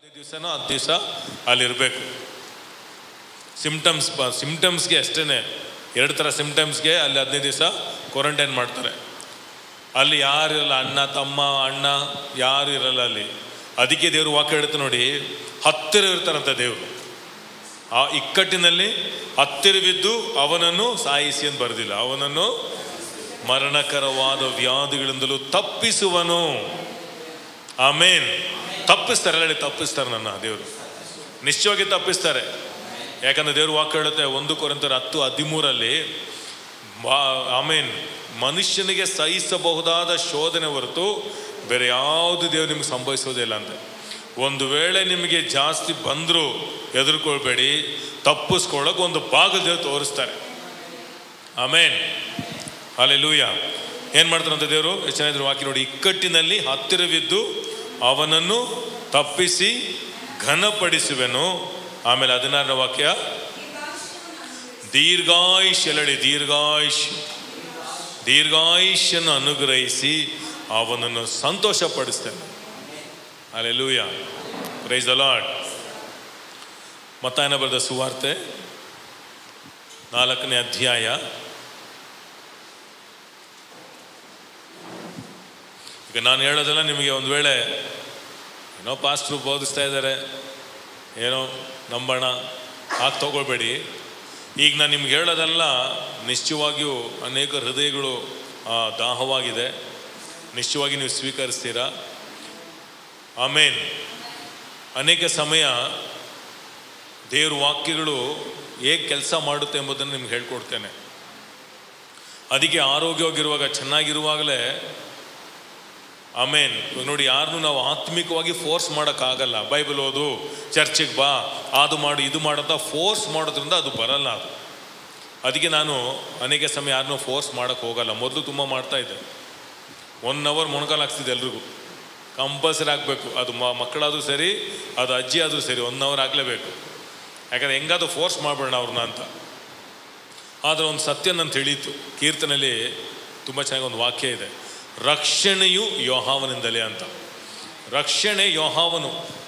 ದಿವಸನೋ 10 ದಿವಸ ಅಲ್ಲಿರಬೇಕು. ಸಿಮ್ಟಮ್ಸ್ಗೆ ಅಷ್ಟೇ 2 ಥರ ಸಿಮ್ಟಮ್ಸ್ಗೆ ಅಲ್ಲಿ 15 ದಿವಸ ಕ್ವಾರಂಟೈನ್ ಮಾಡ್ತಾರೆ. ಅಲ್ಲಿ ಯಾರು ಇರಲ್ಲ, ಅಣ್ಣ ತಮ್ಮ ಅಣ್ಣ ಯಾರು ಇರಲ್ಲ ಅಲ್ಲಿ. ಅದಕ್ಕೆ ದೇವರು ವಾಕ್ಯ ಹೇಳುತ್ತೆ ನೋಡಿ, ಹತ್ತಿರ ಇರ್ತಾರಂತ ದೇವರು. ಆ ಇಕ್ಕಟ್ಟಿನಲ್ಲಿ ಹತ್ತಿರವಿದ್ದು ಅವನನ್ನು ಸಾಯಿಸಿ ಅಂತ ಬರೆದಿಲ್ಲ, ಅವನನ್ನು ಮರಣಕರವಾದ ವ್ಯಾಧಿಗಳಿಂದಲೂ ತಪ್ಪಿಸುವನು. ಆಮೇನ್. ತಪ್ಪಿಸ್ತಾರೆ, ಹೇಳಿ ತಪ್ಪಿಸ್ತಾರೆ ನನ್ನ ದೇವರು, ನಿಶ್ಚಯವಾಗಿ ತಪ್ಪಿಸ್ತಾರೆ. ಯಾಕಂದ್ರೆ ದೇವರು ವಾಕ್ಯ ಹೇಳುತ್ತೆ 1 ಕೊರಿಂಥರ್ 10:13 ಆಮೇನ್, ಮನುಷ್ಯನಿಗೆ ಸಹಿಸಬಹುದಾದ ಶೋಧನೆ ಹೊರತು ಬೇರೆ ಯಾವುದು ದೇವರು ನಿಮ್ಗೆ ಸಂಭವಿಸೋದಿಲ್ಲ ಅಂತ. ಒಂದು ವೇಳೆ ನಿಮಗೆ ಜಾಸ್ತಿ ಬಂದರೂ ಹೆದರ್ಕೊಳ್ಬೇಡಿ, ತಪ್ಪಿಸ್ಕೊಳ್ಳೋಕೆ ಒಂದು ಭಾಗ ದೇವರು ತೋರಿಸ್ತಾರೆ. Amen, hallelujah. ಏನು ಮಾಡ್ತಾರಂತ ದೇವರು? ಎಷ್ಟು ಚೆನ್ನಾಗಿದ್ರು ವಾಕ್ಯ ನೋಡಿ, ಇಕ್ಕಟ್ಟಿನಲ್ಲಿ ಹತ್ತಿರವಿದ್ದು ಅವನನ್ನು ತಪ್ಪಿಸಿ ಘನಪಡಿಸುವೆನು. ಆಮೇಲೆ 16ನೇ ವಾಕ್ಯ, ದೀರ್ಘಾಯುಷ್ಯನ್ನು ಅನುಗ್ರಹಿಸಿ ಅವನನ್ನು ಸಂತೋಷ ಪಡಿಸ್ತೇನೆ. Hallelujah, praise the Lord. ಮತ್ತಾಯನ ಬರೆದ ಸುವಾರ್ತೆ 4ನೇ ಅಧ್ಯಾಯ. ಈಗ ನಾನು ಹೇಳೋದೆಲ್ಲ ನಿಮಗೆ ಒಂದು ವೇಳೆ ಏನೋ ಪಾಸ್ಟ್ರು ಬೋಧಿಸ್ತಾ ಇದ್ದಾರೆ, ಏನೋ ನಂಬೋಣ ಹಾಗೆ ತಗೊಳ್ಬೇಡಿ. ಈಗ ನಾನು ನಿಮ್ಗೆ ಹೇಳೋದೆಲ್ಲ ನಿಶ್ಚಯವಾಗಿಯೂ ಅನೇಕ ಹೃದಯಗಳು ದಾಹವಾಗಿದೆ, ನಿಶ್ಚಯವಾಗಿ ನೀವು ಸ್ವೀಕರಿಸ್ತೀರಾ. ಆಮೇನ್. ಅನೇಕ ಸಮಯ ದೇವ್ರ ವಾಕ್ಯಗಳು ಹೇಗೆ ಕೆಲಸ ಮಾಡುತ್ತೆ ಎಂಬುದನ್ನು ನಿಮ್ಗೆ ಹೇಳ್ಕೊಡ್ತೇನೆ. ಅದಕ್ಕೆ ಆರೋಗ್ಯವಾಗಿರುವಾಗ, ಚೆನ್ನಾಗಿರುವಾಗಲೇ ಆಮೇನ್. ನೋಡಿ, ಯಾರನ್ನೂ ನಾವು ಆತ್ಮಿಕವಾಗಿ ಫೋರ್ಸ್ ಮಾಡೋಕ್ಕಾಗಲ್ಲ. ಬೈಬಲ್ ಓದು, ಚರ್ಚಿಗೆ ಬಾ, ಅದು ಮಾಡು, ಇದು ಮಾಡಂತ ಫೋರ್ಸ್ ಮಾಡೋದ್ರಿಂದ ಅದು ಬರಲ್ಲ. ಅದು ಅದಕ್ಕೆ ನಾನು ಅನೇಕ ಸಮಯ ಯಾರನ್ನೂ ಫೋರ್ಸ್ ಮಾಡೋಕ್ಕೆ ಹೋಗಲ್ಲ. ಮೊದಲು ತುಂಬ ಮಾಡ್ತಾಯಿದ್ದೆ, 1 hour ಮೊಣಕಾಲು ಹಾಕ್ತಿದ್ದೆ ಎಲ್ರಿಗೂ. ಕಂಪಲ್ಸರಿ ಆಗಬೇಕು, ಅದು ಮಕ್ಕಳಾದರೂ ಸರಿ, ಅದು ಅಜ್ಜಿ ಆದರೂ ಸರಿ, 1 hour ಆಗಲೇಬೇಕು. ಯಾಕಂದರೆ ಹೆಂಗಾದರೂ ಫೋರ್ಸ್ ಮಾಡಬೇಡ ಅವ್ರನ್ನ ಅಂತ. ಆದರೆ ಒಂದು ಸತ್ಯ ನಾನು ತಿಳಿಯಿತು, ಕೀರ್ತನೆಯಲ್ಲಿ ತುಂಬ ಚೆನ್ನಾಗಿ ಒಂದು ವಾಕ್ಯ ಇದೆ, ರಕ್ಷಣೆಯು ಯೋಹಾವನಿಂದಲೇ ಅಂತ. ರಕ್ಷಣೆ ಯೋಹಾವನು.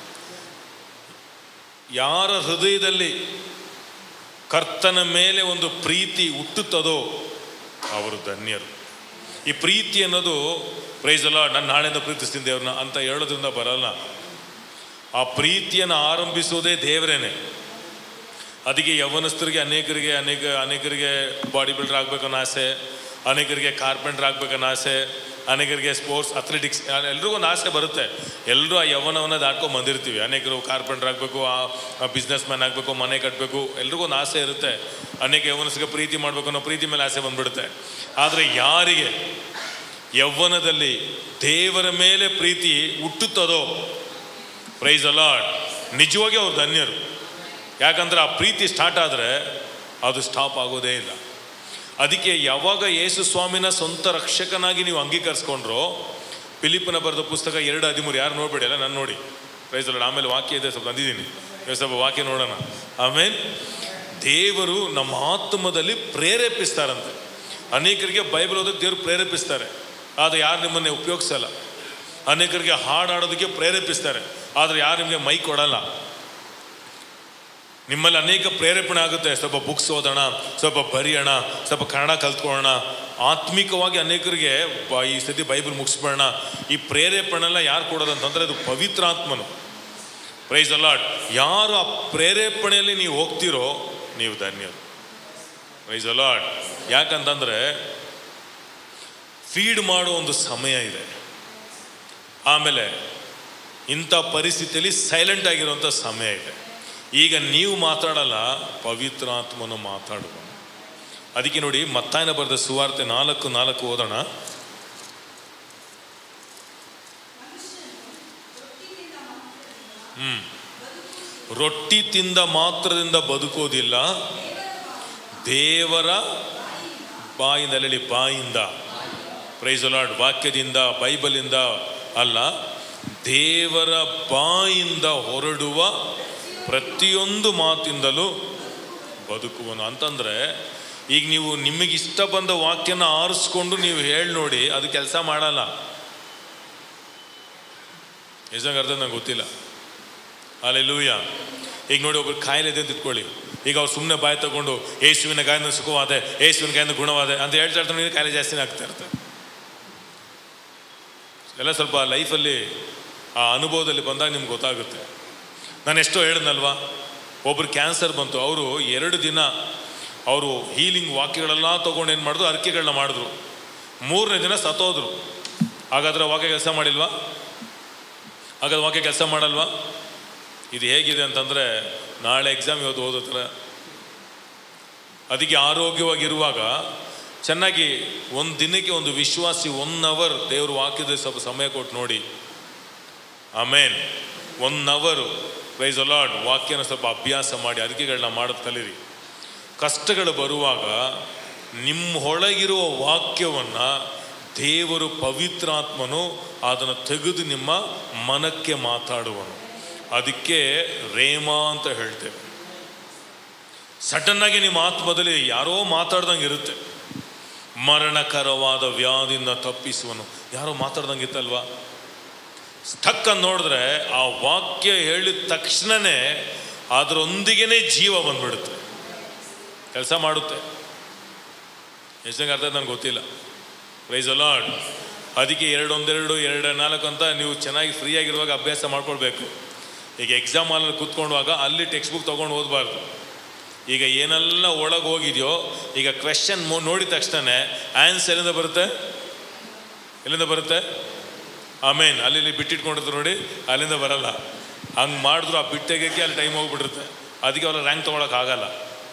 ಯಾರ ಹೃದಯದಲ್ಲಿ ಕರ್ತನ ಮೇಲೆ ಒಂದು ಪ್ರೀತಿ ಹುಟ್ಟುತ್ತದೋ ಅವರು ಧನ್ಯರು. ಈ ಪ್ರೀತಿ ಅನ್ನೋದು ಪ್ರೈಸ್ ದ ಲಾರ್ಡ್, ನಾನು ನಾಳೆಯಿಂದ ಪ್ರೀತಿಸ್ತೀನಿ ದೇವ್ರನ್ನ ಅಂತ ಹೇಳೋದ್ರಿಂದ ಬರಲ್ಲ. ಆ ಪ್ರೀತಿಯನ್ನು ಆರಂಭಿಸೋದೇ ದೇವರೇನೆ. ಅದಕ್ಕೆ ಯೌವನಸ್ಥರಿಗೆ ಅನೇಕರಿಗೆ ಬಾಡಿ ಬಿಲ್ಡರ್ ಆಗ್ಬೇಕನ್ನೋ ಆಸೆ, ಅನೇಕರಿಗೆ ಕಾರ್ಪೆಂಟರ್ ಆಗ್ಬೇಕನ್ನೋ ಆಸೆ, ಅನೇಕರಿಗೆ ಸ್ಪೋರ್ಟ್ಸ್ ಅಥ್ಲೆಟಿಕ್ಸ್, ಎಲ್ರಿಗೂ ಒಂದು ಆಸೆ ಬರುತ್ತೆ. ಎಲ್ಲರೂ ಆ ಯೌವನವನ್ನು ದಾಟ್ಕೊಂಡು ಬಂದಿರ್ತೀವಿ. ಅನೇಕರು ಕಾರ್ಪೆಂಟರ್ ಆಗಬೇಕು, ಬಿಸ್ನೆಸ್ ಮ್ಯಾನ್ ಆಗಬೇಕು, ಮನೆ ಕಟ್ಟಬೇಕು, ಎಲ್ರಿಗೂ ಒಂದು ಆಸೆ ಇರುತ್ತೆ. ಅನೇಕ ಯೌವನಸ್ಥರಿಗೆ ಪ್ರೀತಿ ಮಾಡಬೇಕು ಅನ್ನೋ ಪ್ರೀತಿ ಮೇಲೆ ಆಸೆ ಬಂದ್ಬಿಡುತ್ತೆ. ಆದರೆ ಯಾರಿಗೆ ಯೌವನದಲ್ಲಿ ದೇವರ ಮೇಲೆ ಪ್ರೀತಿ ಹುಟ್ಟುತ್ತದೋ ಪ್ರೈಸ್ ದ ಲಾರ್ಡ್, ನಿಜವಾಗಿ ಅವ್ರು ಧನ್ಯರು. ಯಾಕಂದ್ರೆ ಆ ಪ್ರೀತಿ ಸ್ಟಾರ್ಟ್ ಆದರೆ ಅದು ಸ್ಟಾಪ್ ಆಗೋದೇ ಇಲ್ಲ. ಅದಕ್ಕೆ ಯಾವಾಗ ಯೇಸು ಸ್ವಾಮಿನ ಸ್ವಂತ ರಕ್ಷಕನಾಗಿ ನೀವು ಅಂಗೀಕರಿಸ್ಕೊಂಡ್ರೋ, ಫಿಲಿಪ್ಪನ ಬರೆದ ಪುಸ್ತಕ 2:13, ಯಾರು ನೋಡ್ಬೇಡಿ, ಅಲ್ಲ ನಾನು ನೋಡಿ, ಪ್ರೈಸ್ ದ ಲಾರ್ಡ್. ಆಮೇಲೆ ವಾಕ್ಯ ಇದೆ, ಸ್ವಲ್ಪ ತಂದಿದ್ದೀನಿ, ಸ್ವಲ್ಪ ವಾಕ್ಯ ನೋಡೋಣ. ಆಮೇಲೆ ದೇವರು ನಮ್ಮ ಆತ್ಮದಲ್ಲಿ ಪ್ರೇರೇಪಿಸ್ತಾರಂತೆ. ಅನೇಕರಿಗೆ ಬೈಬಲ್ ಓದೋಕ್ಕೆ ದೇವರು ಪ್ರೇರೇಪಿಸ್ತಾರೆ, ಆದರೆ ಯಾರು ನಿಮ್ಮನ್ನೇ ಉಪಯೋಗಿಸಲ್ಲ. ಅನೇಕರಿಗೆ ಹಾಡಾಡೋದಕ್ಕೆ ಪ್ರೇರೇಪಿಸ್ತಾರೆ, ಆದರೆ ಯಾರು ನಿಮಗೆ ಮೈ ಕೊಡಲ್ಲ. ನಿಮ್ಮಲ್ಲಿ ಅನೇಕ ಪ್ರೇರೇಪಣೆ ಆಗುತ್ತೆ, ಸ್ವಲ್ಪ ಬುಕ್ಸ್ ಓದೋಣ, ಸ್ವಲ್ಪ ಬರೆಯೋಣ, ಸ್ವಲ್ಪ ಕನ್ನಡ ಕಲ್ತ್ಕೊಳ್ಳೋಣ. ಆತ್ಮಿಕವಾಗಿ ಅನೇಕರಿಗೆ ಈ ಸತಿ ಬೈಬಲ್ ಮುಗಿಸ್ಬೇಡ. ಈ ಪ್ರೇರೇಪಣೆಲ್ಲ ಯಾರು ಕೊಡೋದಂತಂದರೆ ಅದು ಪವಿತ್ರಾತ್ಮನು. Praise the Lord. ಯಾರು ಆ ಪ್ರೇರೇಪಣೆಯಲ್ಲಿ ನೀವು ಹೋಗ್ತಿರೋ ನೀವು ಧನ್ಯರು. Praise the Lord. ಯಾಕಂತಂದರೆ ಫೀಡ್ ಮಾಡೋ ಒಂದು ಸಮಯ ಇದೆ. ಆಮೇಲೆ ಇಂಥ ಪರಿಸ್ಥಿತಿಯಲ್ಲಿ ಸೈಲೆಂಟ್ ಆಗಿರುವಂಥ ಸಮಯ ಇದೆ. ಈಗ ನೀವು ಮಾತಾಡಲ್ಲ, ಪವಿತ್ರಾತ್ಮನು ಮಾತಾಡುವ. ಅದಕ್ಕೆ ನೋಡಿ, ಮತ್ತಾಯನ ಬರೆದ ಸುವಾರ್ತೆ 4:4 ಓದೋಣ. ರೊಟ್ಟಿ ತಿಂದ ಮಾತ್ರದಿಂದ ಬದುಕೋದಿಲ್ಲ, ದೇವರ ಬಾಯಿಂದ, ಪ್ರೈಸ್ ದ ಲಾರ್ಡ್, ವಾಕ್ಯದಿಂದ, ಬೈಬಲಿಂದ ಅಲ್ಲ, ದೇವರ ಬಾಯಿಂದ ಹೊರಡುವ ಪ್ರತಿಯೊಂದು ಮಾತಿಂದಲೂ ಬದುಕುವನು ಅಂತಂದರೆ, ಈಗ ನೀವು ನಿಮಗಿಷ್ಟ ಬಂದ ವಾಕ್ಯನ ಆರಿಸ್ಕೊಂಡು ನೀವು ಹೇಳಿ ನೋಡಿ, ಅದು ಕೆಲಸ ಮಾಡಲ್ಲ. ನಿಜಂಗೆ ಅರ್ಥ ನಂಗೆ ಗೊತ್ತಿಲ್ಲ. ಹಲ್ಲೆಲೂಯಾ. ಈಗ ನೋಡಿ, ಒಬ್ರು ಕಾಯಿಲೆ ಇದೆ ಅಂತ ಇಟ್ಕೊಳ್ಳಿ. ಈಗ ಅವ್ರು ಸುಮ್ಮನೆ ಬಾಯಿ ತಗೊಂಡು ಯೇಸುವಿನ ಗಾಯನ ಸುಖವಾದೆ, ಯೇಸುವಿನ ಗಾಯನ ಗುಣವಾದೆ ಅಂತ ಹೇಳ್ತಾ ಇರ್ತಾರೆ, ಕಾಯಿಲೆ ಜಾಸ್ತಿನೇ ಆಗ್ತಾ ಇರ್ತಾರೆ. ಎಲ್ಲ ಸ್ವಲ್ಪ ಲೈಫಲ್ಲಿ ಆ ಅನುಭವದಲ್ಲಿ ಬಂದಾಗ ನಿಮ್ಗೆ ಗೊತ್ತಾಗುತ್ತೆ. ನಾನು ಎಷ್ಟೋ ಹೇಳಿದ್ನಲ್ವಾ, ಒಬ್ರು ಕ್ಯಾನ್ಸರ್ ಬಂತು, ಅವರು 2 ದಿನ ಅವರು ಹೀಲಿಂಗ್ ವಾಕ್ಯಗಳೆಲ್ಲ ತೊಗೊಂಡು ಏನು ಮಾಡಿದ್ರು, ಅರಿಕೆಗಳನ್ನ ಮಾಡಿದ್ರು. 3ನೇ ದಿನ ಸತ್ತೋದ್ರು. ಹಾಗಾದ್ರೆ ವಾಕ್ಯ ಕೆಲಸ ಮಾಡಿಲ್ವಾ? ಹಾಗಾದ್ರೆ ವಾಕ್ಯ ಕೆಲಸ ಮಾಡಲ್ವಾ? ಇದು ಹೇಗಿದೆ ಅಂತಂದರೆ, ನಾಳೆ ಎಕ್ಸಾಮ್ ಇವತ್ತು ಓದೋತ್ರ. ಅದಕ್ಕೆ ಆರೋಗ್ಯವಾಗಿರುವಾಗ ಚೆನ್ನಾಗಿ ಒಂದು ದಿನಕ್ಕೆ ಒಂದು ವಿಶ್ವಾಸಿ 1 ಅವರ್ ದೇವ್ರ ವಾಕ್ಯದ ಸ್ವಲ್ಪ ಸಮಯ ಕೊಟ್ಟು ನೋಡಿ. ಆಮೇನ್. 1 ಅವರು ಪ್ರೈಸ್ ದಿ ಲಾರ್ಡ್ ವಾಕ್ಯನ ಸ್ವಲ್ಪ ಅಭ್ಯಾಸ ಮಾಡಿ, ಅರಿಕೆಗಳನ್ನ ಮಾಡೋದು ಕಲೀರಿ. ಕಷ್ಟಗಳು ಬರುವಾಗ ನಿಮ್ಮ ಒಳಗಿರುವ ವಾಕ್ಯವನ್ನು ದೇವರು ಪವಿತ್ರಾತ್ಮನು ಅದನ್ನು ತೆಗೆದು ನಿಮ್ಮ ಮನಕ್ಕೆ ಮಾತಾಡುವನು. ಅದಕ್ಕೆ ರೇಮಾ ಅಂತ ಹೇಳ್ತೇವೆ. ಸಡನ್ನಾಗಿ ನಿಮ್ಮ ಆತ್ಮದಲ್ಲಿ ಯಾರೋ ಮಾತಾಡ್ದಂಗೆ ಇರುತ್ತೆ. ಮರಣಕರವಾದ ವ್ಯಾಧಿಯಿಂದ ತಪ್ಪಿಸುವನು, ಯಾರೋ ಮಾತಾಡ್ದಂಗೆ ಇತ್ತಲ್ವಾ? ಸ್ಟಕ್ ಅಂತ ನೋಡಿದ್ರೆ ಆ ವಾಕ್ಯ ಹೇಳಿದ ತಕ್ಷಣವೇ ಅದರೊಂದಿಗೇ ಜೀವ ಬಂದ್ಬಿಡುತ್ತೆ, ಕೆಲಸ ಮಾಡುತ್ತೆ. ಎಷ್ಟು ಜನ ಅರ್ಥ ನನಗೆ ಗೊತ್ತಿಲ್ಲ. Praise the Lord. ಅದಕ್ಕೆ 2:1, 2:4 ಅಂತ ನೀವು ಚೆನ್ನಾಗಿ ಫ್ರೀಯಾಗಿರುವಾಗ ಅಭ್ಯಾಸ ಮಾಡ್ಕೊಳ್ಬೇಕು. ಈಗ ಎಕ್ಸಾಮ್ ಹಾಲಲ್ಲಿ ಕೂತ್ಕೊಂಡಾಗ ಅಲ್ಲಿ ಟೆಕ್ಸ್ಟ್ ಬುಕ್ ತೊಗೊಂಡು ಓದಬಾರ್ದು. ಈಗ ಏನೆಲ್ಲ ಒಳಗೆ ಹೋಗಿದೆಯೋ, ಈಗ ಕ್ವೆಶ್ಚನ್ ನೋಡಿದ ತಕ್ಷಣ ಆನ್ಸರ್ ಎಲ್ಲಿಂದ ಬರುತ್ತೆ? ಆಮೇನ್. ಅಲ್ಲಿ ಬಿಟ್ಟಿಟ್ಕೊಂಡಿರ್ತಾರೆ ನೋಡಿ, ಅಲ್ಲಿಂದ ಬರಲ್ಲ. ಹಂಗೆ ಮಾಡಿದ್ರು ಆ ಬಿಟ್ಟೆಗೆ ಅಲ್ಲಿ ಟೈಮ್ ಹೋಗ್ಬಿಟ್ಟಿರುತ್ತೆ. ಅದಕ್ಕೆ ಅವರ ರ್ಯಾಂಕ್ ತೊಗೊಳಕ್ಕಾಗಲ್ಲ.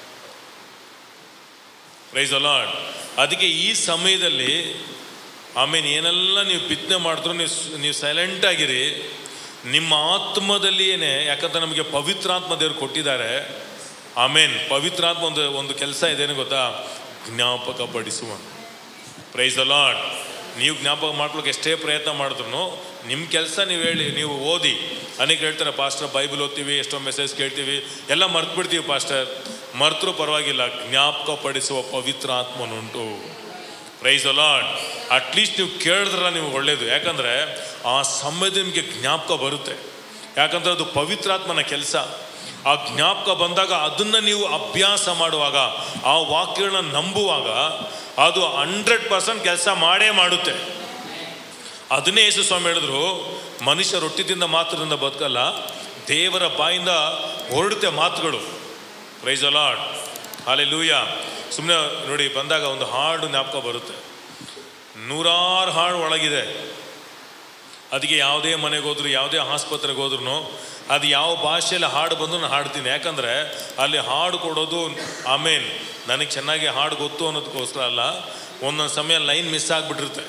Praise the Lord. ಅದಕ್ಕೆ ಈ ಸಮಯದಲ್ಲಿ ಆಮೇಲೆ ಏನೆಲ್ಲ ನೀವು ಬಿತ್ತನೆ ಮಾಡಿದ್ರು ನೀವು ಸೈಲೆಂಟ್ ಆಗಿರಿ. ನಿಮ್ಮ ಆತ್ಮದಲ್ಲಿಯೇ, ಯಾಕಂದ್ರೆ ನಮಗೆ ಪವಿತ್ರಾತ್ಮ ದೇವರು ಕೊಟ್ಟಿದ್ದಾರೆ. ಆಮೇನ್. ಪವಿತ್ರಾತ್ಮ ಒಂದು ಕೆಲಸ ಇದೇನು ಗೊತ್ತಾ? ಜ್ಞಾಪಕ ಪಡಿಸುವನು. Price the lord. ನೀವು ಜ್ಞಾಪಕ ಮಾಡ್ಕೊಳ್ಳೋಕೆ ಎಷ್ಟೇ ಪ್ರಯತ್ನ ಮಾಡಿದ್ರು ನಿಮ್ಮ ಕೆಲಸ ನೀವು ಓದಿ. ಅನೇಕ ಹೇಳ್ತಾರೆ, ಪಾಸ್ಟರ್ ಬೈಬಲ್ ಓದ್ತೀವಿ, ಎಷ್ಟೋ ಮೆಸೇಜ್ ಕೇಳ್ತೀವಿ, ಎಲ್ಲ ಮರ್ತ್ಬಿಡ್ತೀವಿ ಪಾಸ್ಟರ್. ಮರ್ತರೂ ಪರವಾಗಿಲ್ಲ, ಜ್ಞಾಪಕ ಪಡಿಸುವ ಪವಿತ್ರಾತ್ಮನುಂಟು. Praise the Lord. ಅಟ್ಲೀಸ್ಟ್ ನೀವು ಕೇಳಿದ್ರೆ ನೀವು ಒಳ್ಳೇದು. ಯಾಕಂದರೆ ಆ ಸಮಯದಲ್ಲಿ ನಿಮಗೆ ಜ್ಞಾಪಕ ಬರುತ್ತೆ. ಯಾಕಂದರೆ ಅದು ಪವಿತ್ರಾತ್ಮನ ಕೆಲಸ. ಆ ಜ್ಞಾಪಕ ಬಂದಾಗ ಅದನ್ನು ನೀವು ಅಭ್ಯಾಸ ಮಾಡುವಾಗ, ಆ ವಾಕ್ಯಗಳನ್ನ ನಂಬುವಾಗ ಅದು 100% ಕೆಲಸ ಮಾಡೇ ಮಾಡುತ್ತೆ. ಅದನ್ನೇ ಯೇಸು ಸ್ವಾಮಿ ಹೇಳಿದ್ರು, ಮನುಷ್ಯ ರೊಟ್ಟಿದಿಂದ ಮಾತ್ರದಿಂದ ಬದುಕಲ್ಲ, ದೇವರ ಬಾಯಿಂದ ಹೊರಡುತ್ತೆ ಮಾತುಗಳು. Praise the Lord. ಹಲ್ಲೆಲೂಯಾ. ಸುಮ್ಮನೆ ನೋಡಿ, ಬಂದಾಗ ಒಂದು ಹಾಡು ಜ್ಞಾಪಕ ಬರುತ್ತೆ. 100 ಹಾಡು ಒಳಗಿದೆ. ಅದಕ್ಕೆ ಯಾವುದೇ ಮನೆಗೆ ಹೋದ್ರು, ಯಾವುದೇ ಆಸ್ಪತ್ರೆಗೆ ಹೋದ್ರೂ ಅದು ಯಾವ ಭಾಷೆಯಲ್ಲಿ ಹಾಡು ಬಂದು ನಾನು ಹಾಡ್ತೀನಿ. ಯಾಕಂದರೆ ಅಲ್ಲಿ ಹಾಡು ಕೊಡೋದು ಆಮೇಲೆ ನನಗೆ ಚೆನ್ನಾಗಿ ಹಾಡು ಗೊತ್ತು ಅನ್ನೋದಕ್ಕೋಸ್ಕರ ಅಲ್ಲ. ಒಂದೊಂದು ಸಮಯ ಲೈನ್ ಮಿಸ್ ಆಗಿಬಿಟ್ಟಿರುತ್ತೆ,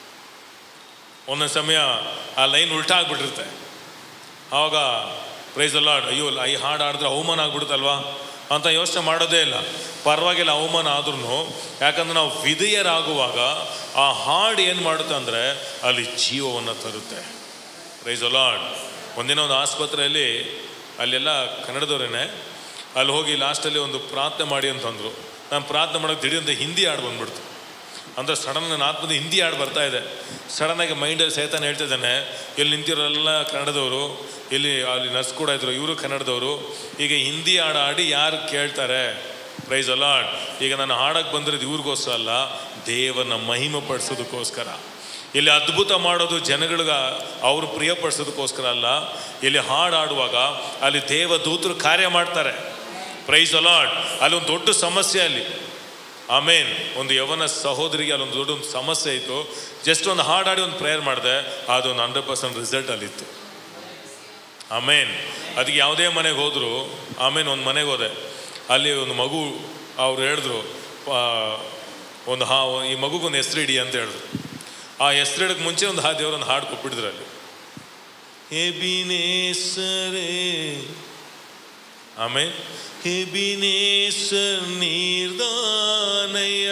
ಒಂದೊಂದು ಸಮಯ ಆ ಲೈನ್ ಉಲ್ಟಾ ಆಗಿಬಿಟ್ಟಿರುತ್ತೆ. ಆವಾಗ ಪ್ರೈಸ್ ದಿ ಲಾರ್ಡ್, ಅಯ್ಯೋ ಈ ಹಾಡು ಹಾಡಿದ್ರೆ ಅವಮಾನ ಆಗ್ಬಿಡುತ್ತಲ್ವಾ ಅಂತ ಯೋಚನೆ ಮಾಡೋದೇ ಇಲ್ಲ. ಪರವಾಗಿಲ್ಲ ಅವಮಾನ ಆದ್ರೂ, ಯಾಕಂದ್ರೆ ನಾವು ವಿಧೇಯರಾಗುವಾಗ ಆ ಹಾಡು ಏನು ಮಾಡುತ್ತೆ ಅಂದರೆ ಅಲ್ಲಿ ಜೀವವನ್ನು ತರುತ್ತೆ. Price the lord. ಒಂದಿನ ಒಂದು ಆಸ್ಪತ್ರೆಯಲ್ಲಿ, ಅಲ್ಲೆಲ್ಲ ಕನ್ನಡದವರೇನೆ, ಅಲ್ಲಿ ಹೋಗಿ ಲಾಸ್ಟಲ್ಲಿ ಒಂದು ಪ್ರಾರ್ಥನೆ ಮಾಡಿ ಅಂತಂದರು. ನಾನು ಪ್ರಾರ್ಥನೆ ಮಾಡೋಕ್ಕೆ ದಿಢೀರಂತ ಹಿಂದಿ ಹಾಡು ಬಂದ್ಬಿಡ್ತು. ಅಂದರೆ ಸಡನ್ ನನ್ನ ಆತ್ಮದ ಹಿಂದಿ ಹಾಡು ಬರ್ತಾ ಇದೆ. ಸಡನ್ನಾಗಿ ಮೈಂಡಲ್ಲಿ ಸೈತಾನ ಹೇಳ್ತಿದ್ದಾನೆ, ಇಲ್ಲಿ ನಿಂತಿರೋರೆಲ್ಲ ಕನ್ನಡದವರು, ಅಲ್ಲಿ ನರ್ಸ್ ಕೂಡ ಇದ್ರು, ಇವರು ಕನ್ನಡದವರು. ಈಗ ಹಿಂದಿ ಹಾಡು ಹಾಡಿ ಯಾರು ಕೇಳ್ತಾರೆ? Praise the Lord. ಈಗ ನಾನು ಹಾಡಕ್ಕೆ ಬಂದಿರೋದು ಇವ್ರಿಗೋಸ್ಕರ ಅಲ್ಲ, ದೇವರನ್ನ ಮಹಿಮೆ ಪಡಿಸೋದಕ್ಕೋಸ್ಕರ. ಇಲ್ಲಿ ಅದ್ಭುತ ಮಾಡೋದು ಜನಗಳಿಗೆ ಅವರು ಪ್ರಿಯಪಡಿಸೋದಕ್ಕೋಸ್ಕರ ಅಲ್ಲ. ಇಲ್ಲಿ ಹಾಡು ಹಾಡುವಾಗ ಅಲ್ಲಿ ದೇವದೂತರು ಕಾರ್ಯ ಮಾಡ್ತಾರೆ. Praise the Lord. ಅಲ್ಲಿ ಒಂದು ದೊಡ್ಡ ಸಮಸ್ಯೆ ಅಲ್ಲಿ. ಆಮೇನ್. ಒಂದು ಯವನ ಸಹೋದರಿಗೆ ಅಲ್ಲೊಂದು ದೊಡ್ಡ ಒಂದು ಸಮಸ್ಯೆ ಇತ್ತು. ಜಸ್ಟ್ ಒಂದು ಹಾಡು ಹಾಡಿ ಒಂದು ಪ್ರೇಯರ್ ಮಾಡಿದೆ, ಅದೊಂದು 100% ರಿಸಲ್ಟ್ ಅಲ್ಲಿತ್ತು. ಆಮೇನ್. ಅದಕ್ಕೆ ಯಾವುದೇ ಮನೆಗೆ ಹೋದ್ರು, ಆಮೇನ್ ಒಂದು ಮನೆಗೆ ಹೋದೆ, ಅಲ್ಲಿ ಒಂದು ಮಗು, ಅವ್ರು ಹೇಳಿದ್ರು ಈ ಮಗುಗೊಂದು ಹೆಸರು ಇಡಿ ಅಂತ ಹೇಳಿದ್ರು. ಆ ಹೆಸರಿಡಕ್ಕೆ ಮುಂಚೆ ಒಂದು ದೇವರೊಂದು ಹಾಡು ಕೊಟ್ಬಿಟ್ಟಿದ್ರು ಅಲ್ಲಿ, ಎಬಿನೇಸರೇ. ಆಮೇಲೆ ಎಬಿನೇಸರ್ ನೀರ್ದಾನಯ್ಯ,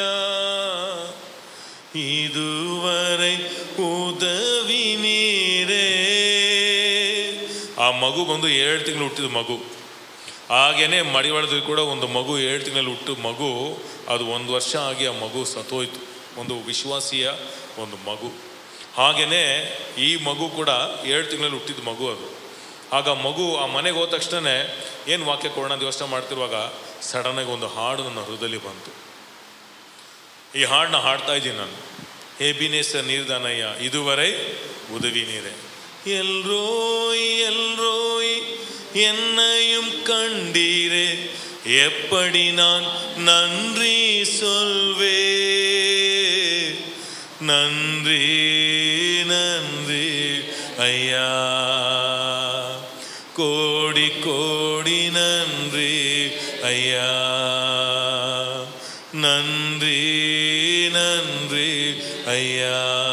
ಇದುವರೆ ಉದವಿ ನೀರೇ. ಆ ಮಗು ಬಂದು 7 ತಿಂಗಳು ಹುಟ್ಟಿದ ಮಗು. ಹಾಗೇನೆ ಮಡಿವಾಳದಲ್ಲಿ ಕೂಡ ಒಂದು ಮಗು 7 ತಿಂಗಳಲ್ಲಿ ಹುಟ್ಟಿದ ಮಗು, ಅದು 1 ವರ್ಷ ಆಗಿ ಆ ಮಗು ಸತ್ತೋಯ್ತು. ಒಂದು ವಿಶ್ವಾಸಿಯ ಒಂದು ಮಗು. ಹಾಗೆಯೇ ಈ ಮಗು ಕೂಡ 7 ತಿಂಗಳಲ್ಲಿ ಹುಟ್ಟಿದ ಮಗು. ಅದು ಆಗ ಮಗು ಆ ಮನೆಗೆ ಹೋದ ತಕ್ಷಣ ಏನು ವಾಕ್ಯ ಕೊಡೋಣ ಅಂತ ಯೋಚನೆ ಮಾಡ್ತಿರುವಾಗ ಸಡನ್ನಾಗಿ ಒಂದು ಹಾಡು ನನ್ನ ಹೃದಯದಲ್ಲಿ ಬಂತು. ಈ ಹಾಡನ್ನ ಹಾಡ್ತಾ ಇದ್ದೀನಿ ನಾನು. ಹೇಬಿನೇಸರ್ ನೀರ್ದಾನಯ್ಯ ಇದುವರೆ உதவி நீரே. எல்ரோய் எல்ரோய் என்னையும் கண்டீரே, எப்படி நான் நன்றி சொல்வே. நன்றி நன்றி ஐயா, கோடி கோடி நன்றி ஐயா. நன்றி நன்றி ஐயா,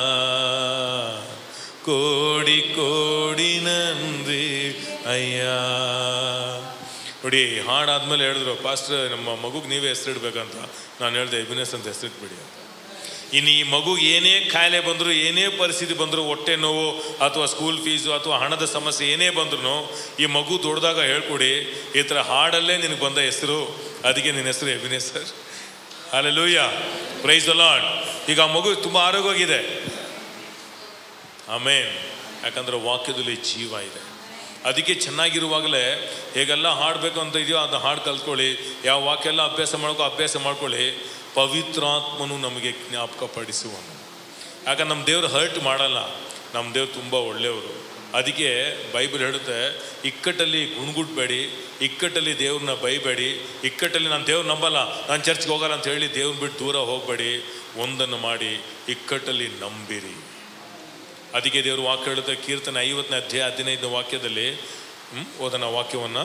ಕೋಡಿ ಕೋಡಿ ನಂದಿ ಅಯ್ಯ. ನೋಡಿ, ಹಾಡಾದ್ಮೇಲೆ ಹೇಳಿದ್ರು, ಪಾಸ್ಟರ್ ನಮ್ಮ ಮಗುಗೆ ನೀವೇ ಹೆಸರಿಡ್ಬೇಕಂತ. ನಾನು ಹೇಳಿದೆ, ಎಬಿನೇಸ್ ಅಂತ ಹೆಸರಿಟ್ಬಿಡಿ ಅಂತ. ಇನ್ನು ಈ ಮಗುಗೆ ಏನೇ ಕಾಯಿಲೆ ಬಂದರೂ, ಏನೇ ಪರಿಸ್ಥಿತಿ ಬಂದರೂ, ಹೊಟ್ಟೆ ನೋವು ಅಥವಾ ಸ್ಕೂಲ್ ಫೀಸು ಅಥವಾ ಹಣದ ಸಮಸ್ಯೆ ಏನೇ ಬಂದ್ರೂ ಈ ಮಗು ದೊಡ್ಡದಾಗ ಹೇಳ್ಕೊಡಿ, ಈ ಥರ ಹಾಡಲ್ಲೇ ನಿನಗೆ ಬಂದ ಹೆಸರು, ಅದಕ್ಕೆ ನಿನ್ನ ಹೆಸರು Ebenezer. Hallelujah, praise the Lord. ಈಗ ಆ ಮಗು ತುಂಬ ಆರೋಗ್ಯವಾಗಿದೆ. ಆಮೇನ್. ಯಾಕಂದರೆ ವಾಕ್ಯದಲ್ಲಿ ಜೀವ ಇದೆ. ಅದಕ್ಕೆ ಚೆನ್ನಾಗಿರುವಾಗಲೇ ಹೇಗೆಲ್ಲ ಹಾಡಬೇಕು ಅಂತ ಇದೆಯೋ ಅದು ಹಾಡು ಕಲ್ತ್ಕೊಳ್ಳಿ. ಯಾವ ವಾಕ್ಯ ಎಲ್ಲ ಅಭ್ಯಾಸ ಮಾಡ್ಕೊಳ್ಳಿ. ಪವಿತ್ರಾತ್ಮನು ನಮಗೆ ಜ್ಞಾಪಕ ಪಡಿಸುವನು. ಯಾಕಂದ್ರೆ ನಮ್ಮ ದೇವ್ರು ಹರ್ಟ್ ಮಾಡಲ್ಲ. ನಮ್ಮ ದೇವ್ರು ತುಂಬ ಒಳ್ಳೆಯವರು. ಅದಕ್ಕೆ ಬೈಬಲ್ ಹೇಳುತ್ತೆ, ಇಕ್ಕಟ್ಟಲ್ಲಿ ಗುಣಗುಟ್ಬೇಡಿ, ಇಕ್ಕಟ್ಟಲ್ಲಿ ದೇವ್ರನ್ನ ಬೈಬೇಡಿ, ಇಕ್ಕಟ್ಟಲ್ಲಿ ನಾನು ದೇವ್ರು ನಂಬಲ್ಲ, ನಾನು ಚರ್ಚ್ಗೆ ಹೋಗಲ್ಲ ಅಂತ ಹೇಳಿ ದೇವ್ರನ್ನ ಬಿಟ್ಟು ದೂರ ಹೋಗಬೇಡಿ. ಒಂದನ್ನು ಮಾಡಿ, ಇಕ್ಕಟ್ಟಲ್ಲಿ ನಂಬಿರಿ. ಅದಕ್ಕೆ ದೇವರು ವಾಕ್ಯ ಹೇಳುತ್ತೆ, ಕೀರ್ತನೆ 50ನೇ ಅಧ್ಯಾಯ 15ನೇ ವಾಕ್ಯದಲ್ಲಿ ಓದನ ವಾಕ್ಯವನ್ನು.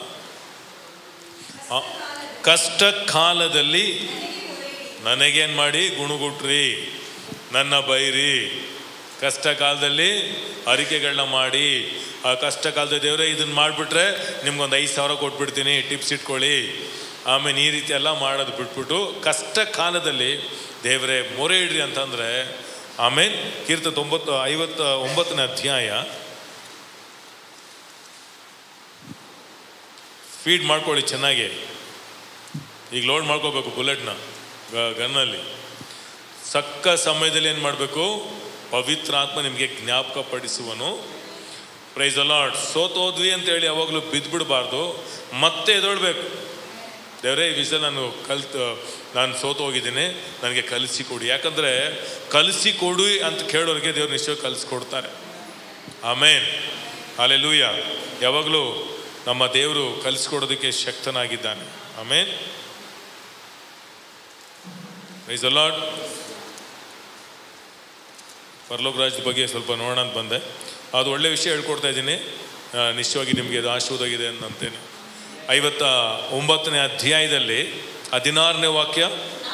ಕಷ್ಟ ಕಾಲದಲ್ಲಿ ನನಗೇನು ಮಾಡಿ ಗುಣಗುಟ್ರಿ, ನನ್ನ ಬೈರಿ. ಕಷ್ಟ ಕಾಲದಲ್ಲಿ ಅರಿಕೆಗಳನ್ನ ಮಾಡಿ, ಆ ಕಷ್ಟ ಕಾಲದ ದೇವರೇ ಇದನ್ನು ಮಾಡಿಬಿಟ್ರೆ ನಿಮ್ಗೊಂದು 5,000 ಕೊಟ್ಬಿಡ್ತೀನಿ, ಟಿಪ್ಸ್ ಇಟ್ಕೊಳ್ಳಿ. ಆಮೇಲೆ ಈ ರೀತಿ ಎಲ್ಲ ಮಾಡೋದು ಬಿಟ್ಬಿಟ್ಟು ಕಷ್ಟ ಕಾಲದಲ್ಲಿ ದೇವರೇ ಮೊರೆ ಇಡ್ರಿ ಅಂತಂದರೆ, ಆಮೇಲೆ ಕೀರ್ತನೆ 59ನೇ ಅಧ್ಯಾಯ ಫೀಡ್ ಮಾಡ್ಕೊಳ್ಳಿ ಚೆನ್ನಾಗಿ. ಈಗ ಲೋಡ್ ಮಾಡ್ಕೋಬೇಕು ಬುಲೆಟ್ನ ಗನ್ನಲ್ಲಿ. ಸಕ್ಕ ಸಮಯದಲ್ಲಿ ಏನು ಮಾಡಬೇಕು? ಪವಿತ್ರ ಆತ್ಮ ನಿಮಗೆ ಜ್ಞಾಪಕ ಪಡಿಸುವನು. Praise the Lord. ಸೋತೋದ್ವಿ ಅಂತೇಳಿ ಯಾವಾಗಲೂ ಬಿದ್ದುಬಿಡಬಾರ್ದು, ಮತ್ತೆ ಎದೊಳ್ಬೇಕು. ದೇವರೇ, ಈ ವಿಷಯ ನಾನು ಸೋತು ಹೋಗಿದ್ದೀನಿ, ನನಗೆ ಕಲಿಸಿಕೊಡಿ. ಯಾಕಂದರೆ ಕಲಿಸಿಕೊಡು ಅಂತ ಕೇಳೋರಿಗೆ ದೇವ್ರು ನಿಶ್ಚಯ ಕಲಿಸ್ಕೊಡ್ತಾರೆ. ಆಮೇನ್, ಹಲ್ಲೆಲೂಯಾ. ಯಾವಾಗಲೂ ನಮ್ಮ ದೇವರು ಕಲಿಸ್ಕೊಡೋದಕ್ಕೆ ಶಕ್ತನಾಗಿದ್ದಾನೆ. Amen, praise the Lord. ಪರಲೋಕ ರಾಜ್ಯದ ಬಗ್ಗೆ ಸ್ವಲ್ಪ ನೋಡೋಣ ಅಂತ ಬಂದೆ. ಅದು ಒಳ್ಳೆ ವಿಷಯ ಹೇಳ್ಕೊಡ್ತಾ ಇದ್ದೀನಿ. ನಿಶ್ಚಯವಾಗಿ ನಿಮಗೆ ಅದು ಆಶೀರ್ವಾದವಾಗಿದೆ ಅಂತೇನೆ. 59ನೇ ಅಧ್ಯಾಯದಲ್ಲಿ 16ನೇ ವಾಕ್ಯ,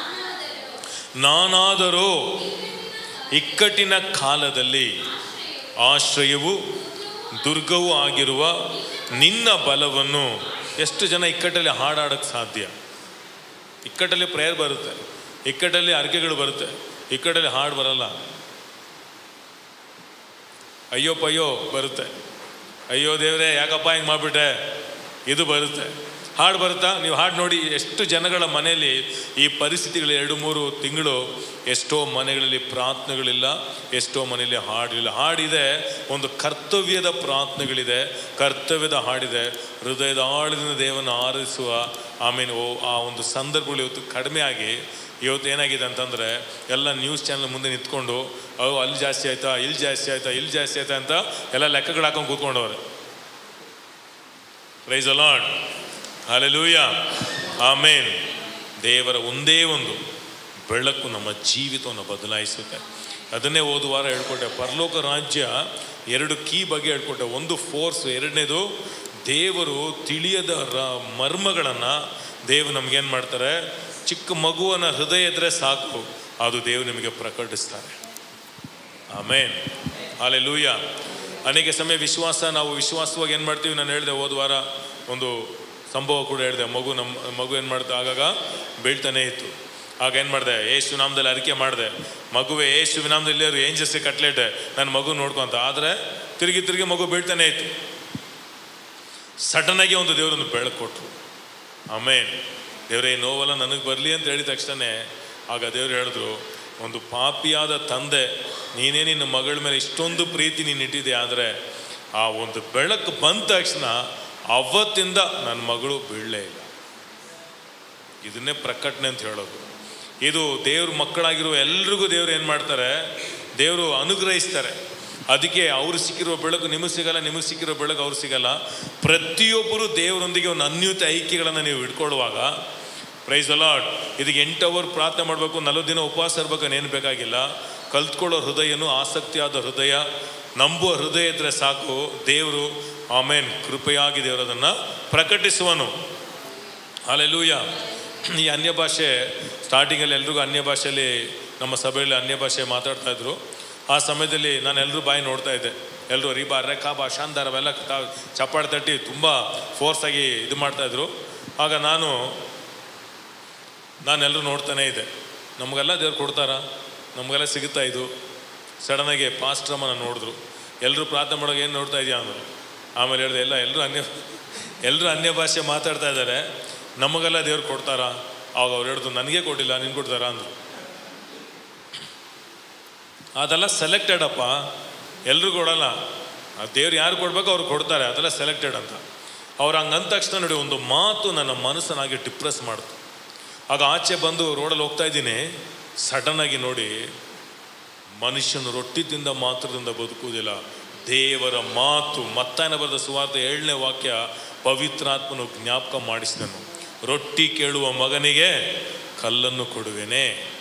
ನಾನಾದರೂ ಇಕ್ಕಟ್ಟಿನ ಕಾಲದಲ್ಲಿ ಆಶ್ರಯವೂ ದುರ್ಗವೂ ಆಗಿರುವ ನಿನ್ನ ಬಲವನ್ನು. ಎಷ್ಟು ಜನ ಇಕ್ಕಟ್ಟಲ್ಲಿ ಹಾಡಾಡೋಕ್ಕೆ ಸಾಧ್ಯ? ಇಕ್ಕಟ್ಟಲ್ಲಿ ಪ್ರೇಯರ್ ಬರುತ್ತೆ, ಇಕ್ಕಟ್ಟಲ್ಲಿ ಅರಿಕೆಗಳು ಬರುತ್ತೆ, ಇಕ್ಕಟ್ಟಲ್ಲಿ ಹಾಡು ಬರಲ್ಲ. ಅಯ್ಯೋ ಪಯ್ಯೋ ಬರುತ್ತೆ, ಅಯ್ಯೋ ದೇವರೇ ಯಾಕಪ್ಪ ಹಿಂಗೆ ಮಾಡಿಬಿಟ್ಟೆ, ಇದು ಬರುತ್ತೆ. ಹಾಡು ಬರುತ್ತಾ? ನೀವು ಹಾಡು ನೋಡಿ, ಎಷ್ಟು ಜನಗಳ ಮನೆಯಲ್ಲಿ ಈ ಪರಿಸ್ಥಿತಿಗಳು 2-3 ತಿಂಗಳು ಎಷ್ಟೋ ಮನೆಗಳಲ್ಲಿ ಪ್ರಾರ್ಥನೆಗಳಿಲ್ಲ, ಎಷ್ಟೋ ಮನೆಯಲ್ಲಿ ಹಾಡಿಲ್ಲ. ಹಾಡಿದೆ, ಒಂದು ಕರ್ತವ್ಯದ ಪ್ರಾರ್ಥನೆಗಳಿದೆ, ಕರ್ತವ್ಯದ ಹಾಡಿದೆ, ಹೃದಯದ ಆಳದಿಂದ ದೇವನ ಆರಾಧಿಸುವ ಆಮೇಲೆ ಆ ಒಂದು ಸಂದರ್ಭಗಳು ಇವತ್ತು ಕಡಿಮೆ ಆಗಿ, ಇವತ್ತು ಏನಾಗಿದೆ ಅಂತಂದರೆ ಎಲ್ಲ ನ್ಯೂಸ್ ಚಾನಲ್ ಮುಂದೆ ನಿಂತ್ಕೊಂಡು ಅಲ್ಲಿ ಜಾಸ್ತಿ ಆಯಿತಾ, ಇಲ್ಲಿ ಜಾಸ್ತಿ ಆಯಿತಾ, ಇಲ್ಲಿ ಜಾಸ್ತಿ ಆಯಿತಾ ಅಂತ ಎಲ್ಲ ಲೆಕ್ಕಗಳು ಹಾಕೊಂಡು ಕೂತ್ಕೊಂಡವ್ರೆ. Praise the Lord, hallelujah, amen. ದೇವರ ಒಂದೇ ಒಂದು ಬೆಳಕು ನಮ್ಮ ಜೀವಿತವನ್ನು ಬದಲಾಯಿಸುತ್ತೆ. ಅದನ್ನೇ ಓದುವಾರ ಹೇಳ್ಕೊಟ್ಟೆ. ಪರಲೋಕ ರಾಜ್ಯ 2 ಕೀ ಬಗ್ಗೆ ಹೇಳ್ಕೊಟ್ಟೆ. ಒಂದು ಫೋರ್ಸ್, ಎರಡನೇದು ದೇವರು ತಿಳಿಯದ ಮರ್ಮಗಳನ್ನು ದೇವರು ನಮಗೇನು ಮಾಡ್ತಾರೆ, ಚಿಕ್ಕ ಮಗುವನ ಹೃದಯ ಇದ್ದರೆ ಸಾಕು, ಅದು ದೇವರು ನಿಮಗೆ ಪ್ರಕಟಿಸ್ತಾರೆ. ಆಮೇನ್, ಹಲ್ಲೆಲೂಯಾ. ಅನೇಕ ಸಮಯ ನಾವು ವಿಶ್ವಾಸವಾಗಿ ಏನು ಮಾಡ್ತೀವಿ, ನಾನು ಹೇಳಿದೆ ಹೋದ್ವಾರ ಒಂದು ಸಂಭವ ಕೂಡ ಹೇಳಿದೆ. ಮಗು ಏನು ಮಾಡ್ತಾ ಆಗಾಗ ಬೀಳ್ತಾನೆ ಇತ್ತು. ಆಗ ಏನು ಮಾಡಿದೆ, ಯೇಸು ನಾಮದಲ್ಲಿ ಅರಿಕೆ ಮಾಡಿದೆ, ಮಗುವೆ ಯೇಸು ನಾಮದಲ್ಲಿ ಅವರು ಏಂಜಲ್ಸ್ಗೆ ಕಟ್ಲೇಟೆ, ನನ್ನ ಮಗು ನೋಡ್ಕೊಂತ. ಆದರೆ ತಿರುಗಿ ಮಗು ಬೀಳ್ತಾನೆ ಇತ್ತು. ಸಡನ್ನಾಗಿ ಒಂದು ದೇವರನ್ನು ಬೆಳಕು ಕೊಟ್ಟರು. ಆಮೇನ್. ದೇವರೇ, ನೋವಲ್ಲ ನನಗೆ ಬರಲಿ ಅಂತ ಹೇಳಿದ ತಕ್ಷಣ ಆಗ ದೇವರು ಹೇಳಿದ್ರು, ಒಂದು ಪಾಪಿಯಾದ ತಂದೆ, ನೀನೇ ನಿನ್ನ ಮಗಳ ಮೇಲೆ ಇಷ್ಟೊಂದು ಪ್ರೀತಿ ನೀನು ಇಟ್ಟಿದೆ, ಆದರೆ ಆ ಒಂದು ಬೆಳಕು ಬಂದ ತಕ್ಷಣ ಅವತ್ತಿಂದ ನನ್ನ ಮಗಳು ಬೀಳಲೇ ಇಲ್ಲ. ಇದನ್ನೇ ಪ್ರಕಟಣೆ ಅಂತ ಹೇಳೋದು. ಇದು ದೇವ್ರ ಮಕ್ಕಳಾಗಿರುವ ಎಲ್ರಿಗೂ ದೇವ್ರು ಏನು ಮಾಡ್ತಾರೆ, ದೇವರು ಅನುಗ್ರಹಿಸ್ತಾರೆ. ಅದಕ್ಕೆ ಅವ್ರು ಸಿಕ್ಕಿರೋ ಬೆಳಕು ನಿಮಗೆ ಸಿಗಲ್ಲ, ನಿಮಗೆ ಸಿಕ್ಕಿರೋ ಬೆಳಕು ಅವ್ರು ಸಿಗಲ್ಲ. ಪ್ರತಿಯೊಬ್ಬರು ದೇವರೊಂದಿಗೆ ಒಂದು ಅನ್ಯೂನ್ಯ ಐಕ್ಯಗಳನ್ನು ನೀವು ಇಟ್ಕೊಳ್ಳುವಾಗ, ಪ್ರೈಸ್ ದ ಲಾರ್ಡ್, ಇದಕ್ಕೆ 8 ಅವರ್ ಪ್ರಾರ್ಥನೆ ಮಾಡಬೇಕು, 40 ದಿನ ಉಪವಾಸ ಇರಬೇಕು, ಏನು ಬೇಕಾಗಿಲ್ಲ. ಕಲ್ತ್ಕೊಳ್ಳೋ ಹೃದಯನು ಆಸಕ್ತಿಯಾದ ಹೃದಯ, ನಂಬುವ ಹೃದಯ ಇದ್ದರೆ ಸಾಕು. ದೇವರು ಆಮೇನ್ ಕೃಪೆಯಾಗಿ ದೇವರು ಅದನ್ನು ಪ್ರಕಟಿಸುವನು. ಹಲ್ಲೆಲೂಯ. ಈ ಅನ್ಯ ಭಾಷೆ ಸ್ಟಾರ್ಟಿಂಗಲ್ಲಿ ಎಲ್ರಿಗೂ ಅನ್ಯ ಭಾಷೆಯಲ್ಲಿ ನಮ್ಮ ಸಭೆಯಲ್ಲಿ ಅನ್ಯ ಭಾಷೆ ಮಾತಾಡ್ತಾಯಿದ್ರು. ಆ ಸಮಯದಲ್ಲಿ ನಾನು ಎಲ್ಲರೂ ಬಾಯಿ ನೋಡ್ತಾ ಇದ್ದೆ. ಎಲ್ಲರೂ ರೀಬಾ ರೇಖಾ ಬಾ ಶಾಂದಾರ ಅವೆಲ್ಲ ಚಪ್ಪಾಳೆ ತಟ್ಟಿ ತುಂಬ ಫೋರ್ಸಾಗಿ ಇದು ಮಾಡ್ತಾಯಿದ್ರು. ಆಗ ನಾನೆಲ್ಲರೂ ನೋಡ್ತಾನೇ ಇದ್ದೆ. ನಮಗೆಲ್ಲ ದೇವ್ರು ಕೊಡ್ತಾರ, ನಮಗೆಲ್ಲ ಸಿಗುತ್ತಾ ಇದು. ಸಡನ್ನಾಗಿ ಪಾಸ್ಟ್ರಮ್ಮನ ನೋಡಿದ್ರು. ಎಲ್ಲರೂ ಪ್ರಾರ್ಥನೆ ಮಾಡೋಕೆ ಏನು ನೋಡ್ತಾ ಇದೆಯಾ ಅಂದರು. ಆಮೇಲೆ ಹೇಳಿದೆ, ಎಲ್ಲರೂ ಅನ್ಯ ಭಾಷೆ ಮಾತಾಡ್ತಾ ಇದ್ದಾರೆ, ನಮಗೆಲ್ಲ ದೇವ್ರು ಕೊಡ್ತಾರಾ? ಆವಾಗ ಅವ್ರು ಹೇಳಿದ್ರು, ನನಗೆ ಕೊಟ್ಟಿಲ್ಲ, ನಿನ್ಗೆ ಕೊಡ್ತಾರಾ ಅಂದರು. ಅದೆಲ್ಲ ಸೆಲೆಕ್ಟೆಡ್ ಅಪ್ಪ, ಎಲ್ಲರೂ ಕೊಡಲ್ಲ. ಆ ದೇವ್ರು ಯಾರು ಕೊಡ್ಬೇಕು ಅವ್ರು ಕೊಡ್ತಾರೆ, ಅದೆಲ್ಲ ಸೆಲೆಕ್ಟೆಡ್ ಅಂತ. ಅವ್ರು ಹಂಗಂದ ತಕ್ಷಣ ನೋಡಿ ಒಂದು ಮಾತು ನನ್ನ ಮನಸ್ಸನ್ನಾಗಿ ಡಿಪ್ರೆಸ್ ಮಾಡ್ತು. ಆಗ ಆಚೆ ಬಂದು ರೋಡಲ್ಲಿ ಹೋಗ್ತಾ ಇದ್ದೀನಿ, ಸಡನ್ನಾಗಿ ನೋಡಿ, ಮನುಷ್ಯನು ರೊಟ್ಟಿ ತಿಂದ ಮಾತ್ರದಿಂದ ಬದುಕುವುದಿಲ್ಲ, ದೇವರ ಮಾತು. ಮತ್ತಾಯನ ಬರೆದ ಸುವಾರ್ತೆ 7ನೇ ವಾಕ್ಯ, ಪವಿತ್ರಾತ್ಮನು ಜ್ಞಾಪಕ ಮಾಡಿಸಿದನು, ರೊಟ್ಟಿ ಕೇಳುವ ಮಗನಿಗೆ ಕಲ್ಲನ್ನು ಕೊಡುವೆನೆ.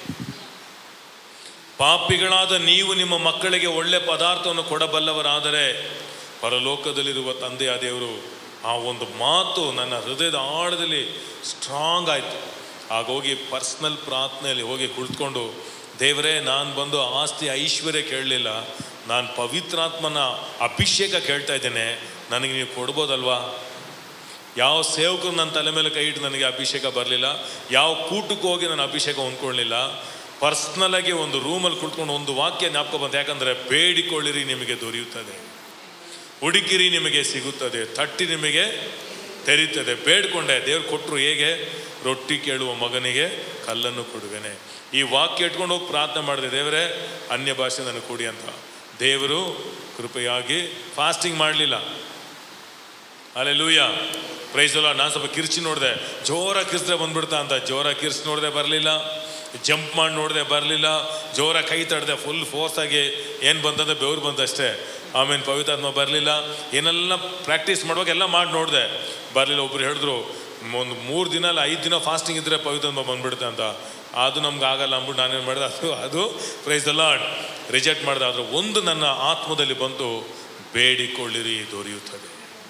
ಪಾಪಿಗಳಾದ ನೀವು ನಿಮ್ಮ ಮಕ್ಕಳಿಗೆ ಒಳ್ಳೆ ಪದಾರ್ಥವನ್ನು ಕೊಡಬಲ್ಲವರಾದರೆ ಪರಲೋಕದಲ್ಲಿರುವ ತಂದೆಯ ದೇವರು. ಆ ಒಂದು ಮಾತು ನನ್ನ ಹೃದಯದ ಆಳದಲ್ಲಿ ಸ್ಟ್ರಾಂಗ್ ಆಯಿತು. ಆಗ ಹೋಗಿ ಪರ್ಸ್ನಲ್ ಪ್ರಾರ್ಥನೆಯಲ್ಲಿ ಹೋಗಿ ಕುಳಿತುಕೊಂಡು, ದೇವರೇ, ನಾನು ಬಂದು ಆಸ್ತಿ ಐಶ್ವರ್ಯ ಕೇಳಲಿಲ್ಲ, ನಾನು ಪವಿತ್ರಾತ್ಮನ ಅಭಿಷೇಕ ಕೇಳ್ತಾ ಇದ್ದೇನೆ, ನನಗೆ ನೀವು ಕೊಡ್ಬೋದಲ್ವಾ? ಯಾವ ಸೇವಕರು ನನ್ನ ತಲೆ ಮೇಲೆ ಕೈ ಇಟ್ಟು ನನಗೆ ಅಭಿಷೇಕ ಬರಲಿಲ್ಲ, ಯಾವ ಕೂಟಕ್ಕೆ ಹೋಗಿ ನಾನು ಅಭಿಷೇಕ ಹೊಂದ್ಕೊಳ್ಳಿಲ್ಲ. ಪರ್ಸ್ನಲಾಗಿ ಒಂದು ರೂಮಲ್ಲಿ ಕುಳಿತುಕೊಂಡು ಒಂದು ವಾಕ್ಯ ಜ್ಞಾಪಕ ಬಂತು. ಯಾಕಂದರೆ ಬೇಡಿಕೊಳ್ಳಿರಿ ನಿಮಗೆ ದೊರೆಯುತ್ತದೆ, ಹುಡುಕಿರಿ ನಿಮಗೆ ಸಿಗುತ್ತದೆ, ತಟ್ಟಿ ನಿಮಗೆ ತೆರೀತದೆ. ಬೇಡ್ಕೊಂಡೆ, ದೇವ್ರು ಕೊಟ್ಟರು. ಹೇಗೆ? ರೊಟ್ಟಿ ಕೇಳುವ ಮಗನಿಗೆ ಕಲ್ಲನ್ನು ಕೊಡುವೆನೆ. ಈ ವಾಕ್ಯ ಇಟ್ಕೊಂಡು ಹೋಗಿ ಪ್ರಾರ್ಥನೆ ಮಾಡಿದೆ, ದೇವರೇ ಅನ್ಯ ಭಾಷೆ ನನಗೆ ಕೊಡಿ ಅಂತ. ದೇವರು ಕೃಪೆಯಾಗಿ ಫಾಸ್ಟಿಂಗ್ ಮಾಡಲಿಲ್ಲ. Hallelujah, praise the Lord. ನಾನು ಸ್ವಲ್ಪ ಕಿರ್ಚಿ ನೋಡಿದೆ, ಜೋರಾಗಿ ಕಿರ್ಚಿದ್ರೆ ಬಂದ್ಬಿಡ್ತಾ ಅಂತ. ಜೋರಾಗಿ ಕಿರ್ಚಿ ನೋಡಿದೆ, ಬರಲಿಲ್ಲ. ಜಂಪ್ ಮಾಡಿ ನೋಡಿದೆ, ಬರಲಿಲ್ಲ. ಜೋರಾಗಿ ಕೈ ತಡೆದೆ, ಫುಲ್ ಫೋರ್ಸಾಗಿ ಏನು ಬಂತಂದರೆ ಬೆವರು ಬಂತಷ್ಟೇ. ಆಮೇಲೆ ಪವಿತ್ರಾತ್ಮ ಬರಲಿಲ್ಲ. ಏನೆಲ್ಲ ಪ್ರಾಕ್ಟೀಸ್ ಮಾಡುವಾಗ ಎಲ್ಲ ಮಾಡಿ ನೋಡಿದೆ, ಬರಲಿಲ್ಲ. ಒಬ್ರು ಹೇಳಿದ್ರು, ಒಂದು 3 ದಿನ ಅಲ್ಲ 5 ದಿನ ಫಾಸ್ಟಿಂಗ್ ಇದ್ದರೆ ಪವಿತ್ರಾತ್ಮ ಬಂದ್ಬಿಡುತ್ತೆ ಅಂತ. ಅದು ನಮ್ಗೆ ಆಗಲ್ಲ ಅಂದ್ಬಿಟ್ಟು ನಾನೇನು ಮಾಡಿದೆ, ಅದು ಪ್ರೈಸ್ ದಿ ಲಾರ್ಡ್ ರಿಜೆಕ್ಟ್ ಮಾಡಿದೆ. ಆದರೆ ಒಂದು ನನ್ನ ಆತ್ಮದಲ್ಲಿ ಬಂತು, ಬೇಡಿಕೊಳ್ಳಿರಿ ದೊರೆಯುತ್ತದೆ.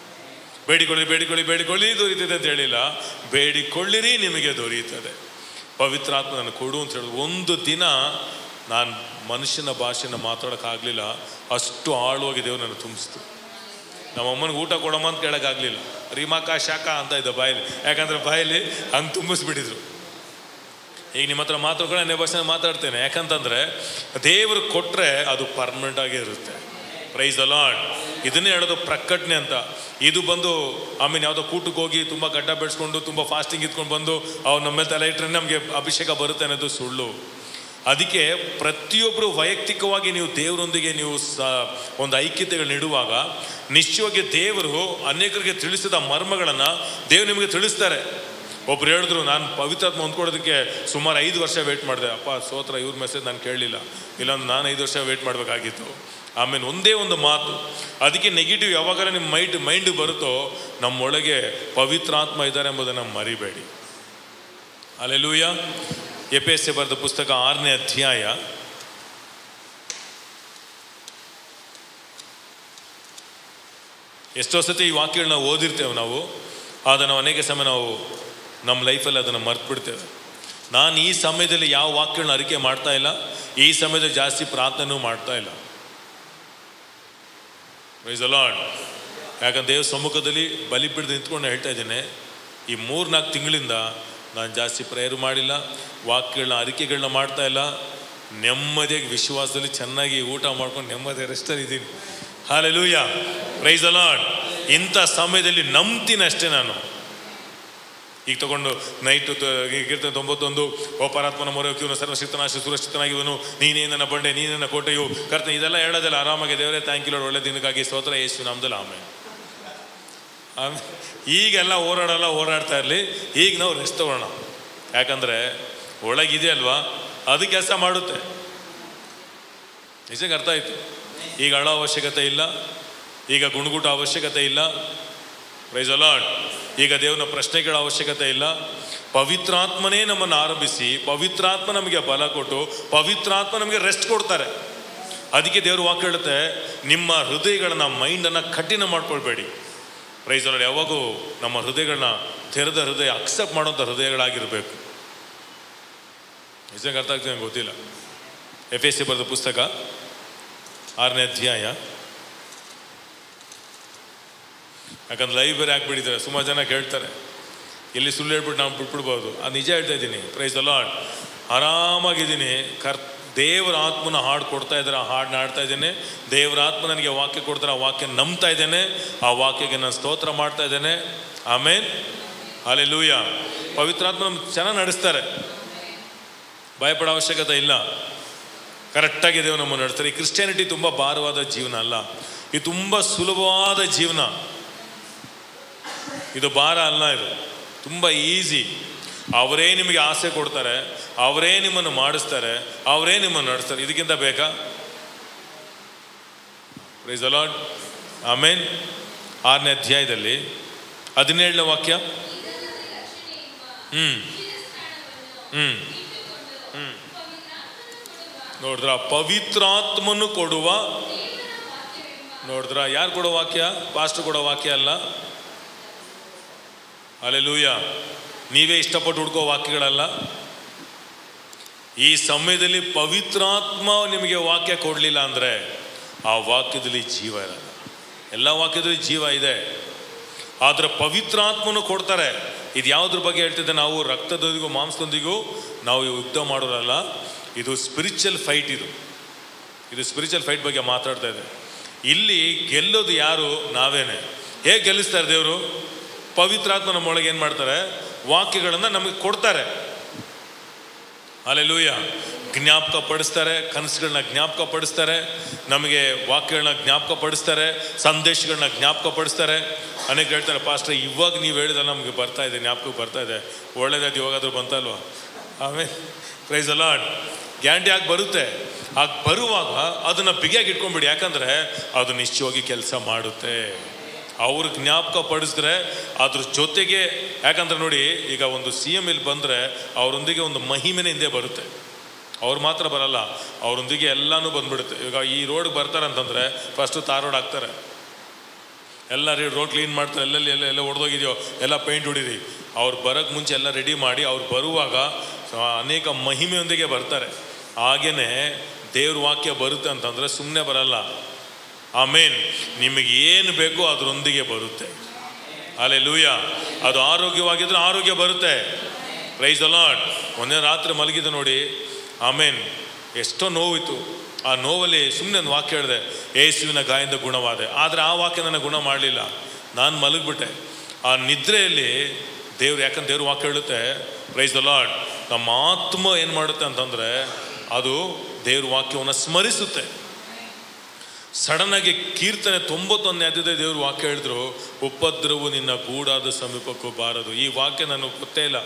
ಬೇಡಿಕೊಳ್ಳಿ ದೊರೆಯುತ್ತದೆ ಅಂತ ಹೇಳಿಲ್ಲ, ಬೇಡಿಕೊಳ್ಳಿರಿ ನಿಮಗೆ ದೊರೆಯುತ್ತದೆ. ಪವಿತ್ರಾತ್ಮ ನನಗೆ ಕೊಡು ಅಂತ ಹೇಳಿದ್ರು. ಒಂದು ದಿನ ನಾನು ಮನುಷ್ಯನ ಭಾಷೆನ ಮಾತಾಡೋಕ್ಕಾಗಲಿಲ್ಲ, ಅಷ್ಟು ಆಳವಾಗಿ ದೇವರು ನನಗೆ ತುಂಬಿಸ್ತು. ನಮ್ಮಮ್ಮನಿಗೆ ಊಟ ಕೊಡಮ್ಮ ಅಂತ ಕೇಳೋಕ್ಕಾಗಲಿಲ್ಲ, ರೀಮಾಕ ಶಾಖ ಅಂತ ಇದ್ದ ಬಾಯಲ್ಲಿ. ಯಾಕಂದರೆ ಬಾಯಲ್ಲಿ ಹಂಗೆ ತುಂಬಿಸ್ಬಿಟ್ಟಿದ್ರು. ಈಗ ನಿಮ್ಮ ಹತ್ರ ಮಾತಾಡ್ಕೊಂಡು ಅನ್ಯ ಭಾಷೆನ ಮಾತಾಡ್ತೇನೆ, ಯಾಕಂತಂದರೆ ದೇವರು ಕೊಟ್ಟರೆ ಅದು ಪರ್ಮನೆಂಟ್ ಆಗೇ ಇರುತ್ತೆ. Praise the Lord. ಇದನ್ನೇ ಹೇಳೋದು ಪ್ರಕಟಣೆ ಅಂತ. ಇದು ಬಂದು ಆಮೇಲೆ ಯಾವುದೋ ಕೂಟಕ್ಕೆ ಹೋಗಿ ತುಂಬ ಗಡ್ಡ ಬೆಳೆಸ್ಕೊಂಡು ತುಂಬ ಫಾಸ್ಟಿಂಗ್ ಇದ್ಕೊಂಡು ಬಂದು ಅವ್ರು ನಮ್ಮ ಮೇಲೆ ತಲೆ ಇಟ್ಟರೆ ನಮಗೆ ಅಭಿಷೇಕ ಬರುತ್ತೆ ಅನ್ನೋದು ಸುಳ್ಳು. ಅದಕ್ಕೆ ಪ್ರತಿಯೊಬ್ಬರು ವೈಯಕ್ತಿಕವಾಗಿ ನೀವು ದೇವರೊಂದಿಗೆ ನೀವು ಒಂದು ಐಕ್ಯತೆಗಳನ್ನಿಡುವಾಗ ನಿಶ್ಚಯವಾಗಿ ದೇವರು ಅನೇಕರಿಗೆ ತಿಳಿಸಿದ ಮರ್ಮಗಳನ್ನು ದೇವರು ನಿಮಗೆ ತಿಳಿಸ್ತಾರೆ. ಒಬ್ರು ಹೇಳಿದ್ರು, ನಾನು ಪವಿತ್ರಾತ್ಮ ಹೊಂದ್ಕೊಳ್ಳೋದಕ್ಕೆ ಸುಮಾರು 5 ವರ್ಷ ವೆಯ್ಟ್ ಮಾಡಿದೆ. ಅಪ್ಪ ಸ್ತೋತ್ರ, ಇವ್ರ ಮೆಸೇಜ್ ನಾನು ಕೇಳಲಿಲ್ಲ, ಇಲ್ಲಾಂದ್ರೆ ನಾನು 5 ವರ್ಷ ವೆಯ್ಟ್ ಮಾಡಬೇಕಾಗಿತ್ತು. ಆಮೇಲೆ ಒಂದೇ ಒಂದು ಮಾತು. ಅದಕ್ಕೆ ನೆಗೆಟಿವ್ ಯಾವಾಗಾರ ನಿಮ್ಮ ಮೈಂಡ್ ಬರುತ್ತೋ, ನಮ್ಮೊಳಗೆ ಪವಿತ್ರಾತ್ಮ ಇದ್ದಾರೆ ಎಂಬುದನ್ನು ಮರಿಬೇಡಿ. ಹಲ್ಲೆಲೂಯ. ಎಫೆಸಕ್ಕೆ ಬರೆದ ಪುಸ್ತಕ 6ನೇ ಅಧ್ಯಾಯ ಎಷ್ಟೋ ಸತಿ ಈ ವಾಕ್ಯಗಳನ್ನ ಓದಿರ್ತೇವೆ ನಾವು, ಆದರೆ ನಾವು ಅನೇಕ ಸಮಯ ನಾವು ನಮ್ಮ ಲೈಫಲ್ಲಿ ಅದನ್ನು ಮರ್ತು ಬಿಡ್ತೇವೆ. ನಾನು ಈ ಸಮಯದಲ್ಲಿ ಯಾವ ವಾಕ್ಯಗಳನ್ನ ಅರಿಕೆ ಮಾಡ್ತಾ ಇಲ್ಲ, ಈ ಸಮಯದಲ್ಲಿ ಜಾಸ್ತಿ ಪ್ರಾರ್ಥನೆಯೂ ಮಾಡ್ತಾ ಇಲ್ಲ. Praise the Lord. ಯಾಕಂದ್ರೆ ದೇವ್ರ ಸಮ್ಮುಖದಲ್ಲಿ ಬಲಿ ಬಿಡ್ದು ನಿಂತ್ಕೊಂಡು ಹೇಳ್ತಾ ಇದ್ದೇನೆ, ಈ 3-4 ತಿಂಗಳಿಂದ ನಾನು ಜಾಸ್ತಿ ಪ್ರೇಯರ್ ಮಾಡಿಲ್ಲ, ವಾಕ್ಯಗಳನ್ನ ಅರಿಕೆಗಳನ್ನ ಮಾಡ್ತಾ ಇಲ್ಲ. ನೆಮ್ಮದಿಯಾಗಿ ವಿಶ್ವಾಸದಲ್ಲಿ ಚೆನ್ನಾಗಿ ಊಟ ಮಾಡ್ಕೊಂಡು ನೆಮ್ಮದಿ ರೆಸ್ಟಲ್ಲಿ ಇದ್ದೀನಿ. Hallelujah, praise the Lord. ಇಂಥ ಸಮಯದಲ್ಲಿ ನಂಬ್ತೀನಿ ಅಷ್ಟೇ ನಾನು. ಈಗ ತಗೊಂಡು ನೈಟು ಕೀರ್ತನೆ 91, ಓ ಪರಾತ್ಮನ ಮೊರೆಯೋಕೆ ಇವನು ಸರ್ವಶಕ್ತನಾಶ ಸುರಕ್ಷಿತನಾಗಿವನು, ನೀನೇ ನನ್ನ ಬಂಡೆ, ನೀನೇ ನನ್ನ ಕೋಟೆಯು ಕರ್ತನೆ, ಇದೆಲ್ಲ ಹೇಳೋದಲ್ಲ. ಆರಾಮಾಗಿ ದೇವರೇ ಥ್ಯಾಂಕ್ ಯು ಲಾರ್ಡ್, ಒಳ್ಳೆ ದಿನಕ್ಕಾಗಿ ಸ್ತೋತ್ರ, ಯೇಸು ನಾಮದಲ್ಲಿ ಆಮೇಲೆ. ಈಗೆಲ್ಲ ಓಡಾಡ್ತಾ ಇರಲಿ. ಈಗ ನಾವು ರೆಸ್ಟ್ ತಗೊಳ್ಳೋಣ. ಯಾಕಂದರೆ ಒಳಗಿದೆಯಲ್ವಾ, ಅದು ಕೆಲಸ ಮಾಡುತ್ತೆ. ನಿಜಕ್ಕೆ ಅರ್ಥ ಆಯಿತು. ಈಗ ಅಳೋ ಅವಶ್ಯಕತೆ ಇಲ್ಲ, ಈಗ ಗುಣಗುಟ ಅವಶ್ಯಕತೆ ಇಲ್ಲ. Praise the Lord. ಈಗ ದೇವನ ಪ್ರಶ್ನೆಗಳ ಅವಶ್ಯಕತೆ ಇಲ್ಲ. ಪವಿತ್ರಾತ್ಮನೇ ನಮ್ಮನ್ನು ಆರಂಭಿಸಿ, ಪವಿತ್ರಾತ್ಮ ನಮಗೆ ಬಲ ಕೊಟ್ಟು, ಪವಿತ್ರಾತ್ಮ ನಮಗೆ ರೆಸ್ಟ್ ಕೊಡ್ತಾರೆ. ಅದಕ್ಕೆ ದೇವರು ವಾಕ್ಯ ಹೇಳುತ್ತೆ, ನಿಮ್ಮ ಹೃದಯಗಳನ್ನ, ಮೈಂಡನ್ನು ಕಠಿಣ ಮಾಡ್ಕೊಳ್ಬೇಡಿ. Price the lord. ಯಾವಾಗೂ ನಮ್ಮ ಹೃದಯಗಳನ್ನ ತೆರೆದ ಹೃದಯ, ಅಕ್ಸೆಪ್ಟ್ ಮಾಡೋಂಥ ಹೃದಯಗಳಾಗಿರಬೇಕು. ನಿಜಕ್ಕೆ ಅರ್ಥ ಆಗ್ತದೆ, ನಂಗೆ ಗೊತ್ತಿಲ್ಲ. ಎಫೆಸಿ ಬರೆದ ಪುಸ್ತಕ 6ನೇ ಅಧ್ಯಾಯ. ಯಾಕಂದ್ರೆ ಲೈವ್ ಬೇರೆ ಹಾಕ್ಬಿಟ್ಟಿದ್ದಾರೆ, ಸುಮಾರು ಜನ ಕೇಳ್ತಾರೆ. ಇಲ್ಲಿ ಸುಳ್ಳು ಹೇಳ್ಬಿಟ್ಟು ನಾವು ಬಿಟ್ಬಿಡ್ಬೋದು. ಅದು ನಿಜ ಹೇಳ್ತಾ ಇದ್ದೀನಿ. Praise the Lord. ಆರಾಮಾಗಿದ್ದೀನಿ. ದೇವರ ಆತ್ಮನ ಹಾಡು ಕೊಡ್ತಾ ಇದ್ದಾರೆ, ಆ ಹಾಡನ್ನ ಹಾಡ್ತಾ ಇದ್ದೇನೆ. ದೇವರ ಆತ್ಮ ನನಗೆ ವಾಕ್ಯ ಕೊಡ್ತಾರೆ, ಆ ವಾಕ್ಯ ನಂಬ್ತಾ ಇದ್ದೇನೆ, ಆ ವಾಕ್ಯಕ್ಕೆ ನಾನು ಸ್ತೋತ್ರ ಮಾಡ್ತಾ ಇದ್ದೇನೆ. Amen, hallelujah. ಪವಿತ್ರಾತ್ಮ ನಮ್ಗೆ ಚೆನ್ನಾಗಿ ನಡೆಸ್ತಾರೆ, ಭಯಪಡೋ ಅವಶ್ಯಕತೆ ಇಲ್ಲ. ಕರೆಕ್ಟಾಗಿ ದೇವರು ನಮ್ಮನ್ನು ನಡೆಸ್ತಾರೆ. ಈ ಕ್ರಿಶ್ಚಿಯಾನಿಟಿ ತುಂಬ ಭಾರವಾದ ಜೀವನ ಅಲ್ಲ, ಇದು ತುಂಬ ಸುಲಭವಾದ ಜೀವನ. ಇದು ಭಾರ ಅಲ್ಲ, ಇದು ತುಂಬ ಈಸಿ. ಅವರೇ ನಿಮಗೆ ಆಸೆ ಕೊಡ್ತಾರೆ, ಅವರೇ ನಿಮ್ಮನ್ನು ಮಾಡಿಸ್ತಾರೆ, ಅವರೇ ನಿಮ್ಮನ್ನು ನಡೆಸ್ತಾರೆ. ಇದಕ್ಕಿಂತ ಬೇಕಾ? Praise the Lord. ಆಮೇನ್. 6ನೇ ಅಧ್ಯಾಯದಲ್ಲಿ 17ನೇ ವಾಕ್ಯ. ನೋಡಿದ್ರ, ಪವಿತ್ರಾತ್ಮನು ಕೊಡುವ, ನೋಡಿದ್ರ, ಯಾರು ಕೊಡೋ ವಾಕ್ಯ? ಪಾಸ್ಟರ್ ಕೊಡೋ ವಾಕ್ಯ ಅಲ್ಲ. ಹಲ್ಲೆಲೂಯಾ. ನೀವೇ ಇಷ್ಟಪಟ್ಟು ಹುಡ್ಕೋ ವಾಕ್ಯಗಳಲ್ಲ. ಈ ಸಮಯದಲ್ಲಿ ಪವಿತ್ರಾತ್ಮ ನಿಮಗೆ ವಾಕ್ಯ ಕೊಡಲಿಲ್ಲ ಅಂದರೆ ಆ ವಾಕ್ಯದಲ್ಲಿ ಜೀವ ಇರಲ್ಲ. ಎಲ್ಲ ವಾಕ್ಯದಲ್ಲಿ ಜೀವ ಇದೆ, ಆದರೆ ಪವಿತ್ರಾತ್ಮನು ಕೊಡ್ತಾರೆ. ಇದು ಯಾವುದ್ರ ಬಗ್ಗೆ ಹೇಳ್ತಿದ್ದೆ? ನಾವು ರಕ್ತದೊಂದಿಗೂ ಮಾಂಸದೊಂದಿಗೂ ನಾವು ಯುದ್ಧ ಮಾಡೋರಲ್ಲ, ಇದು ಸ್ಪಿರಿಚುವಲ್ ಫೈಟ್. ಇದು ಸ್ಪಿರಿಚುವಲ್ ಫೈಟ್ ಬಗ್ಗೆ ಮಾತಾಡ್ತಾ ಇದೆ. ಇಲ್ಲಿ ಗೆಲ್ಲೋದು ಯಾರು? ನಾವೇನೆ. ಹೇಗೆ ಗೆಲ್ಲಿಸ್ತಾರೆ ದೇವರು? ಪವಿತ್ರಾತ್ಮ ನಮ್ಮೊಳಗೆ ಏನು ಮಾಡ್ತಾರೆ? ವಾಕ್ಯಗಳನ್ನು ನಮಗೆ ಕೊಡ್ತಾರೆ. ಹಲ್ಲೆಲೂಯಾ. ಜ್ಞಾಪಕ ಪಡಿಸ್ತಾರೆ, ಕನಸುಗಳನ್ನ ಜ್ಞಾಪಕ ಪಡಿಸ್ತಾರೆ, ನಮಗೆ ವಾಕ್ಯಗಳನ್ನ ಜ್ಞಾಪಕ ಪಡಿಸ್ತಾರೆ, ಸಂದೇಶಗಳನ್ನ ಜ್ಞಾಪಕ ಪಡಿಸ್ತಾರೆ. ಅನೇಕ ಹೇಳ್ತಾರೆ, ಪಾಸ್ಟರ್ ಇವಾಗ ನೀವು ಹೇಳಿದ ನಮಗೆ ಬರ್ತಾ ಇದೆ, ಜ್ಞಾಪಕಕ್ಕೆ ಬರ್ತಾ ಇದೆ. ಒಳ್ಳೇದಾಯ್ತು, ಇವಾಗಾದ್ರೂ ಬಂತಲ್ವ? ಆಮೇಲೆ ಪ್ರೈಸ್ ದಿ ಲಾರ್ಡ್. ಗ್ಯಾರಂಟಿ ಆಗಿ ಬರುತ್ತೆ. ಆಗ ಬರುವಾಗ ಅದನ್ನು ಬಿಗಿಯಾಗಿ ಇಟ್ಕೊಂಡ್ಬಿಡಿ, ಯಾಕಂದರೆ ಅದು ನಿಶ್ಚಯವಾಗಿ ಕೆಲಸ ಮಾಡುತ್ತೆ. ಅವ್ರ ಜ್ಞಾಪಕ ಪಡಿಸಿದ್ರೆ ಅದ್ರ ಜೊತೆಗೆ, ಯಾಕಂದ್ರೆ ನೋಡಿ, ಈಗ ಒಂದು CM ಇಲ್ಲಿ ಬಂದರೆ ಅವರೊಂದಿಗೆ ಒಂದು ಮಹಿಮೆನೇ ಹಿಂದೆ ಬರುತ್ತೆ. ಅವ್ರು ಮಾತ್ರ ಬರಲ್ಲ, ಅವರೊಂದಿಗೆ ಎಲ್ಲನೂ ಬಂದ್ಬಿಡುತ್ತೆ. ಈಗ ಈ ರೋಡ್ಗೆ ಬರ್ತಾರೆ ಅಂತಂದರೆ ಫಸ್ಟು ತಾರ್ ರೋಡ್ ಹಾಕ್ತಾರೆ, ಎಲ್ಲ ರೋಡ್ ಕ್ಲೀನ್ ಮಾಡ್ತಾರೆ, ಎಲ್ಲ ಹೊಡೆದೋಗಿದೆಯೋ ಎಲ್ಲ ಪೇಂಟ್ ಹೊಡೀರಿ. ಅವ್ರು ಬರೋಕ್ಕೆ ಮುಂಚೆ ಎಲ್ಲ ರೆಡಿ ಮಾಡಿ ಅವ್ರು ಬರುವಾಗ ಅನೇಕ ಮಹಿಮೆಯೊಂದಿಗೆ ಬರ್ತಾರೆ. ಹಾಗೇ ದೇವ್ರ ವಾಕ್ಯ ಬರುತ್ತೆ ಅಂತಂದರೆ ಸುಮ್ಮನೆ ಬರಲ್ಲ. ಆಮೇನ್. ನಿಮಗೆ ಏನು ಬೇಕೋ ಅದರೊಂದಿಗೆ ಬರುತ್ತೆ. ಹಲ್ಲೆಲೂಯಾ. ಅದು ಆರೋಗ್ಯವಾಗಿದ್ರೆ ಆರೋಗ್ಯ ಬರುತ್ತೆ. Praise the Lord. ಒಂದೇ ರಾತ್ರಿ ಮಲಗಿದ್ದು ನೋಡಿ, ಆಮೇನ್, ಎಷ್ಟೋ ನೋವಿತ್ತು. ಆ ನೋವಲ್ಲಿ ಸುಮ್ಮನೆ ಒಂದು ವಾಕ್ಯ ಹೇಳಿದೆ, ಯೇಸುವಿನ ಗಾಯದಿಂದ ಗುಣವಾದೆ. ಆದರೆ ಆ ವಾಕ್ಯ ನನ್ನ ಗುಣ ಮಾಡಲಿಲ್ಲ, ನಾನು ಮಲಗಿಬಿಟ್ಟೆ. ಆ ನಿದ್ರೆಯಲ್ಲಿ ದೇವ್ರು, ಯಾಕಂದ್ರೆ ದೇವ್ರ ವಾಕ್ಯ ಹೇಳುತ್ತೆ, ಪ್ರೈಸ್ ದಿ ಲಾರ್ಡ್, ನಮ್ಮ ಆತ್ಮ ಏನು ಮಾಡುತ್ತೆ ಅಂತಂದರೆ ಅದು ದೇವ್ರ ವಾಕ್ಯವನ್ನು ಸ್ಮರಿಸುತ್ತೆ. ಸಡನ್ನಾಗಿ ಕೀರ್ತನೆ 91ನೇ ಅಧ್ಯಾಯದಲ್ಲಿ ದೇವ್ರ ವಾಕ್ಯ ಹೇಳಿದ್ರು, ಉಪದ್ರವು ನಿನ್ನ ಗೂಡಾದ ಸಮೀಪಕ್ಕೂ ಬಾರದು. ಈ ವಾಕ್ಯ ನನಗೆ ಗೊತ್ತೇ ಇಲ್ಲ,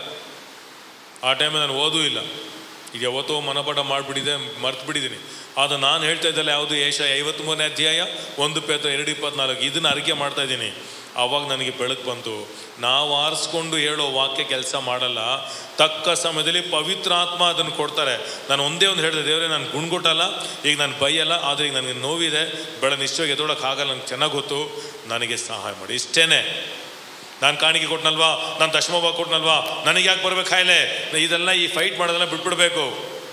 ಆ ಟೈಮಲ್ಲಿ ನಾನು ಓದೂ ಇಲ್ಲ. ಈಗ ಯಾವತ್ತೋ ಮನಪಾಠ ಮಾಡಿಬಿಟ್ಟಿದೆ, ಮರ್ತು ಬಿಟ್ಟಿದ್ದೀನಿ. ಆದರೆ ನಾನು ಹೇಳ್ತಾ ಇದ್ದಲ್ಲ, ಯಾವುದು? ಯೆಶಾಯ 53ನೇ ಅಧ್ಯಾಯ 1 ಪೇತ್ರ 2:24. ಇದನ್ನು ಅರಿಕೆ ಮಾಡ್ತಾ ಇದ್ದೀನಿ. ಆವಾಗ ನನಗೆ ಬೆಳಕು ಬಂತು. ನಾವು ಆರಿಸ್ಕೊಂಡು ಹೇಳೋ ವಾಕ್ಯ ಕೆಲಸ ಮಾಡಲ್ಲ, ತಕ್ಕ ಸಮಯದಲ್ಲಿ ಪವಿತ್ರಾತ್ಮ ಅದನ್ನು ಕೊಡ್ತಾರೆ. ನಾನು ಒಂದೇ ಒಂದು ಹೇಳಿದೆ, ದೇವರೇ ನಾನು ಗುಣಗೊಟ್ಟಲ್ಲ, ಈಗ ನಾನು ಬೈಯಲ್ಲ, ಆದರೆ ಈಗ ನನಗೆ ನೋವಿದೆ, ನಿಶ್ಚಯವಾಗಿ ಎದೊಳಕ್ಕಾಗಲ್ಲ, ನನಗೆ ಚೆನ್ನಾಗಿ ಗೊತ್ತು, ನನಗೆ ಸಹಾಯ ಮಾಡಿ. ಇಷ್ಟೇ. ನಾನು ಕಾಣಿಕೆ ಕೊಟ್ಟನಲ್ವಾ, ನಾನು ದಶಮಭಾಗ ಕೊಟ್ಟನಲ್ವಾ, ನನಗೆ ಯಾಕೆ ಬರ್ಬೇಕು ಕಾಯಿಲೆ? ಇದೆಲ್ಲ ಈ ಫೈಟ್ ಮಾಡೋದೆಲ್ಲ ಬಿಟ್ಬಿಡ್ಬೇಕು.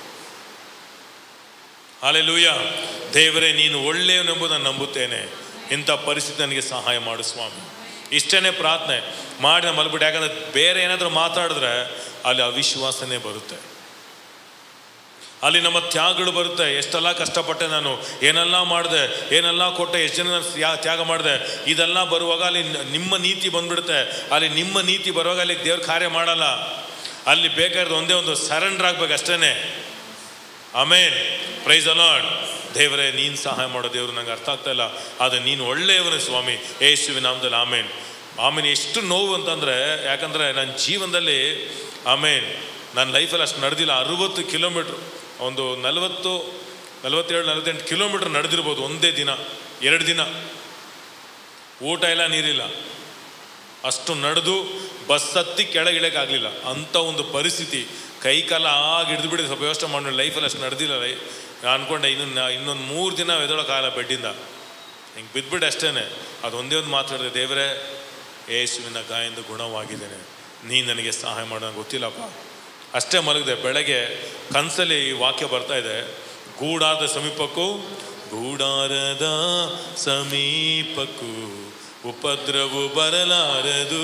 ಹಲ್ಲೆಲೂಯಾ. ದೇವರೇ ನೀನು ಒಳ್ಳೆಯವನೆಂಬುದು ನಾನು ನಂಬುತ್ತೇನೆ, ಇಂಥ ಪರಿಸ್ಥಿತಿ ನನಗೆ ಸಹಾಯ ಮಾಡು ಸ್ವಾಮಿ. ಇಷ್ಟೇ ಪ್ರಾರ್ಥನೆ ಮಾಡಿ ನಾನು ಮಲ್ಬಿಟ್ಟು. ಯಾಕಂದರೆ ಬೇರೆ ಏನಾದರೂ ಮಾತಾಡಿದ್ರೆ ಅಲ್ಲಿ ಅವಿಶ್ವಾಸನೇ ಬರುತ್ತೆ. ಅಲ್ಲಿ ನಮ್ಮ ತ್ಯಾಗಗಳು ಬರುತ್ತೆ. ಎಷ್ಟೆಲ್ಲ ಕಷ್ಟಪಟ್ಟೆ ನಾನು, ಏನೆಲ್ಲ ಮಾಡಿದೆ, ಏನೆಲ್ಲ ಕೊಟ್ಟೆ, ಎಷ್ಟು ಜನ ತ್ಯಾಗ ಮಾಡಿದೆ, ಇದೆಲ್ಲ ಬರುವಾಗ ಅಲ್ಲಿ ನಿಮ್ಮ ನೀತಿ ಬಂದ್ಬಿಡುತ್ತೆ. ಅಲ್ಲಿ ನಿಮ್ಮ ನೀತಿ ಬರುವಾಗ ಅಲ್ಲಿ ದೇವ್ರ ಕಾರ್ಯ ಮಾಡಲ್ಲ. ಅಲ್ಲಿ ಬೇಕಾದ್ರೆ ಒಂದೇ ಒಂದು ಸರೆಂಡರ್ ಆಗ್ಬೇಕು ಅಷ್ಟೇನೆ. Amen, praise the Lord. ದೇವರೇ ನೀನು ಸಹಾಯ ಮಾಡೋ ದೇವರು, ನಂಗೆ ಅರ್ಥ ಆಗ್ತಾ ಇಲ್ಲ, ಅದು ನೀನು ಒಳ್ಳೆಯವನೇ ಸ್ವಾಮಿ, ಯೇಸುವಿನ ನಾಮದಲ್ಲಿ. ಆಮೇನ್ ಆಮೇನ್. ಎಷ್ಟು ನೋವು ಅಂತಂದರೆ, ಯಾಕಂದರೆ ನನ್ನ ಜೀವನದಲ್ಲಿ ಆಮೇನ್ ನನ್ನ ಲೈಫಲ್ಲಿ ಅಷ್ಟು ನಡೆದಿಲ್ಲ. 60 ಕಿಲೋಮೀಟ್ರ್, ಒಂದು 47-48 ಕಿಲೋಮೀಟ್ರ್ ನಡೆದಿರ್ಬೋದು ಒಂದೇ ದಿನ, 2 ದಿನ. ಊಟ ಇಲ್ಲ, ನೀರಿಲ್ಲ, ಅಷ್ಟು ನಡೆದು ಬಸ್ ಹತ್ತಿ ಕೆಳಗಿಳಕ್ಕಾಗಲಿಲ್ಲ ಅಂಥ ಒಂದು ಪರಿಸ್ಥಿತಿ. ಕೈ ಕಾಲ ಹಿಡಿದು ಬಿಡಿ, ಸ್ವಲ್ಪ ವ್ಯವಸ್ಥೆ ಮಾಡಿ. ಲೈಫಲ್ಲಿ ಅಷ್ಟು ನಡೆದಿಲ್ಲ. ನಾನು ಅಂದ್ಕೊಂಡೆ ಇನ್ನೊಂದು 3 ದಿನ ಎದೊಳಕ್ಕಾಗಲ್ಲ ಬೆಡ್ಡಿಂದ, ಹಿಂಗೆ ಬಿದ್ದುಬಿಟ್ಟು ಅಷ್ಟೇ. ಅದು ಒಂದೇ ಒಂದು ಮಾತಾಡಿದೆ, ದೇವರೇ ಯೇಸುವಿನ ಗಾಯದಿಂದ ಗುಣವಾಗಿದ್ದೇನೆ, ನೀನು ನನಗೆ ಸಹಾಯ ಮಾಡೋಣ, ಗೊತ್ತಿಲ್ಲಪ್ಪ. ಅಷ್ಟೇ ಮಲಗಿದೆ. ಬೆಳಗ್ಗೆ ಕನಸಲ್ಲಿ ಈ ವಾಕ್ಯ ಬರ್ತಾ ಇದೆ, ಗೂಡಾರದ ಸಮೀಪಕ್ಕೂ ಗೂಡಾರದ ಸಮೀಪಕ್ಕೂ ಉಪದ್ರವು ಬರಲಾರದು,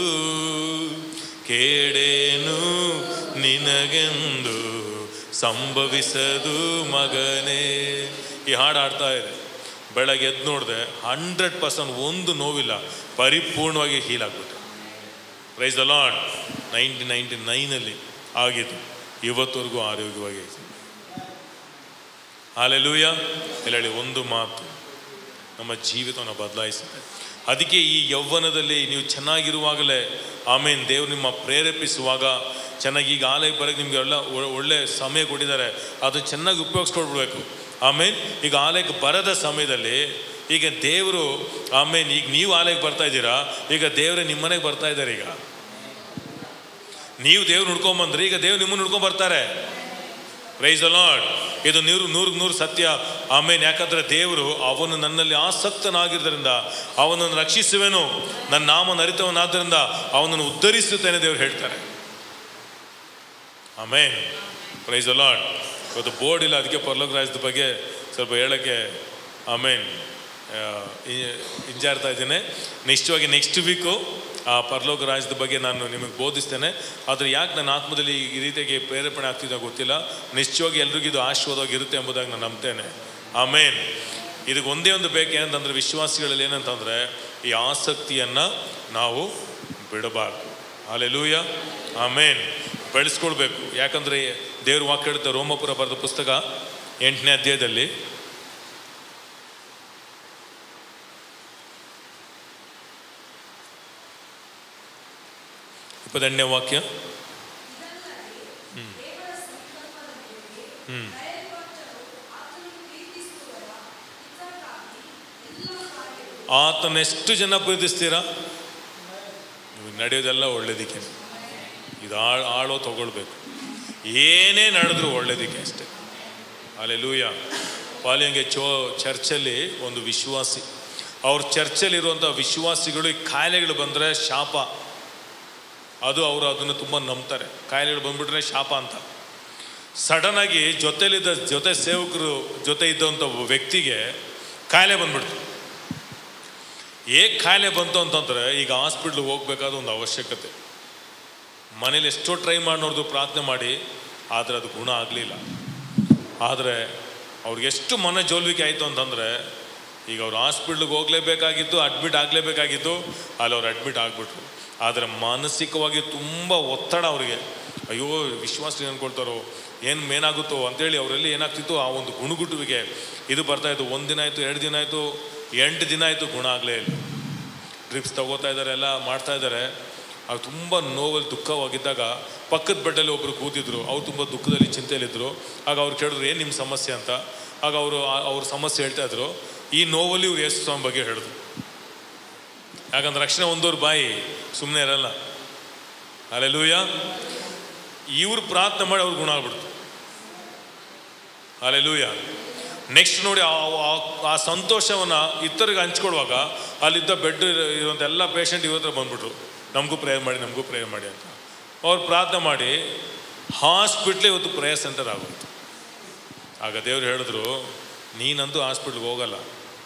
ಕೇಡೇನು ನಿನಗೆಂದು ಸಂಭವಿಸದು ಮಗನೇ. ಈ ಹಾಡು ಆಡ್ತಾ ಇದೆ. ಬೆಳಗ್ಗೆ ಎದ್ದು ನೋಡಿದೆ, 100% ಒಂದು ನೋವಿಲ್ಲ, ಪರಿಪೂರ್ಣವಾಗಿ ಹೀಲ್ ಆಗ್ಬಿಟ್ಟೆ. Price the lord. 1999 ಆಗಿತ್ತು, ಇವತ್ತವರೆಗೂ ಆರೋಗ್ಯವಾಗಿ ಐತೆ. ಹಲ್ಲೆಲೂಯಾ. ಹೇಳಿ, ಒಂದು ಮಾತು ನಮ್ಮ ಜೀವಿತವನ್ನು ಬದಲಾಯಿಸುತ್ತೆ. ಅದಕ್ಕೆ ಈ ಯೌವನದಲ್ಲಿ ನೀವು ಚೆನ್ನಾಗಿರುವಾಗಲೇ ಆಮೇನ್ ದೇವ್ರು ನಿಮ್ಮ ಪ್ರೇರೇಪಿಸುವಾಗ ಚೆನ್ನಾಗಿ, ಈಗ ಆಲಯಕ್ಕೆ ಬರೋಕ್ಕೆ ನಿಮಗೆ ಒಳ್ಳೆ ಸಮಯ ಕೊಟ್ಟಿದ್ದಾರೆ, ಅದು ಚೆನ್ನಾಗಿ ಉಪಯೋಗಿಸ್ಕೊಳ್ಬಿಡ್ಬೇಕು. ಆಮೇನ್. ಈಗ ಆಲಯಕ್ಕೆ ಬರದ ಸಮಯದಲ್ಲಿ ಈಗ ದೇವರು ಆಮೇನ್, ಈಗ ನೀವು ಆಲಯಕ್ಕೆ ಬರ್ತಾ ಇದ್ದೀರಾ, ಈಗ ದೇವರೇ ನಿಮ್ಮ ಮನೆಗೆ ಬರ್ತಾ ಇದ್ದಾರೆ. ಈಗ ನೀವು ದೇವ್ರು ಹುಡ್ಕೊಂಬಂದ್ರಿ, ಈಗ ದೇವ್ರು ನಿಮ್ಮನ್ನು ಹುಡ್ಕೊಂಡ್ ಬರ್ತಾರೆ. Praise the Lord. ಇದು 100% ಸತ್ಯ. ಆಮೇನ್. ಯಾಕಂದ್ರೆ ದೇವರು ಅವನು ನನ್ನಲ್ಲಿ ಆಸಕ್ತನಾಗಿದ್ದರಿಂದ ಅವನನ್ನು ರಕ್ಷಿಸುವೆನು, ನನ್ನ ನಾಮನ ಅರಿತವನಾದ್ದರಿಂದ ಅವನನ್ನು ಉದ್ಧರಿಸುತ್ತೇನೆ ದೇವ್ರು ಹೇಳ್ತಾರೆ. ಆಮೇನ್. Praise the Lord. ಇವತ್ತು ಬೋರ್ಡ್ ಇಲ್ಲ, ಅದಕ್ಕೆ ಪರಲೋಕ ರಾಜ್ಯದ ಬಗ್ಗೆ ಸ್ವಲ್ಪ ಹೇಳೋಕ್ಕೆ ಆಮೇನ್ ಹಿಂಜಾರ್ತಾ ಇದ್ದೇನೆ. ನಿಶ್ಚಯವಾಗಿ ನೆಕ್ಸ್ಟ್ ವೀಕು ಆ ಪರಲೋಕ ರಾಜ್ಯದ ಬಗ್ಗೆ ನಾನು ನಿಮಗೆ ಬೋಧಿಸ್ತೇನೆ. ಆದರೆ ಯಾಕೆ ನನ್ನ ಆತ್ಮದಲ್ಲಿ ಈ ರೀತಿಯಾಗಿ ಪ್ರೇರೇಪಣೆ ಆಗ್ತಿದ್ದ ಗೊತ್ತಿಲ್ಲ. ನಿಶ್ಚಯವಾಗಿ ಎಲ್ರಿಗೂ ಇದು ಆಶೀರ್ವಾದವಾಗಿರುತ್ತೆ ಎಂಬುದಾಗಿ ನಾನು ನಂಬ್ತೇನೆ. ಆಮೇನ್. ಇದಕ್ಕೆ ಒಂದೇ ಒಂದು ಬೇಕೇನಂತಂದರೆ, ವಿಶ್ವಾಸಿಗಳಲ್ಲಿ ಏನಂತಂದರೆ ಈ ಆಸಕ್ತಿಯನ್ನು ನಾವು ಬಿಡಬಾರ್ದು. ಹಲ್ಲೆಲೂಯಾ. ಆಮೇನ್. ಬೆಳೆಸ್ಕೊಳ್ಬೇಕು. ಯಾಕಂದರೆ ದೇವ್ರ ವಾಕ್ಯ ಹೇಳುತ್ತೆ, ರೋಮಪುರ ಬರೆದ ಪುಸ್ತಕ 8ನೇ ಅಧ್ಯಾಯದಲ್ಲಿ 28ನೇ ವಾಕ್ಯ. ಆತನೆಷ್ಟು ಜನ ಪ್ರೀತಿಸ್ತೀರಾ? ನೀವು ನಡೆಯೋದೆಲ್ಲ ಒಳ್ಳೇದಕ್ಕೆ. ಇದು ಆಳೋ ತಗೊಳ್ಬೇಕು. ಏನೇ ನಡೆದ್ರು ಒಳ್ಳೇದಕ್ಕೆ ಅಷ್ಟೇ. ಹಲ್ಲೆಲೂಯಾ. ಪಾಲಿಯಂಗೆ ಚರ್ಚಲ್ಲಿ ಒಂದು ವಿಶ್ವಾಸಿ, ಅವ್ರ ಚರ್ಚಲ್ಲಿರುವಂಥ ವಿಶ್ವಾಸಿಗಳು ಈ ಕಾಯಿಲೆಗಳು ಬಂದರೆ ಶಾಪ, ಅದು ಅವರು ಅದನ್ನು ತುಂಬ ನಂಬ್ತಾರೆ. ಕಾಯಿಲೆಗಳು ಬಂದ್ಬಿಟ್ರೆ ಶಾಪ ಅಂತ. ಸಡನ್ನಾಗಿ ಜೊತೆ ಸೇವಕರು ಜೊತೆ ಇದ್ದಂಥ ವ್ಯಕ್ತಿಗೆ ಕಾಯಿಲೆ ಬಂದ್ಬಿಡ್ತು. ಹೇಗೆ ಕಾಯಿಲೆ ಬಂತು ಅಂತಂದರೆ, ಈಗ ಹಾಸ್ಪಿಟ್ಲಿಗೆ ಹೋಗ್ಬೇಕಾದ ಒಂದು ಅವಶ್ಯಕತೆ. ಮನೇಲಿ ಎಷ್ಟೋ ಟ್ರೈ ಮಾಡಿ ನೋಡಿದ್ರು, ಪ್ರಾರ್ಥನೆ ಮಾಡಿ, ಆದರೆ ಅದು ಗುಣ ಆಗಲಿಲ್ಲ. ಆದರೆ ಅವ್ರಿಗೆ ಎಷ್ಟು ಮನೆ ಜೋಲ್ವಿಕೆ ಆಯಿತು ಅಂತಂದರೆ, ಈಗ ಅವ್ರು ಹಾಸ್ಪಿಟ್ಲಿಗೆ ಹೋಗಲೇಬೇಕಾಗಿತ್ತು, ಅಡ್ಮಿಟ್ ಆಗಲೇಬೇಕಾಗಿತ್ತು. ಅಲ್ಲಿ ಅವ್ರು ಅಡ್ಮಿಟ್ ಆಗಿಬಿಟ್ರು. ಆದರೆ ಮಾನಸಿಕವಾಗಿ ತುಂಬ ಒತ್ತಡ ಅವರಿಗೆ. ಅಯ್ಯೋ ವಿಶ್ವಾಸ ಅಂದ್ಕೊಳ್ತಾರೋ, ಏನಾಗುತ್ತೋ ಅಂಥೇಳಿ ಅವರಲ್ಲಿ ಏನಾಗ್ತಿತ್ತು, ಆ ಒಂದು ಗುಣಗುಟ್ಟುವಿಗೆ ಇದು ಬರ್ತಾಯಿತ್ತು. 1 ದಿನ ಆಯಿತು, 2 ದಿನ ಆಯಿತು, 8 ದಿನ ಆಯಿತು, ಗುಣ ಆಗಲೇ ಇಲ್ಲ. ಡ್ರಿಪ್ಸ್ ತಗೋತಾ ಇದ್ದಾರೆ, ಎಲ್ಲ ಮಾಡ್ತಾ ಇದ್ದಾರೆ. ಆಗ ತುಂಬ ನೋವಲ್ಲಿ ದುಃಖವಾಗಿದ್ದಾಗ ಪಕ್ಕದ ಬೆಡ್ಡಲ್ಲಿ ಒಬ್ಬರು ಕೂತಿದ್ರು. ಅವ್ರು ತುಂಬ ದುಃಖದಲ್ಲಿ ಚಿಂತೆಯಲ್ಲಿದ್ದರು. ಆಗ ಅವ್ರು ಕೇಳಿದ್ರು, ಏನು ನಿಮ್ಮ ಸಮಸ್ಯೆ ಅಂತ. ಆಗ ಅವ್ರ ಸಮಸ್ಯೆ ಹೇಳ್ತಾಯಿದ್ರು. ಈ ನೋವಲ್ಲಿ ಇವ್ರು ಯೇಸು ಸ್ವಾಮಿ ಬಗ್ಗೆ ಹೇಳಿದ್ರು. ಯಾಕಂದ್ರೆ ರಕ್ಷಣೆ ಹೊಂದೋರು ಬಾಯಿ ಸುಮ್ಮನೆ ಇರಲ್ಲ. ಹಲ್ಲೆಲೂಯಾ. ಇವ್ರು ಪ್ರಾರ್ಥನೆ ಮಾಡಿ ಅವ್ರು ಗುಣ ಆಗ್ಬಿಡ್ತು. ಹಲ್ಲೆಲೂಯಾ. ನೆಕ್ಸ್ಟ್ ನೋಡಿ, ಆ ಸಂತೋಷವನ್ನು ಇತರಿಗೆ ಹಂಚ್ಕೊಡುವಾಗ ಅಲ್ಲಿದ್ದ ಬೆಡ್ ಇರುವಂಥ ಎಲ್ಲ ಪೇಷಂಟ್ ಇವತ್ತು ಬಂದ್ಬಿಟ್ರು, ನಮಗೂ ಪ್ರೇಯರ್ ಮಾಡಿ ಅಂತ. ಅವ್ರು ಪ್ರಾರ್ಥನೆ ಮಾಡಿ ಹಾಸ್ಪಿಟ್ಲೇ ಇವತ್ತು ಪ್ರೇಯರ್ ಸೆಂಟರ್ ಆಗೋಯ್ತು. ಆಗ ದೇವ್ರು ಹೇಳಿದ್ರು, ನೀನಂತೂ ಹಾಸ್ಪಿಟ್ಲಿಗೆ ಹೋಗಲ್ಲ.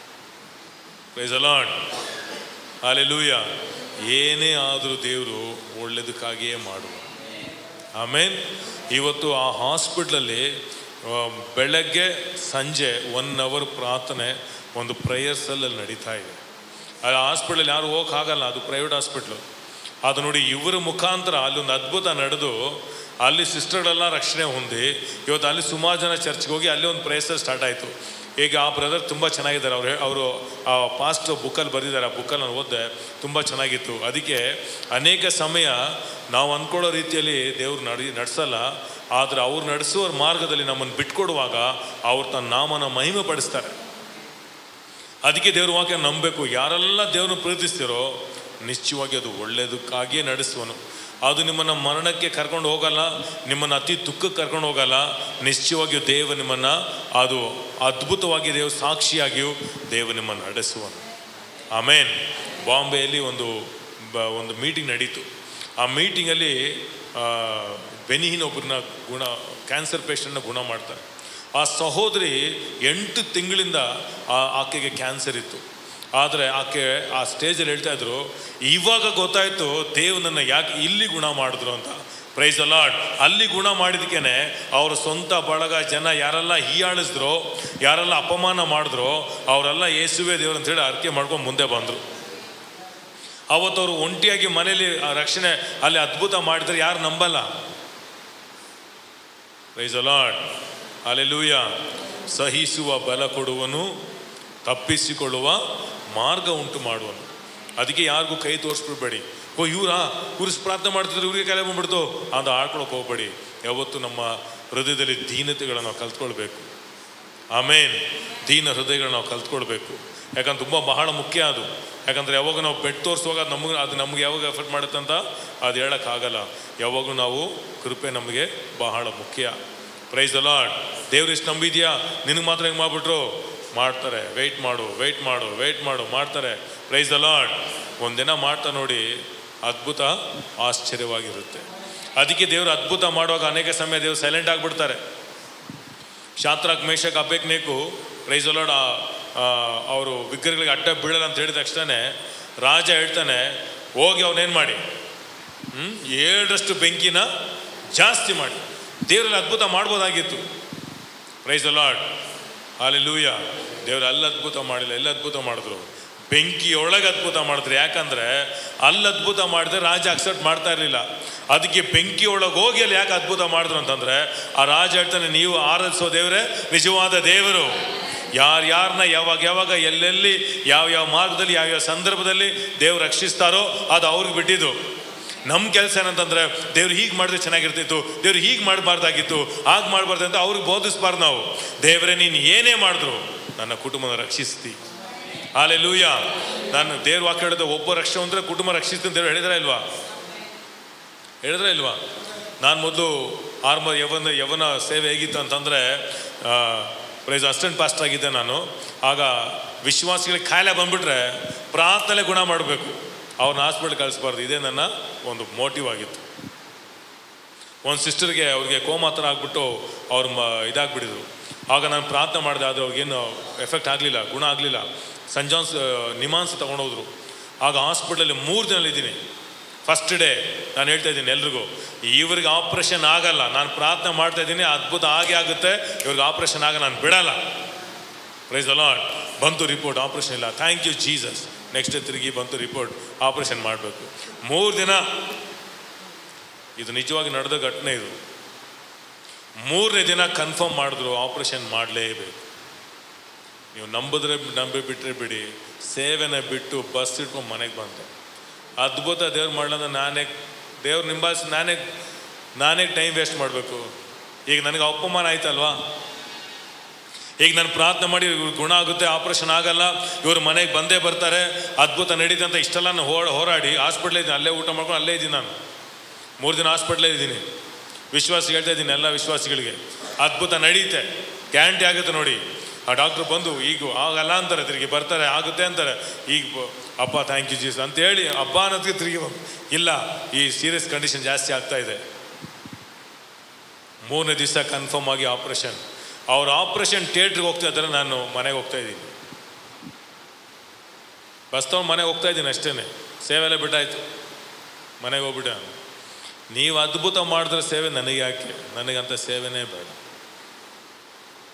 Praise the Lord. ಹಲ್ಲೆಲೂಯಾ. ಏನೇ ಆದರೂ ದೇವರು ಒಳ್ಳೆಯದಕ್ಕಾಗಿಯೇ ಮಾಡುವ. ಆಮೇನ್. ಇವತ್ತು ಆ ಹಾಸ್ಪಿಟ್ಲಲ್ಲಿ ಬೆಳಗ್ಗೆ ಸಂಜೆ 1 hour ಪ್ರಾರ್ಥನೆ ಒಂದು ಪ್ರೇಯರ್ಸಲ್ಲಿ ನಡೀತಾ ಇದೆ. ಅಲ್ಲಿ ಹಾಸ್ಪಿಟ್ಲಲ್ಲಿ ಯಾರು ಹೋಗೋಕ್ಕಾಗಲ್ಲ, ಅದು ಪ್ರೈವೇಟ್ ಹಾಸ್ಪಿಟ್ಲು. ಅದು ನೋಡಿ, ಇವರ ಮುಖಾಂತರ ಅಲ್ಲೊಂದು ಅದ್ಭುತ ನಡೆದು ಅಲ್ಲಿ ಸಿಸ್ಟರ್ಗಳೆಲ್ಲ ರಕ್ಷಣೆ ಹೊಂದಿ ಇವತ್ತು ಅಲ್ಲಿ ಸುಮಾರು ಜನ ಚರ್ಚ್ಗೆ ಹೋಗಿ ಅಲ್ಲಿ ಒಂದು ಪ್ರೇಯರ್ ಸ್ಟಾರ್ಟ್ ಆಯಿತು. ಈಗ ಆ ಬ್ರದರ್ ತುಂಬ ಚೆನ್ನಾಗಿದ್ದಾರೆ. ಅವರು ಆ ಪಾಸ್ಟ್ ಬುಕ್ಕಲ್ಲಿ ಬರೆದಿದ್ದಾರೆ, ಆ ಬುಕ್ಕಲ್ಲಿ ನಾನು ಓದಿದೆ, ತುಂಬ ಚೆನ್ನಾಗಿತ್ತು. ಅದಕ್ಕೆ ಅನೇಕ ಸಮಯ ನಾವು ಅಂದ್ಕೊಳ್ಳೋ ರೀತಿಯಲ್ಲಿ ದೇವ್ರು ನಡೆಸಲ್ಲ, ಆದರೆ ಅವ್ರು ನಡೆಸುವ ಮಾರ್ಗದಲ್ಲಿ ನಮ್ಮನ್ನು ಬಿಟ್ಕೊಡುವಾಗ ಅವ್ರು ತನ್ನ ನಾಮನ ಮಹಿಮೆ ಪಡಿಸ್ತಾರೆ. ಅದಕ್ಕೆ ದೇವ್ರ ವಾಕ್ಯ ನಂಬಬೇಕು. ಯಾರೆಲ್ಲ ದೇವ್ರನ್ನ ಪ್ರೀತಿಸ್ತಿರೋ ನಿಶ್ಚಯವಾಗಿ ಅದು ಒಳ್ಳೆಯದಕ್ಕಾಗಿಯೇ ನಡೆಸುವನು. ಅದು ನಿಮ್ಮನ್ನು ಮರಣಕ್ಕೆ ಕರ್ಕೊಂಡು ಹೋಗಲ್ಲ, ನಿಮ್ಮನ್ನು ಅತಿ ದುಃಖಕ್ಕೆ ಕರ್ಕೊಂಡು ಹೋಗಲ್ಲ. ನಿಶ್ಚಯವಾಗಿಯೂ ದೇವ ನಿಮ್ಮನ್ನು ಅದು ಅದ್ಭುತವಾಗಿ ದೇವ ಸಾಕ್ಷಿಯಾಗಿಯೂ ದೇವ ನಿಮ್ಮನ್ನು ನಡೆಸುವನು. ಆಮೇನ್. ಬಾಂಬೆಯಲ್ಲಿ ಒಂದು ಮೀಟಿಂಗ್ ನಡೀತು. ಆ ಮೀಟಿಂಗಲ್ಲಿ ಬೆನಿಹಿನ್ ಒಬ್ಬರನ್ನ ಕ್ಯಾನ್ಸರ್ ಪೇಷಂಟ್ನ ಗುಣ ಮಾಡ್ತಾರೆ. ಆ ಸಹೋದರಿ 8 ತಿಂಗಳಿಂದ ಆಕೆಗೆ ಕ್ಯಾನ್ಸರ್ ಇತ್ತು. ಆದರೆ ಆಕೆ ಆ ಸ್ಟೇಜಲ್ಲಿ ಹೇಳ್ತಾ ಇದ್ರು, ಇವಾಗ ಗೊತ್ತಾಯಿತು ದೇವ್ರನ್ನ ಯಾಕೆ ಇಲ್ಲಿ ಗುಣ ಮಾಡಿದ್ರು ಅಂತ. Praise the Lord. ಅಲ್ಲಿ ಗುಣ ಮಾಡಿದಕ್ಕೇನೆ ಅವ್ರ ಸ್ವಂತ ಬಳಗ ಜನ ಯಾರೆಲ್ಲ ಹೀಯಾಳಿಸಿದ್ರೋ, ಯಾರೆಲ್ಲ ಅಪಮಾನ ಮಾಡಿದ್ರೋ ಅವರೆಲ್ಲ ಯೇಸುವೆ ದೇವ್ರು ಅಂತೇಳಿ ಅರಿಕೆ ಮಾಡ್ಕೊಂಡು ಮುಂದೆ ಬಂದರು. ಅವತ್ತವರು ಒಂಟಿಯಾಗಿ ಮನೇಲಿ ರಕ್ಷಣೆ ಅಲ್ಲಿ ಅದ್ಭುತ ಮಾಡಿದ್ರೆ ಯಾರು ನಂಬಲ್ಲ. Praise the Lord. ಹಲ್ಲೆಲೂಯ. ಸಹಿಸುವ ಬಲ ಕೊಡುವನು, ತಪ್ಪಿಸಿಕೊಳ್ಳುವ ಮಾರ್ಗ ಉಂಟು ಮಾಡುವನು. ಅದಕ್ಕೆ ಯಾರಿಗೂ ಕೈ ತೋರಿಸ್ಬಿಡ್ಬೇಡಿ. ಇವ್ರು ಪ್ರಾರ್ಥನೆ ಮಾಡ್ತಿದ್ರು, ಇವ್ರಿಗೆ ಕಾಯಿಲೆ ಬಂದ್ಬಿಡ್ತು ಅಂತ ಆಡ್ಕೊಳಕ್ಕೆ ಹೋಗ್ಬೇಡಿ. ಯಾವತ್ತು ನಮ್ಮ ಹೃದಯದಲ್ಲಿ ದೀನತೆಗಳನ್ನ ನಾವು ಕಲ್ತ್ಕೊಳ್ಬೇಕು. ಆಮೇನ್. ದೀನ ಹೃದಯಗಳನ್ನ ನಾವು ಕಲ್ತ್ಕೊಳ್ಬೇಕು. ಯಾಕಂದ್ರೆ ತುಂಬ ಬಹಳ ಮುಖ್ಯ ಅದು. ಯಾಕಂದರೆ ಯಾವಾಗ ನಾವು ಬೆಟ್ಟು ತೋರಿಸುವಾಗ ಅದು ನಮಗೆ ಯಾವಾಗ ಎಫೆಕ್ಟ್ ಮಾಡುತ್ತೆ ಅಂತ ಅದು ಹೇಳೋಕ್ಕಾಗಲ್ಲ. ಯಾವಾಗೂ ನಾವು ಕೃಪೆ ನಮಗೆ ಬಹಳ ಮುಖ್ಯ. Praise the Lord. ದೇವ್ರು ಇಷ್ಟು ನಂಬಿದ್ಯಾ, ನಿನಗೆ ಮಾತ್ರ ಹೆಂಗೆ ಮಾಡಿಬಿಟ್ರು ಮಾಡ್ತಾರೆ. ವೆಯ್ಟ್ ಮಾಡು ಮಾಡ್ತಾರೆ. Praise the Lord. ಒಂದಿನ ಮಾಡ್ತಾ ನೋಡಿ, ಅದ್ಭುತ ಆಶ್ಚರ್ಯವಾಗಿರುತ್ತೆ. ಅದಕ್ಕೆ ದೇವರು ಅದ್ಭುತ ಮಾಡುವಾಗ ಅನೇಕ ಸಮಯ ದೇವರು ಸೈಲೆಂಟ್ ಆಗಿಬಿಡ್ತಾರೆ. Shadrach Meshach Abednego, praise the Lord, ಅವರು ವಿಗ್ರಹಗಳಿಗೆ ಅಡ್ಡ ಬೀಳಲ್ಲ ಅಂತ ಹೇಳಿದ ತಕ್ಷಣ ರಾಜ ಹೇಳ್ತಾನೆ, ಹೋಗಿ ಅವನೇನು ಮಾಡಿ 7ರಷ್ಟು ಬೆಂಕಿನ ಜಾಸ್ತಿ ಮಾಡಿ. ದೇವರಲ್ಲಿ ಅದ್ಭುತ ಮಾಡ್ಬೋದಾಗಿತ್ತು. Praise the Lord. ಹಲ್ಲೆಲೂಯಾ. ದೇವರು ಅಲ್ಲಿ ಅದ್ಭುತ ಮಾಡಿಲ್ಲ, ಎಲ್ಲ ಅದ್ಭುತ ಮಾಡಿದ್ರು. ಬೆಂಕಿಯೊಳಗೆ ಅದ್ಭುತ ಮಾಡಿದ್ರು. ಯಾಕಂದರೆ ಅಲ್ಲಿ ಅದ್ಭುತ ಮಾಡಿದ್ರೆ ರಾಜ ಅಕ್ಸೆಪ್ಟ್ ಮಾಡ್ತಾ ಇರಲಿಲ್ಲ. ಅದಕ್ಕೆ ಬೆಂಕಿಯೊಳಗೆ ಹೋಗಿ ಅಲ್ಲಿ ಯಾಕೆ ಅದ್ಭುತ ಮಾಡಿದ್ರು ಅಂತಂದರೆ, ಆ ರಾಜ ಹೇಳ್ತಾನೆ, ನೀವು ಆರಾಧಿಸೋ ದೇವರೇ ನಿಜವಾದ ದೇವರು. ಯಾರ್ಯಾರನ್ನ ಯಾವಾಗ ಎಲ್ಲೆಲ್ಲಿ ಯಾವ ಮಾರ್ಗದಲ್ಲಿ ಯಾವ ಸಂದರ್ಭದಲ್ಲಿ ದೇವ್ರು ರಕ್ಷಿಸ್ತಾರೋ ಅದು ಅವ್ರಿಗೆ ಬಿಟ್ಟಿದ್ದು. ನಮ್ಮ ಕೆಲಸ ಏನಂತಂದರೆ, ದೇವ್ರು ಹೀಗೆ ಮಾಡಿದ್ರೆ ಚೆನ್ನಾಗಿರ್ತಿತ್ತು, ದೇವ್ರು ಹೀಗೆ ಮಾಡಬಾರ್ದಾಗಿತ್ತು, ಹಾಗೆ ಮಾಡಬಾರ್ದು ಅಂತ ಅವ್ರಿಗೆ ಬೋಧಿಸ್ಬಾರ್ದು ನಾವು. ದೇವರೇ ನೀನು ಏನೇ ಮಾಡಿದ್ರು ನನ್ನ ಕುಟುಂಬನ ರಕ್ಷಿಸ್ತಿ. ಹಲ್ಲೆಲೂಯಾ. ನಾನು ದೇವ್ರ ವಾಕ್ಯ ಹೇಳಿದ, ಒಬ್ಬ ರಕ್ಷಣೆ ಅಂದರೆ ಕುಟುಂಬ ರಕ್ಷಿಸ್ತೀನಿ ದೇವ್ರು ಹೇಳಿದ್ರೆ ಇಲ್ವಾ? ನಾನು ಮೊದಲು ಯವನ ಸೇವೆ ಹೇಗಿತ್ತು ಅಂತಂದರೆ, ಪ್ರೈಸ್ ಅಸಿಸ್ಟೆಂಟ್ ಪಾಸ್ಟರ್ ಆಗಿದ್ದೆ ನಾನು. ಆಗ ವಿಶ್ವಾಸಿಗಳಿಗೆ ಕಾಯಿಲೆ ಬಂದುಬಿಟ್ರೆ ಪ್ರಾರ್ಥನೆ ಗುಣ ಮಾಡಬೇಕು, ಅವ್ರನ್ನ ಹಾಸ್ಪಿಟ್ಲ್ ಕಳಿಸ್ಬಾರ್ದು. ಇದೇ ನನ್ನ ಒಂದು ಮೋಟಿವ್ ಆಗಿತ್ತು. ಒಂದು ಸಿಸ್ಟರ್ಗೆ ಅವ್ರಿಗೆ ಕೋಮಾ ಥರ ಆಗಿಬಿಟ್ಟು ಅವ್ರು ಇದಾಗ್ಬಿಟ್ಟಿದ್ರು. ಆಗ ನಾನು ಪ್ರಾರ್ಥನೆ ಮಾಡಿದೆ, ಆದರೆ ಅವ್ರಿಗೇನು ಎಫೆಕ್ಟ್ ಆಗಲಿಲ್ಲ, ಗುಣ ಆಗಲಿಲ್ಲ. ಸಂಟ್ ಜಾನ್ಸ್ ನಿಮಾನ್ಸ್ ತೊಗೊಂಡೋದ್ರು. ಆಗ ಹಾಸ್ಪಿಟ್ಲಲ್ಲಿ 3 ದಿನಲ್ಲಿದ್ದೀನಿ. ಫಸ್ಟ್ ಡೇ ನಾನು ಹೇಳ್ತಾ ಇದ್ದೀನಿ ಎಲ್ರಿಗೂ, ಇವ್ರಿಗೆ ಆಪ್ರೇಷನ್ ಆಗಲ್ಲ, ನಾನು ಪ್ರಾರ್ಥನೆ ಮಾಡ್ತಾ ಇದ್ದೀನಿ, ಅದ್ಭುತ ಆಗೇ ಆಗುತ್ತೆ, ಇವ್ರಿಗೆ ಆಪ್ರೇಷನ್ ಆಗ ನಾನು ಬಿಡಲ್ಲ. Praise the Lord. ಬಂತು ರಿಪೋರ್ಟ್, ಆಪ್ರೇಷನ್ ಇಲ್ಲ. Thank you Jesus. Next day ತಿರುಗಿ ಬಂತು ರಿಪೋರ್ಟ್, ಆಪ್ರೇಷನ್ ಮಾಡಬೇಕು. 3 ದಿನ. ಇದು ನಿಜವಾಗಿ ನಡೆದ ಘಟನೆ. ಇದು 3ನೇ ದಿನ ಕನ್ಫರ್ಮ್ ಮಾಡಿದ್ರು, ಆಪ್ರೇಷನ್ ಮಾಡಲೇಬೇಕು. ನೀವು ನಂಬಿ ಬಿಟ್ಟರೆ ಬಿಡಿ, ಸೇವೆನ ಬಿಟ್ಟು ಬಸ್ ಇಟ್ಕೊಂಡು ಮನೆಗೆ ಬಂದೆ. ಅದ್ಭುತ ದೇವ್ರು ಮಾಡಲಂದ್ರೆ ದೇವ್ರು ನಿಂಬಾಲಿಸಿ ನಾನೇ ಟೈಮ್ ವೇಸ್ಟ್ ಮಾಡಬೇಕು. ಈಗ ನನಗೆ ಅಪಮಾನ ಆಯ್ತಲ್ವಾ? ಈಗ ನಾನು ಪ್ರಾರ್ಥನೆ ಮಾಡಿ ಇವ್ರು ಗುಣ ಆಗುತ್ತೆ, ಆಪ್ರೇಷನ್ ಆಗಲ್ಲ, ಇವರು ಮನೆಗೆ ಬಂದೇ ಬರ್ತಾರೆ, ಅದ್ಭುತ ನಡೀತೆ ಅಂತ ಇಷ್ಟೆಲ್ಲ ನಾನು ಹೋರಾಡಿ ಹಾಸ್ಪಿಟ್ಲೇ ಇದ್ದೀನಿ. ಅಲ್ಲೇ ಊಟ ಮಾಡ್ಕೊಂಡು ಅಲ್ಲೇ ಇದ್ದೀನಿ. ನಾನು 3 ದಿನ ಹಾಸ್ಪಿಟ್ಲೇ ಇದ್ದೀನಿ. ವಿಶ್ವಾಸಿ ಹೇಳ್ತಾ ಇದ್ದೀನಿ ಎಲ್ಲ ವಿಶ್ವಾಸಿಗಳಿಗೆ, ಅದ್ಭುತ ನಡೀತೆ, ಗ್ಯಾರಂಟಿ ಆಗುತ್ತೆ ನೋಡಿ. ಆ ಡಾಕ್ಟ್ರು ಬಂದು ಈಗ ಆಗಲ್ಲ ಅಂತಾರೆ, ತಿರುಗಿ ಬರ್ತಾರೆ, ಆಗುತ್ತೆ ಅಂತಾರೆ. ಈಗ ಅಪ್ಪ ಥ್ಯಾಂಕ್ ಯು ಜೀಸಸ್ ಅಂತ ಹೇಳಿ ಹಬ್ಬ ಅನ್ನೋದಕ್ಕೆ ತಿರುಗಿ ಇಲ್ಲ, ಈ ಸೀರಿಯಸ್ ಕಂಡೀಷನ್ ಜಾಸ್ತಿ ಆಗ್ತಾ ಇದೆ. 3ನೇ ದಿವಸ ಕನ್ಫರ್ಮ್ ಆಗಿ ಆಪ್ರೇಷನ್. ಅವ್ರು ಆಪ್ರೇಷನ್ ಥಿಯೇಟ್ರಿಗೆ ಹೋಗ್ತಾ ಇದ್ದಾರೆ, ನಾನು ಮನೆಗೆ ಹೋಗ್ತಾ ಇದ್ದೀನಿ. ಬಸ್ ತಗೊಂಡು ಮನೆಗೆ ಹೋಗ್ತಾ ಇದ್ದೀನಿ ಅಷ್ಟೇ. ಸೇವೆಲ್ಲ ಬಿಟ್ಟಾಯ್ತು, ಮನೆಗೆ ಹೋಗ್ಬಿಟ್ಟೆ. ನೀವು ಅದ್ಭುತ ಮಾಡಿದ್ರೆ ಸೇವೆ ನನಗೆ ಯಾಕೆ? ನನಗಂತ ಸೇವೆನೇ ಬೇಡ.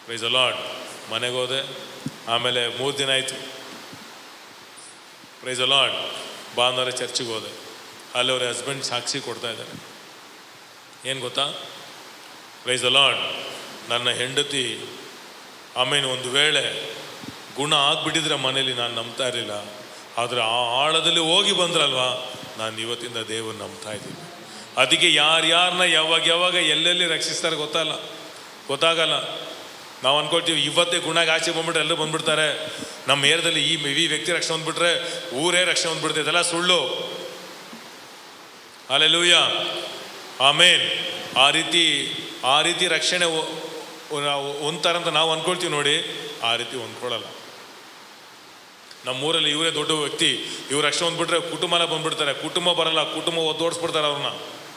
Praise the Lord. ಮನೆಗೆ ಹೋದೆ, ಆಮೇಲೆ 3 ದಿನ ಆಯಿತು. Praise the Lord. ಭಾನುವಾರ ಚರ್ಚಿಗೆ ಹೋದೆ. ಅಲ್ಲಿ ಅವ್ರ ಹಸ್ಬೆಂಡ್ ಸಾಕ್ಷಿ ಕೊಡ್ತಾ ಇದ್ದಾರೆ. ಏನು ಗೊತ್ತಾ? Praise the Lord. ನನ್ನ ಹೆಂಡತಿ ಆಮೇಲೆ ಒಂದು ವೇಳೆ ಗುಣ ಆಗಿಬಿಟ್ಟಿದ್ರೆ ಮನೇಲಿ ನಾನು ನಂಬ್ತಾ ಇರಲಿಲ್ಲ, ಆದರೆ ಆ ಆಳದಲ್ಲಿ ಹೋಗಿ ಬಂದ್ರಲ್ವಾ, ನಾನು ಇವತ್ತಿಂದ ದೇವರು ನಂಬ್ತಾ ಇದ್ದೀನಿ. ಅದಕ್ಕೆ ಯಾರ್ಯಾರನ್ನ ಯಾವಾಗ ಎಲ್ಲೆಲ್ಲಿ ರಕ್ಷಿಸ್ತಾರೆ ಗೊತ್ತಾಗಲ್ಲ. ನಾವು ಅಂದ್ಕೊಳ್ತೀವಿ ಇವತ್ತೇ ಗುಣಾಗ ಆಚೆ ಬಂದ್ಬಿಟ್ರೆ ಎಲ್ಲರೂ ಬಂದ್ಬಿಡ್ತಾರೆ, ನಮ್ಮ ಏರಿಯಾದಲ್ಲಿ ಈ ವ್ಯಕ್ತಿ ರಕ್ಷಣೆ ಬಂದ್ಬಿಟ್ರೆ ಊರೇ ರಕ್ಷಣೆ ಬಂದ್ಬಿಡ್ತದೆ. ಇದೆಲ್ಲ ಸುಳ್ಳು. Hallelujah, amen. ಆ ರೀತಿ ರಕ್ಷಣೆ ಹೊಂದ್ತಾರಂತ ನಾವು ಅಂದ್ಕೊಳ್ತೀವಿ ನೋಡಿ, ಆ ರೀತಿ ಹೊಂದ್ಕೊಳ್ಳಲ್ಲ. ನಮ್ಮೂರಲ್ಲಿ ಇವರೇ ದೊಡ್ಡ ವ್ಯಕ್ತಿ, ಇವ್ರು ರಕ್ಷಣೆ ಹೊಂದ್ಬಿಟ್ರೆ ಕುಟುಂಬನ ಬಂದ್ಬಿಡ್ತಾರೆ. ಕುಟುಂಬ ಬರಲ್ಲ, ಕುಟುಂಬ ಒದ್ದೋಡಿಸ್ಬಿಡ್ತಾರೆ ಅವ್ರನ್ನ.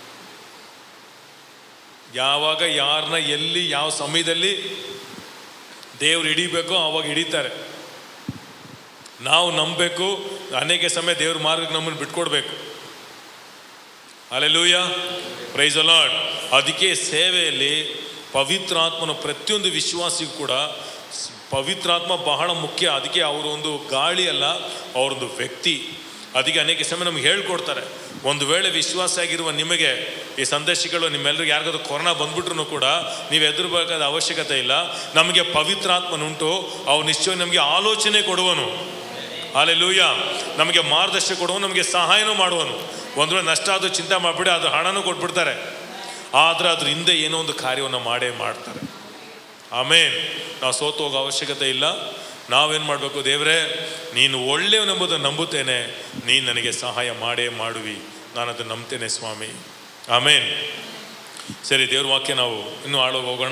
ಯಾವಾಗ ಯಾರನ್ನ ಎಲ್ಲಿ ಯಾವ ಸಮಯದಲ್ಲಿ ದೇವ್ರು ಹಿಡಿಬೇಕೋ ಅವಾಗ ಹಿಡಿತಾರೆ. ನಾವು ನಂಬಬೇಕು. ಅನೇಕ ಸಮಯ ದೇವ್ರ ಮಾರ್ಗಕ್ಕೆ ನಮ್ಮನ್ನು ಬಿಟ್ಕೊಡ್ಬೇಕು. Hallelujah, praise the Lord. ಅದಕ್ಕೆ ಸೇವೆಯಲ್ಲಿ ಪವಿತ್ರಾತ್ಮನ ಪ್ರತಿಯೊಂದು ವಿಶ್ವಾಸಿಗೂ ಕೂಡ ಪವಿತ್ರಾತ್ಮ ಬಹಳ ಮುಖ್ಯ. ಅದಕ್ಕೆ ಅವರೊಂದು ಗಾಳಿ ಅಲ್ಲ, ಅವರೊಂದು ವ್ಯಕ್ತಿ. ಅದಕ್ಕೆ ಅನೇಕ ಸಮಯ ನಮ್ಗೆ ಹೇಳ್ಕೊಡ್ತಾರೆ. ಒಂದು ವೇಳೆ ವಿಶ್ವಾಸ ಆಗಿರುವ ನಿಮಗೆ ಈ ಸಂದೇಶಗಳು ನಿಮ್ಮೆಲ್ಲರಿಗೂ ಯಾರಿಗಾದ್ರೂ ಕೊರೋನಾ ಬಂದ್ಬಿಟ್ರು ಕೂಡ ನೀವು ಹೆದರಬೇಕಾದ ಅವಶ್ಯಕತೆ ಇಲ್ಲ. ನಮಗೆ ಪವಿತ್ರಾತ್ಮನುಂಟು. ಅವ್ರು ನಿಶ್ಚಯ ನಮಗೆ ಆಲೋಚನೆ ಕೊಡುವನು. ಹಲ್ಲೆಲೂಯಾ. ನಮಗೆ ಮಾರ್ಗದರ್ಶನ ಕೊಡುವನು, ನಮಗೆ ಸಹಾಯನೂ ಮಾಡುವನು. ಒಂದು ವೇಳೆ ನಷ್ಟ ಆದರೂ ಚಿಂತೆ ಮಾಡಿಬಿಡಿ, ಅದು ಹಣನೂ ಕೊಟ್ಬಿಡ್ತಾರೆ. ಆದರೆ ಅದ್ರ ಹಿಂದೆ ಏನೋ ಒಂದು ಕಾರ್ಯವನ್ನು ಮಾಡ್ತಾರೆ. ಆಮೇನ್. ನಾವು ಸೋತು ಹೋಗೋ ಅವಶ್ಯಕತೆ ಇಲ್ಲ. ನಾವೇನು ಮಾಡಬೇಕು? ದೇವರೇ, ನೀನು ಒಳ್ಳೆಯವನೆಂಬುದನ್ನು ನಂಬುತ್ತೇನೆ, ನೀನು ನನಗೆ ಸಹಾಯ ಮಾಡುವಿ, ನಾನು ಅದನ್ನು ನಂಬ್ತೇನೆ ಸ್ವಾಮಿ. ಆಮೇನ್. ಸರಿ, ದೇವ್ರ ವಾಕ್ಯ ನಾವು ಇನ್ನೂ ಆಳೋಗಿ ಹೋಗೋಣ.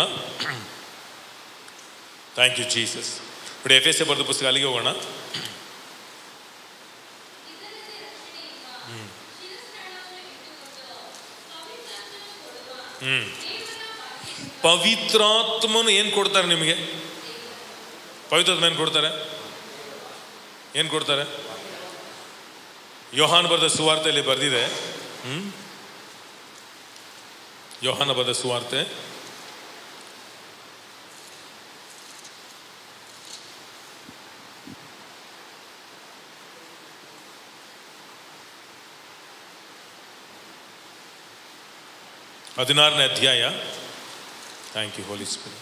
Thank you Jesus. ನೋಡಿ, ಎಫೆಸೆ ಬರೆದ ಪುಸ್ತಕ, ಅಲ್ಲಿಗೆ ಹೋಗೋಣ. ಪವಿತ್ರಾತ್ಮನು ಏನು ಕೊಡ್ತಾರೆ ನಿಮಗೆ? ಪವಿತ್ರಾತ್ಮ ಏನು ಕೊಡ್ತಾರೆ? ಯೋಹಾನ ಬರೆದ ಸುವಾರ್ತೆಯಲ್ಲಿ ಬರೆದಿದೆ. ಯೋಹಾನ ಬರೆದ ಸುವಾರ್ತೆ 16ನೇ ಅಧ್ಯಾಯ. Thank you Holy Spirit.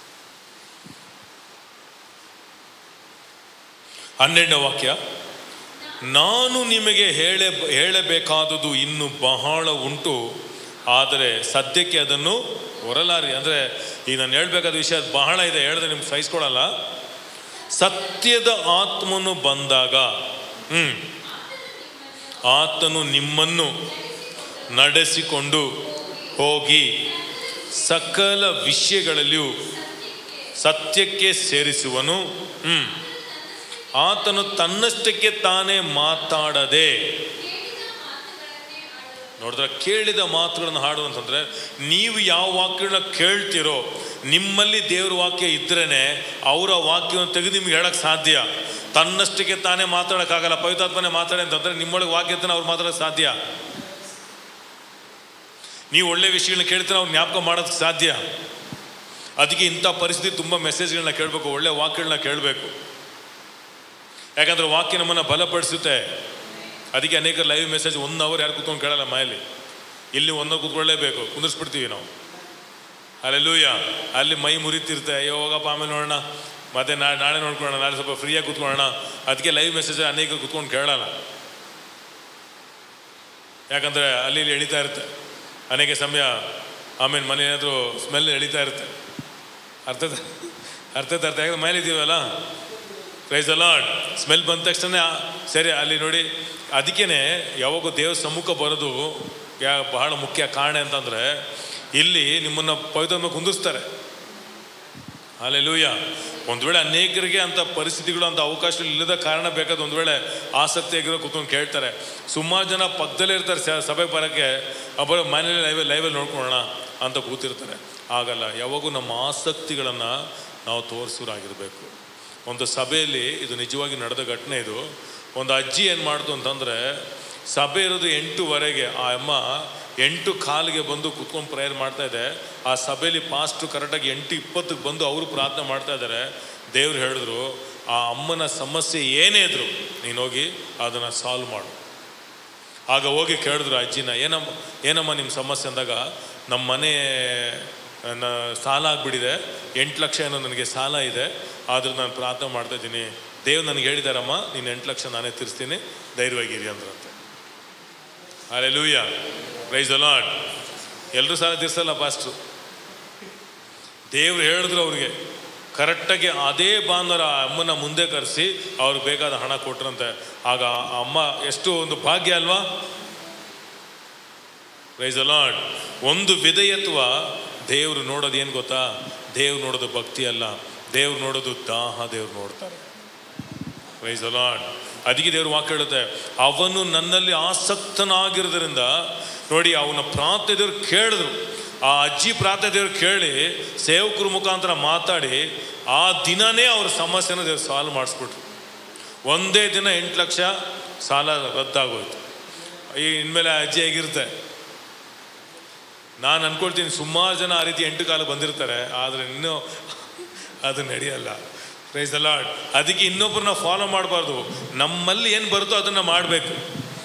12ನೇ ವಾಕ್ಯ. ನಾನು ನಿಮಗೆ ಹೇಳಬೇಕಾದುದು ಇನ್ನೂ ಬಹಳ ಉಂಟು, ಆದರೆ ಸದ್ಯಕ್ಕೆ ಅದನ್ನು ಹೊರಲಾರಿ. ಅಂದರೆ ಈಗ ನಾನು ಹೇಳಬೇಕಾದ ವಿಷಯ ಬಹಳ ಇದೆ, ಹೇಳಿದ್ರೆ ನಿಮ್ಗೆ ಸಹಿಸ್ಕೊಳಲ್ಲ. ಸತ್ಯದ ಆತ್ಮನು ಬಂದಾಗ ಆತನು ನಿಮ್ಮನ್ನು ನಡೆಸಿಕೊಂಡು ಹೋಗಿ ಸಕಲ ವಿಷಯಗಳಲ್ಲಿಯೂ ಸತ್ಯಕ್ಕೆ ಸೇರಿಸುವನು. ಆತನು ತನ್ನಷ್ಟಕ್ಕೆ ತಾನೇ ಮಾತಾಡದೆ, ನೋಡಿದ್ರೆ ಕೇಳಿದ ಮಾತುಗಳನ್ನು ಹಾಡು ಅಂತಂದ್ರೆ, ನೀವು ಯಾವ ವಾಕ್ಯಗಳನ್ನ ಕೇಳ್ತಿರೋ ನಿಮ್ಮಲ್ಲಿ ದೇವ್ರ ವಾಕ್ಯ ಇದ್ರೇನೆ ಅವರ ವಾಕ್ಯವನ್ನು ತೆಗೆದು ನಿಮ್ಗೆ ಹೇಳಕ್ ಸಾಧ್ಯ. ತನ್ನಷ್ಟಕ್ಕೆ ತಾನೇ ಮಾತಾಡೋಕ್ಕಾಗಲ್ಲ. ಪವಿತ್ರಾತ್ಮನೇ ಮಾತಾಡಿ ಅಂತಂದ್ರೆ ನಿಮ್ಮೊಳಗೆ ವಾಕ್ಯತನ ಅವ್ರು ಮಾತಾಡೋಕೆ ಸಾಧ್ಯ. ನೀವು ಒಳ್ಳೆ ವಿಷಯಗಳನ್ನ ಕೇಳ್ತಾರೆ, ಅವ್ರು ಜ್ಞಾಪಕ ಮಾಡೋದಕ್ಕೆ ಸಾಧ್ಯ. ಅದಕ್ಕೆ ಇಂಥ ಪರಿಸ್ಥಿತಿ ತುಂಬ ಮೆಸೇಜ್ಗಳನ್ನ ಕೇಳಬೇಕು, ಒಳ್ಳೆ ವಾಕ್ಯಗಳನ್ನ ಕೇಳಬೇಕು. ಯಾಕಂದ್ರೆ ವಾಕ್ಯ ನಮ್ಮನ್ನು ಬಲಪಡಿಸುತ್ತೆ. ಅದಕ್ಕೆ ಅನೇಕ ಲೈವ್ ಮೆಸೇಜ್ 1 ಅವರ್ ಯಾರು ಕೂತ್ಕೊಂಡು ಕೇಳಲ್ಲ ಮನೆಯಲ್ಲಿ. ಇಲ್ಲಿ 1 ಅವರ್ ಕೂತ್ಕೊಳ್ಳೇಬೇಕು, ಕುಂದಿಸ್ಬಿಡ್ತೀವಿ ನಾವು. ಹಲ್ಲೆಲೂಯಾ. ಅಲ್ಲಿ ಮೈ ಮುರಿತಿರುತ್ತೆ, ಅಯ್ಯೋ ಹೋಗಪ್ಪ ಆಮೇಲೆ ನೋಡೋಣ, ಮತ್ತೆ ನಾಳೆ ನೋಡ್ಕೊಳ್ಳೋಣ, ನಾಳೆ ಸ್ವಲ್ಪ ಫ್ರೀಯಾಗಿ ಕೂತ್ಕೊಳ್ಳೋಣ. ಅದಕ್ಕೆ ಲೈವ್ ಮೆಸೇಜ್ ಅನೇಕ ಕೂತ್ಕೊಂಡು ಕೇಳಲ್ಲ. ಯಾಕಂದರೆ ಅಲ್ಲಿ ಎಳಿತಾ ಇರುತ್ತೆ ಅನೇಕ ಸಮಯ. ಆಮೇಲೆ ಮನೆ ಏನಾದರೂ ಸ್ಮೆಲ್ ಎಳಿತಾ ಇರುತ್ತೆ. ಅರ್ಥ ಯಾಕಂದ್ರೆ ಮನೇಲಿದ್ದೀವಲ್ಲ. Praise the Lord. ಸ್ಮೆಲ್ ಬಂದ ತಕ್ಷಣ ಸರಿ ಅಲ್ಲಿ ನೋಡಿ. ಅದಕ್ಕೇ ಯಾವಾಗೂ ದೇವ್ರ ಸಮ್ಮುಖ ಬರೋದು ಬಹಳ ಮುಖ್ಯ ಕಾರಣ ಅಂತಂದರೆ, ಇಲ್ಲಿ ನಿಮ್ಮನ್ನು ಪವಿತ್ರ ಕುಂದಿಸ್ತಾರೆ. ಹಲ್ಲೆಲೂಯಾ. ಒಂದು ವೇಳೆ ಅನೇಕರಿಗೆ ಅಂಥ ಪರಿಸ್ಥಿತಿಗಳು, ಅಂಥ ಅವಕಾಶಗಳು ಇಲ್ಲದ ಕಾರಣ ಬೇಕಾದ ಒಂದು ವೇಳೆ ಆಸಕ್ತಿಯಾಗಿರೋ ಕೂತ್ಕೊಂಡು ಕೇಳ್ತಾರೆ. ಸುಮಾರು ಜನ ಪಕ್ಕದಲ್ಲೇ ಇರ್ತಾರೆ ಸಭೆಗೆ ಬರೋಕ್ಕೆ, ಬರೋ ಮನೇಲಿ ಲೈವಲ್ಲಿ ನೋಡ್ಕೊಳ್ಳೋಣ ಅಂತ ಕೂತಿರ್ತಾರೆ. ಆಗಲ್ಲ. ಯಾವಾಗೂ ನಮ್ಮ ಆಸಕ್ತಿಗಳನ್ನು ನಾವು ತೋರಿಸೋರಾಗಿರಬೇಕು. ಒಂದು ಸಭೆಯಲ್ಲಿ ಇದು ನಿಜವಾಗಿ ನಡೆದ ಘಟನೆ. ಇದು ಒಂದು ಅಜ್ಜಿ ಏನು ಮಾಡ್ತು ಅಂತಂದರೆ, ಸಭೆ ಇರೋದು 8:30. ಆ ಅಮ್ಮ 8:15 ಬಂದು ಕುತ್ಕೊಂಡು ಪ್ರೇಯರ್ ಮಾಡ್ತಾ ಇದೆ. ಆ ಸಭೆಯಲ್ಲಿ ಪಾಸ್ಟ್ರು ಕರೆಕ್ಟಾಗಿ 8:20 ಬಂದು ಅವರು ಪ್ರಾರ್ಥನೆ ಮಾಡ್ತಾ ಇದ್ದಾರೆ. ದೇವ್ರು ಹೇಳಿದ್ರು, ಆ ಅಮ್ಮನ ಸಮಸ್ಯೆ ಏನೇ ಇದ್ರು ನೀನು ಹೋಗಿ ಅದನ್ನು ಸಾಲ್ವ್ ಮಾಡು. ಆಗ ಹೋಗಿ ಕೇಳಿದ್ರು ಅಜ್ಜಿನ, ಏನಮ್ಮ ನಿಮ್ಮ ಸಮಸ್ಯೆ ಅಂದಾಗ, ನಮ್ಮ ಮನೆ ಸಾಲ ಆಗಿಬಿಟ್ಟಿದೆ, 8 ಲಕ್ಷ ಏನೋ ನನಗೆ ಸಾಲ ಇದೆ, ಆದರೂ ನಾನು ಪ್ರಾರ್ಥನೆ ಮಾಡ್ತಾ ಇದ್ದೀನಿ, ದೇವ್ರು ನನಗೆ ಹೇಳಿದಾರಮ್ಮ ನೀನು 8 ಲಕ್ಷ ನಾನೇ ತೀರಿಸ್ತೀನಿ, ಧೈರ್ಯವಾಗಿರಿ ಅಂದ್ರಂತೆ. Hallelujah, praise the Lord. ಎಲ್ಲರೂ ಸಾಲ ತೀರಿಸಲ್ಲ ಪಾಸ್ಟ್ರು. ದೇವ್ರು ಹೇಳಿದ್ರು ಅವ್ರಿಗೆ ಕರೆಕ್ಟಾಗಿ ಅದೇ ಭಾನುವಾರ ಅಮ್ಮನ ಮುಂದೆ ಕರೆಸಿ ಅವ್ರಿಗೆ ಬೇಕಾದ ಹಣ ಕೊಟ್ರಂತೆ. ಆಗ ಅಮ್ಮ ಎಷ್ಟು ಒಂದು ಭಾಗ್ಯ ಅಲ್ವಾ? Praise the Lord. ಒಂದು ವಿಧೇಯತ್ವ ದೇವ್ರು ನೋಡೋದು ಏನು ಗೊತ್ತಾ? ದೇವ್ರು ನೋಡೋದು ಭಕ್ತಿ ಅಲ್ಲ, ದೇವ್ರು ನೋಡೋದು ದಾಹ ದೇವ್ರು ನೋಡ್ತಾರೆ. Praise the Lord. ಅದಕ್ಕೆ ದೇವ್ರ ವಾಕ್ಯ ಹೇಳುತ್ತೆ, ಅವನು ನನ್ನಲ್ಲಿ ಆಸಕ್ತನಾಗಿರೋದ್ರಿಂದ ನೋಡಿ, ಅವನ ಪ್ರಾರ್ಥನೆ ದೇವ್ರು ಕೇಳಿದ್ರು. ಆ ಅಜ್ಜಿ ಪ್ರಾರ್ಥನೆ ದೇವ್ರು ಕೇಳಿ ಸೇವಕರ ಮುಖಾಂತರ ಮಾತಾಡಿ ಆ ದಿನನೇ ಅವ್ರ ಸಮಸ್ಯೆನ ದೇವ್ರು ಸಾಲ್ವ್ ಮಾಡಿಸ್ಬಿಟ್ರು. ಒಂದೇ ದಿನ 8 ಲಕ್ಷ ಸಾಲ ರದ್ದಾಗೋಯ್ತು. ಈ ಇನ್ಮೇಲೆ ಅಜ್ಜಿ ಹೇಗಿರುತ್ತೆ? ನಾನು ಅನ್ಕೊಳ್ತೀನಿ ಸುಮಾರು ಜನ ಆ ರೀತಿ 8 ಕಾಲ ಬಂದಿರ್ತಾರೆ, ಆದರೆ ಇನ್ನೂ ಅದು ನಡೆಯಲ್ಲ. Praise the Lord. ಅದಕ್ಕೆ ಇನ್ನೊಬ್ಬರನ್ನ ಫಾಲೋ ಮಾಡಬಾರ್ದು, ನಮ್ಮಲ್ಲಿ ಏನು ಬರುತ್ತೋ ಅದನ್ನು ಮಾಡಬೇಕು.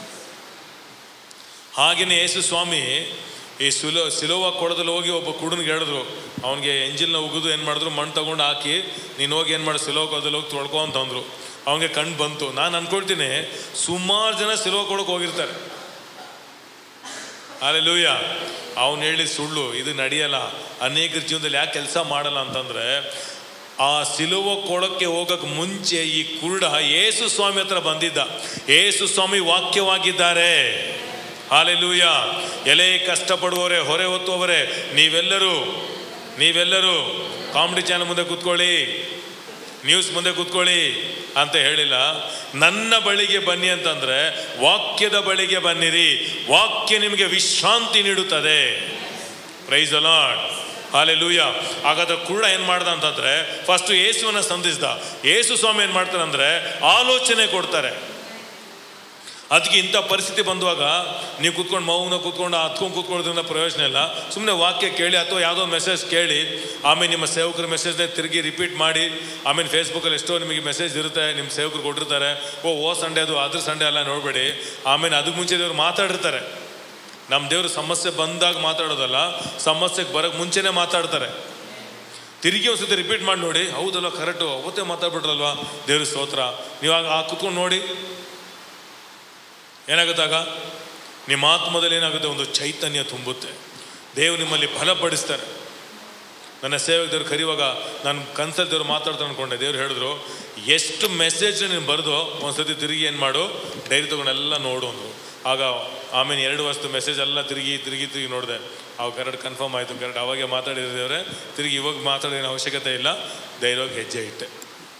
ಹಾಗೆಯೇ ಯೇಸು ಸ್ವಾಮಿ ಈ ಸಿಲೋವ ಕೊಡದಲ್ಲಿ ಹೋಗಿ ಒಬ್ಬ ಕುಡುನಿಗೆ ಹೇಳಿದ್ರು, ಅವನಿಗೆ ಎಂಜಿಲ್ನ ಉಗಿದು ಏನು ಮಾಡಿದ್ರು, ಮಣ್ಣು ತಗೊಂಡು ಹಾಕಿ ನೀನು ಹೋಗಿ ಏನು ಮಾಡಿ ಸಿಲೋವ ಕೊಡದಲ್ಲಿ ಹೋಗಿ ತೊಳ್ಕೊ ಅಂತಂದರು. ಅವನಿಗೆ ಕಣ್ಣು ಬಂತು. ನಾನು ಅನ್ಕೊಳ್ತೀನಿ ಸುಮಾರು ಜನ ಸಿಲೋವ ಕೊಡೋಕೆ ಹೋಗಿರ್ತಾರೆ. ಹಲ್ಲೆಲೂಯಾ. ಅವನು ಹೇಳಿದ ಸುಳ್ಳು, ಇದು ನಡೆಯಲ್ಲ. ಅನೇಕರ ಜೀವನದಲ್ಲಿ ಯಾಕೆ ಕೆಲಸ ಮಾಡಲ್ಲ ಅಂತಂದರೆ, ಆ ಸಿಲುವ ಕೊಡಕ್ಕೆ ಹೋಗಕ್ಕೆ ಮುಂಚೆ ಈ ಕುರುಡ ಯೇಸು ಸ್ವಾಮಿ ಹತ್ರ ಬಂದಿದ್ದ. ಯೇಸು ಸ್ವಾಮಿ ವಾಕ್ಯವಾಗಿದ್ದಾರೆ. ಹಲ್ಲೆಲೂಯಾ. ಎಲೆ ಕಷ್ಟಪಡುವವರೇ, ಹೊರೆ ಹೊತ್ತುವವರೇ, ನೀವೆಲ್ಲರೂ ಕಾಮಿಡಿ ಚಾನಲ್ ಮುಂದೆ ಕೂತ್ಕೊಳ್ಳಿ, ನ್ಯೂಸ್ ಮುಂದೆ ಕೂತ್ಕೊಳ್ಳಿ ಅಂತ ಹೇಳಿಲ್ಲ. ನನ್ನ ಬಳಿಗೆ ಬನ್ನಿ ಅಂತಂದ್ರೆ ವಾಕ್ಯದ ಬಳಿಗೆ ಬನ್ನಿರಿ, ವಾಕ್ಯ ನಿಮಗೆ ವಿಶ್ರಾಂತಿ ನೀಡುತ್ತದೆ. Praise the Lord. ಹಲ್ಲೆಲೂಯಾ. ಹಾಗಾದ್ರೆ ಕುರುಡ ಏನು ಮಾಡ್ದ ಅಂತಂದ್ರೆ, ಫಸ್ಟ್ ಯೇಸುವನ್ನ ಸಂಧಿಸ್ದ. ಯೇಸು ಸ್ವಾಮಿ ಏನು ಮಾಡ್ತಾರೆ ಅಂದರೆ ಆಲೋಚನೆ ಕೊಡ್ತಾರೆ. ಅದಕ್ಕೆ ಇಂಥ ಪರಿಸ್ಥಿತಿ ಬಂದುವಾಗ ನೀವು ಕೂತ್ಕೊಂಡು ಮೌನ ಕೂತ್ಕೊಂಡು ಹತ್ಕೊಂಡು ಕೂತ್ಕೊಳ್ಳೋದ್ರಿಂದ ಪ್ರಯೋಜನ ಇಲ್ಲ. ಸುಮ್ಮನೆ ವಾಕ್ಯ ಕೇಳಿ ಅಥವಾ ಯಾವುದೋ ಮೆಸೇಜ್ ಕೇಳಿ ಆಮೇಲೆ ನಿಮ್ಮ ಸೇವಕರ ಮೆಸೇಜ್ನೇ ತಿರುಗಿ ರಿಪೀಟ್ ಮಾಡಿ, ಆಮೇಲೆ ಫೇಸ್ಬುಕ್ಕಲ್ಲಿ ಎಷ್ಟೋ ನಿಮಗೆ ಮೆಸೇಜ್ ಇರುತ್ತೆ, ನಿಮ್ಮ ಸೇವಕರು ಕೊಟ್ಟಿರ್ತಾರೆ, ಓ ಸಂಡೇ ಅದು ಅದ್ರ ಸಂಡೇ ಅಲ್ಲ ನೋಡಬೇಡಿ. ಆಮೇಲೆ ಅದಕ್ಕೆ ಮುಂಚೆ ದೇವ್ರು ಮಾತಾಡಿರ್ತಾರೆ. ನಮ್ಮ ದೇವರು ಸಮಸ್ಯೆ ಬಂದಾಗ ಮಾತಾಡೋದಲ್ಲ, ಸಮಸ್ಯೆಗೆ ಬರೋಕ್ಕೆ ಮುಂಚೆನೇ ಮಾತಾಡ್ತಾರೆ. ತಿರುಗಿ ಒಂದು ಸತಿ ರಿಪೀಟ್ ಮಾಡಿ ನೋಡಿ, ಹೌದಲ್ವ ಕರೆಕ್ಟು, ಅವತ್ತೇ ಮಾತಾಡ್ಬಿಟ್ರಲ್ವ, ದೇವ್ರ ಸ್ತೋತ್ರ. ನೀವಾಗ ಆ ಕೂತ್ಕೊಂಡು ನೋಡಿ ಏನಾಗುತ್ತಾಗ ನಿಮ್ಮ ಆತ್ಮದಲ್ಲಿ ಏನಾಗುತ್ತೆ, ಒಂದು ಚೈತನ್ಯ ತುಂಬುತ್ತೆ. ದೇವ್ರು ನಿಮ್ಮಲ್ಲಿ ಬಲಪಡಿಸ್ತಾರೆ. ನನ್ನ ಸೇವಕ ದೇವ್ರು ಕರೆಯುವಾಗ ನಾನು ಕನ್ಸಲ್ ದೇವ್ರು ಮಾತಾಡ್ತಾರೆ ಅಂದ್ಕೊಂಡೆ. ದೇವ್ರು ಹೇಳಿದ್ರು, ಎಷ್ಟು ಮೆಸೇಜ್ ನೀನು ಬರೆದು ಒಂದ್ಸತಿ ತಿರುಗಿ ಏನು ಮಾಡು, ಡೈರಿ ತೊಗೊಂಡೆಲ್ಲ ನೋಡು ಅಂದರು. ಆಗ ಆಮೇಲೆ 2 ವರ್ಷದ ಮೆಸೇಜ್ ಎಲ್ಲ ತಿರುಗಿ ನೋಡಿದೆ. ಅವಾಗ ಕರೆಕ್ಟ್ ಕನ್ಫರ್ಮ್ ಆಯಿತು, ಕರೆಕ್ಟ್ ಅವಾಗೆ ಮಾತಾಡಿದ್ದೇವ್ರೆ, ತಿರುಗಿ ಇವಾಗ ಮಾತಾಡೋದೇನು ಅವಶ್ಯಕತೆ ಇಲ್ಲ, ಧೈರ್ಯವಾಗಿ ಹೆಜ್ಜೆ ಇಟ್ಟೆ.